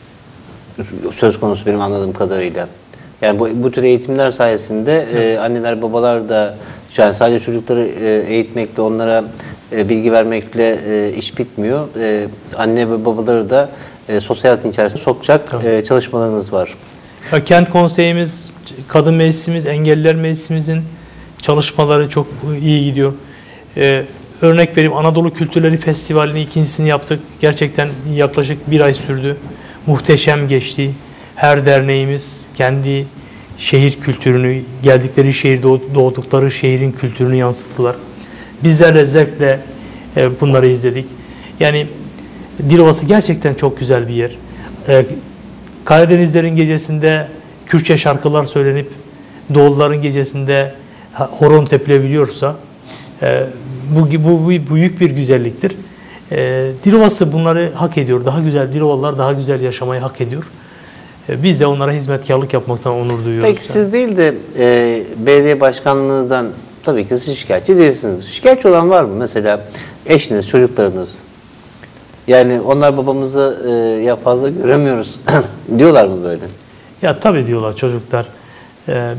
söz konusu benim anladığım kadarıyla. Yani bu, bu tür eğitimler sayesinde e, anneler babalar da yani sadece çocukları e, eğitmekle, onlara e, bilgi vermekle e, iş bitmiyor. E, anne ve babaları da e, sosyal hayatın içerisine sokacak e, çalışmalarınız var. Ya, kent konseyimiz, kadın meclisimiz, engelliler meclisimizin çalışmaları çok iyi gidiyor. E, Örnek vereyim, Anadolu Kültürleri Festivali'nin ikincisini yaptık. Gerçekten yaklaşık bir ay sürdü. Muhteşem geçti. Her derneğimiz kendi şehir kültürünü, geldikleri şehirde doğdukları şehrin kültürünü yansıttılar. Bizler de zevkle bunları izledik. Yani Dilovası gerçekten çok güzel bir yer. Karadenizlerin gecesinde Kürtçe şarkılar söylenip Doğulların gecesinde horon tepilebiliyorsa Bu, bu, bu büyük bir güzelliktir. E, Dilovası bunları hak ediyor. Daha güzel, Dilovalılar daha güzel yaşamayı hak ediyor. E, biz de onlara hizmetkarlık yapmaktan onur duyuyoruz. Peki yani. Siz değil de e, belediye başkanlığınızdan tabii ki siz şikayetçi değilsiniz. Şikayetçi olan var mı? Mesela eşiniz, çocuklarınız. Yani onlar babamızı e, ya fazla göremiyoruz diyorlar mı böyle? Ya tabii diyorlar çocuklar. E,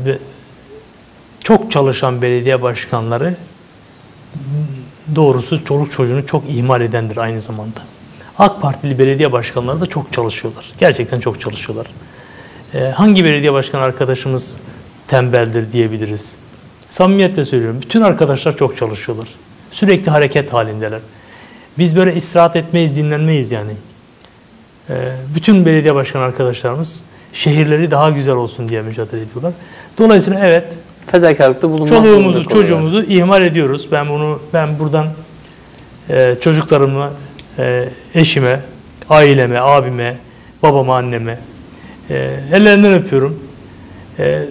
çok çalışan belediye başkanları doğrusu çoluk çocuğunu çok ihmal edendir aynı zamanda. AK Partili belediye başkanları da çok çalışıyorlar. Gerçekten çok çalışıyorlar. Ee, hangi belediye başkanı arkadaşımız tembeldir diyebiliriz? Samimiyetle söylüyorum. Bütün arkadaşlar çok çalışıyorlar. Sürekli hareket halindeler. Biz böyle istirahat etmeyiz, dinlenmeyiz yani. Ee, bütün belediye başkan arkadaşlarımız şehirleri daha güzel olsun diye mücadele ediyorlar. Dolayısıyla evet, fedakarlıkta bulunmak, çoluğumuzu, çocuğumuzu ihmal ediyoruz. Ben bunu ben buradan e, çocuklarıma, e, eşime, aileme, abime, babama, anneme e, ellerinden öpüyorum. E,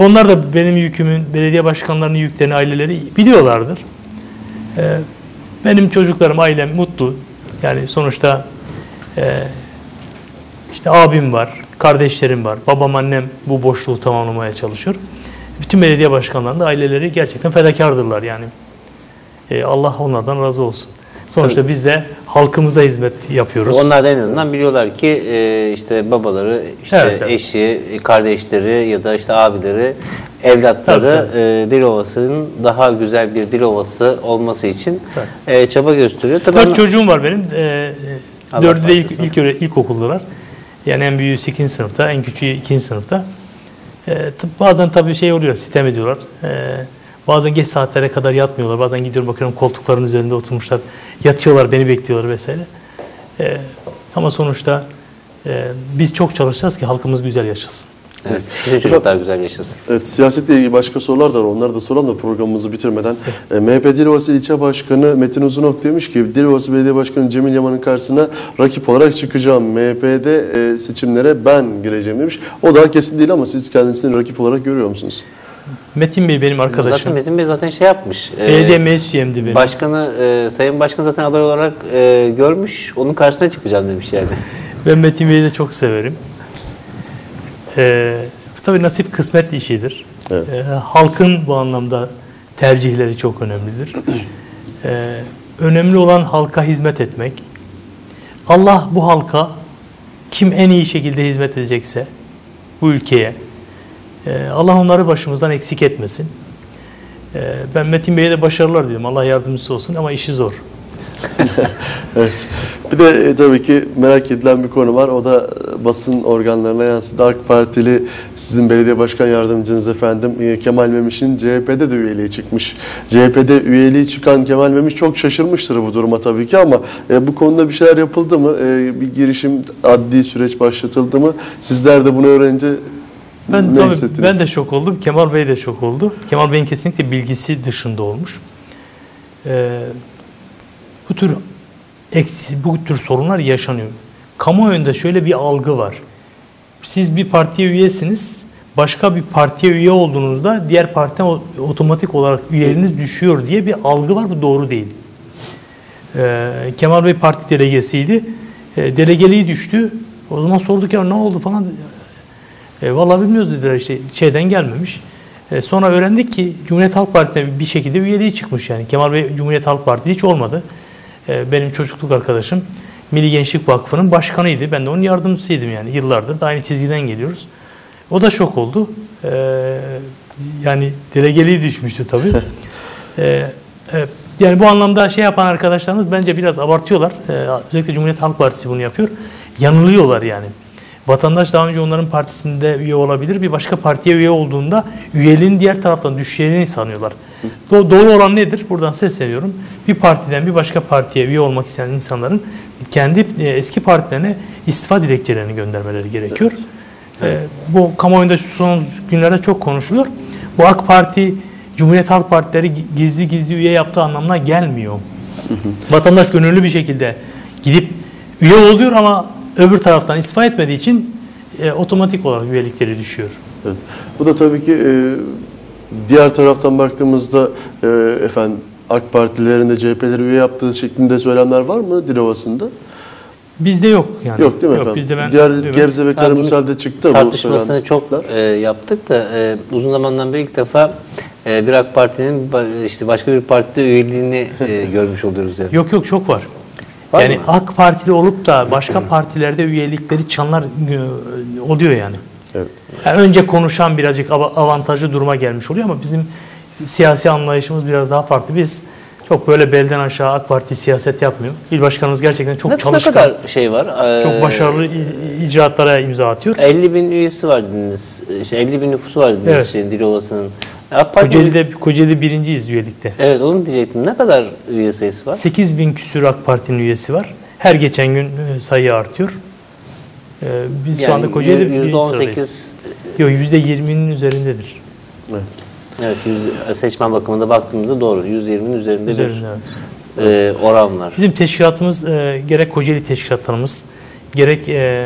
Onlar da benim yükümün, belediye başkanlarının yüklerini, aileleri biliyorlardır. E, benim çocuklarım, ailem mutlu. Yani sonuçta e, işte abim var, kardeşlerim var, babam, annem bu boşluğu tamamlamaya çalışıyor. Bütün belediye başkanlarının da aileleri gerçekten fedakardırlar yani. E, Allah onlardan razı olsun. Sonuçta Tabii. biz de halkımıza hizmet yapıyoruz. Onlar da en azından evet. biliyorlar ki e, işte babaları, işte evet, evet. eşi, kardeşleri ya da işte abileri, evlatları tabii, tabii. E, Dilovası'nın daha güzel bir Dilovası olması için e, çaba gösteriyor. Tabii Dört ama... çocuğum var benim. E, dördü de ilk, ilk, ilk, ilkokuldalar. Yani en büyüğü sekizinci sınıfta, en küçüğü ikinci sınıfta. E, bazen tabii şey oluyor, sitem ediyorlar. E, bazen geç saatlere kadar yatmıyorlar. Bazen gidiyorum bakıyorum koltukların üzerinde oturmuşlar. Yatıyorlar, beni bekliyorlar vesaire. E, ama sonuçta e, biz çok çalışacağız ki halkımız güzel yaşasın. Evet, bütün çocuklar güzel yaşasın. Evet, siyasetle ilgili başka sorular da var. Onları da soralım da programımızı bitirmeden. E, M H P Dilovası İlçe Başkanı Metin Uzunok demiş ki Dilovası Belediye Başkanı Cemil Yaman'ın karşısına rakip olarak çıkacağım. M H P'de e, seçimlere ben gireceğim demiş. O daha kesin değil ama siz kendisini rakip olarak görüyor musunuz? Metin Bey benim arkadaşım. Zaten Metin Bey zaten şey yapmış. Belediye meclis üyemdi benim. Başkanı, e, Sayın Başkan zaten aday olarak e, görmüş. Onun karşısına çıkacağım demiş yani. Ben Metin Bey'i de çok severim. Ee, tabii nasip kısmet işidir. Evet. Ee, halkın bu anlamda tercihleri çok önemlidir. Ee, önemli olan halka hizmet etmek. Allah bu halka kim en iyi şekilde hizmet edecekse bu ülkeye e, Allah onları başımızdan eksik etmesin. E, ben Metin Bey'e de başarılar diyorum. Allah yardımcısı olsun ama işi zor. Evet. Bir de e, tabii ki merak edilen bir konu var. O da basın organlarına yansıdı. AK Partili sizin belediye başkan yardımcınız efendim e, Kemal Memiş'in C H P'de de üyeliği çıkmış. C H P'de üyeliği çıkan Kemal Memiş çok şaşırmıştır bu duruma tabii ki ama e, bu konuda bir şeyler yapıldı mı? E, bir girişim, adli süreç başlatıldı mı? Sizler de bunu öğrenince ben, ne hissettiniz? Ben de şok oldum. Kemal Bey de şok oldu. Kemal Bey'in kesinlikle bilgisi dışında olmuş. Ee, bu tür eksi, bu tür sorunlar yaşanıyor. Kamuoyunda şöyle bir algı var. Siz bir partiye üyesiniz, başka bir partiye üye olduğunuzda diğer partiden otomatik olarak üyeliğiniz düşüyor diye bir algı var. Bu doğru değil. Ee, Kemal Bey parti delegesiydi. Ee, delegeliği düştü. O zaman sorduk ya ne oldu falan. E, vallahi bilmiyoruz dediler işte şeyden gelmemiş. E, sonra öğrendik ki Cumhuriyet Halk Partisi'ne bir şekilde üyeliği çıkmış yani. Kemal Bey Cumhuriyet Halk Partisi hiç olmadı. E, benim çocukluk arkadaşım Milli Gençlik Vakfı'nın başkanıydı. Ben de onun yardımcısıydım yani yıllardır da aynı çizgiden geliyoruz. O da şok oldu. E, yani delegeliği düşmüştü tabii. e, e, yani bu anlamda şey yapan arkadaşlarımız bence biraz abartıyorlar. E, özellikle Cumhuriyet Halk Partisi bunu yapıyor. Yanılıyorlar yani. Vatandaş daha önce onların partisinde üye olabilir. Bir başka partiye üye olduğunda üyeliğin diğer taraftan düşeceğini sanıyorlar. Do- doğru olan nedir? Buradan sesleniyorum. Bir partiden bir başka partiye üye olmak isteyen insanların kendi e, eski partilerine istifa dilekçelerini göndermeleri gerekiyor. Evet. E, bu kamuoyunda şu son günlerde çok konuşuluyor. Bu AK Parti, Cumhuriyet Halk Partileri gizli gizli üye yaptığı anlamına gelmiyor. Vatandaş gönüllü bir şekilde gidip üye oluyor ama öbür taraftan istifa etmediği için e, otomatik olarak üyelikleri düşüyor. Evet. Bu da tabii ki e, diğer taraftan baktığımızda e, efendim AK Partilerin de C H P'leri üye yaptığı şeklinde söylemler var mı Dilovası'nda? Bizde yok yani. Yok değil mi yok, efendim? Bizde ben, diğer Gebze ve Karamürsel'de çıktı bu tartışmasını çok e, yaptık da e, uzun zamandan beri ilk defa e, bir AK Parti'nin işte başka bir partide üyeliğini e, görmüş oluyoruz yani. Yok yok çok var. Var yani mı? AK Partili olup da başka partilerde üyelikleri çanlar oluyor yani. Evet. Yani önce konuşan birazcık avantajlı duruma gelmiş oluyor ama bizim siyasi anlayışımız biraz daha farklı. Biz çok böyle belden aşağı AK Parti siyaset yapmıyor. İl başkanımız gerçekten çok ne, çalışkan. Ne kadar şey var? Ee, çok başarılı icraatlara imza atıyor. elli bin üyesi var dediniz. İşte elli bin nüfusu var dediniz evet. şey, Dilovası'nın. Kocaeli'de, Kocaeli birinciyiz üyelikte. Evet onu diyecektim. Ne kadar üye sayısı var? sekiz bin küsur AK Parti'nin üyesi var. Her geçen gün sayı artıyor. Ee, biz yani şu anda Kocaeli yüzde on sekiz Yok yüzde yirminin üzerindedir. Evet. Evet yüzde, seçmen bakımında baktığımızda doğru. yüzde yirminin üzerinde Üzerinde, bir evet. e, oran var. Bizim teşkilatımız e, gerek Kocaeli teşkilatlarımız gerek e,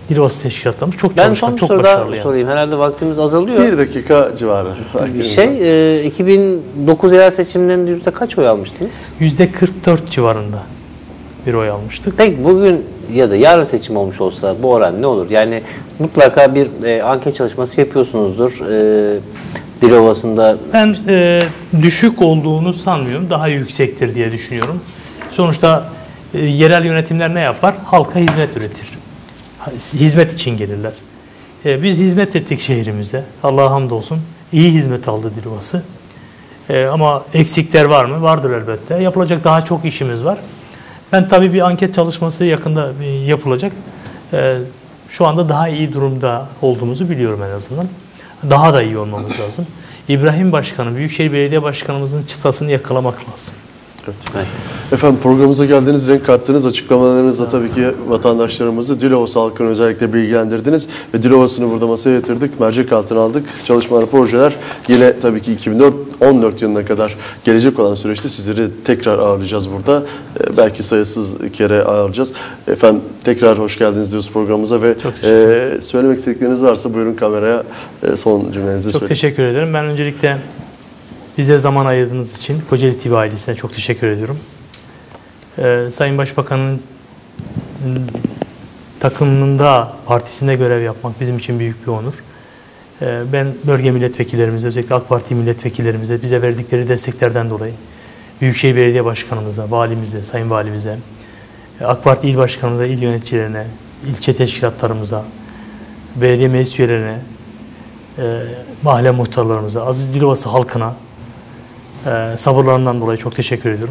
Dilovası teşkilatlarımız çok Ben çalışkan, son çok soru başarılı daha yani. sorayım. Herhalde vaktimiz azalıyor. Bir dakika civarı. Şey, e, iki bin dokuz yerel seçimlerinde yüzde kaç oy almıştınız? yüzde kırk dört civarında bir oy almıştık. Peki bugün ya da yarın seçim olmuş olsa bu oran ne olur? Yani mutlaka bir e, anket çalışması yapıyorsunuzdur. E, Dilovası'nda Ben e, düşük olduğunu sanmıyorum. Daha yüksektir diye düşünüyorum. Sonuçta e, yerel yönetimler ne yapar? Halka hizmet üretir. Hizmet için gelirler. E, biz hizmet ettik şehrimize. Allah'a hamdolsun. İyi hizmet aldı Dilovası. E, ama eksikler var mı? Vardır elbette. Yapılacak daha çok işimiz var. Ben tabii bir anket çalışması yakında e, yapılacak. E, şu anda daha iyi durumda olduğumuzu biliyorum en azından. Daha da iyi olmamız lazım. İbrahim Başkanı, Büyükşehir Belediye Başkanımızın çıtasını yakalamak lazım. Evet. Evet. Efendim programımıza geldiniz, renk kattınız, açıklamalarınızla tabii ki vatandaşlarımızı Dilovası halkını özellikle bilgilendirdiniz ve Dilovası'nı burada masaya yatırdık, mercek altına aldık. Çalışmalar, projeler yine tabii ki iki bin on dört yılına kadar gelecek olan süreçte sizleri tekrar ağırlayacağız burada. Ee, belki sayısız kere ağırlayacağız. Efendim tekrar hoş geldiniz diyoruz programımıza ve e, söylemek istedikleriniz varsa buyurun kameraya e, son cümlenizi Çok söyleyin. teşekkür ederim. Ben öncelikle bize zaman ayırdığınız için Kocaeli T V ailesine çok teşekkür ediyorum. Ee, Sayın Başbakan'ın takımında, partisinde görev yapmak bizim için büyük bir onur. Ee, ben bölge milletvekillerimize, özellikle AK Parti milletvekillerimize bize verdikleri desteklerden dolayı Büyükşehir Belediye Başkanımıza, valimize, Sayın Valimize, AK Parti il başkanımıza, il yöneticilerine, ilçe teşkilatlarımıza, belediye meclis üyelerine, e, mahalle muhtarlarımıza, Aziz Dilovası halkına e, sabırlarından dolayı çok teşekkür ediyorum.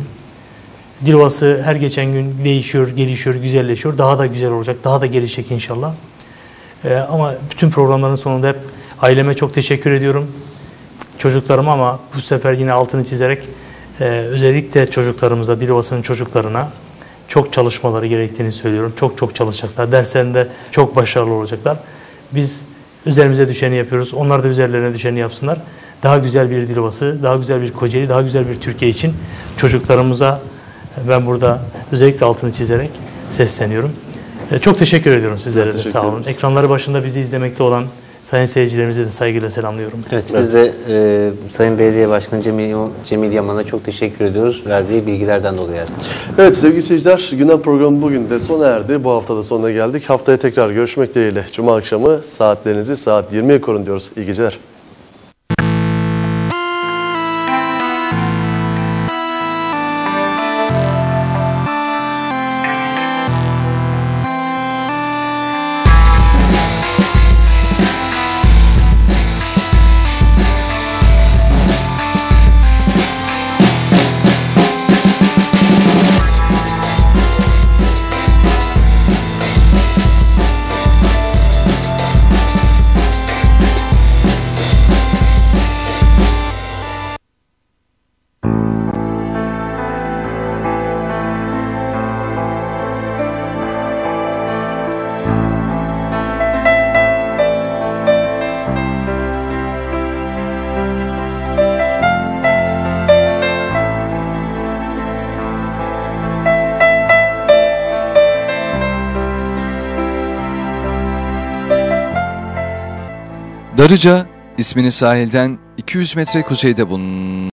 Dilovası her geçen gün değişiyor, gelişiyor, güzelleşiyor. Daha da güzel olacak, daha da gelişecek inşallah. E, ama bütün programların sonunda hep aileme çok teşekkür ediyorum. Çocuklarıma, ama bu sefer yine altını çizerek e, özellikle çocuklarımıza, Dilovası'nın çocuklarına çok çalışmaları gerektiğini söylüyorum. Çok çok çalışacaklar. Derslerinde çok başarılı olacaklar. Biz üzerimize düşeni yapıyoruz. Onlar da üzerlerine düşeni yapsınlar. Daha güzel bir Dilovası, daha güzel bir Kocaeli, daha güzel bir Türkiye için çocuklarımıza ben burada özellikle altını çizerek sesleniyorum. Çok teşekkür ediyorum sizlere de. Sağ olun. Ekranları başında bizi izlemekte olan sayın seyircilerimize de saygıyla selamlıyorum. Evet, biz de e, Sayın Belediye Başkanı Cemil, Cemil Yaman'a çok teşekkür ediyoruz verdiği bilgilerden dolayı. Evet sevgili seyirciler, gündem programı bugün de sona erdi. Bu hafta da sonuna geldik. Haftaya tekrar görüşmek dileğiyle. Cuma akşamı saatlerinizi saat yirmiye korun diyoruz. İyi geceler. Darıca, ismini sahilden iki yüz metre kuzeyde bulunan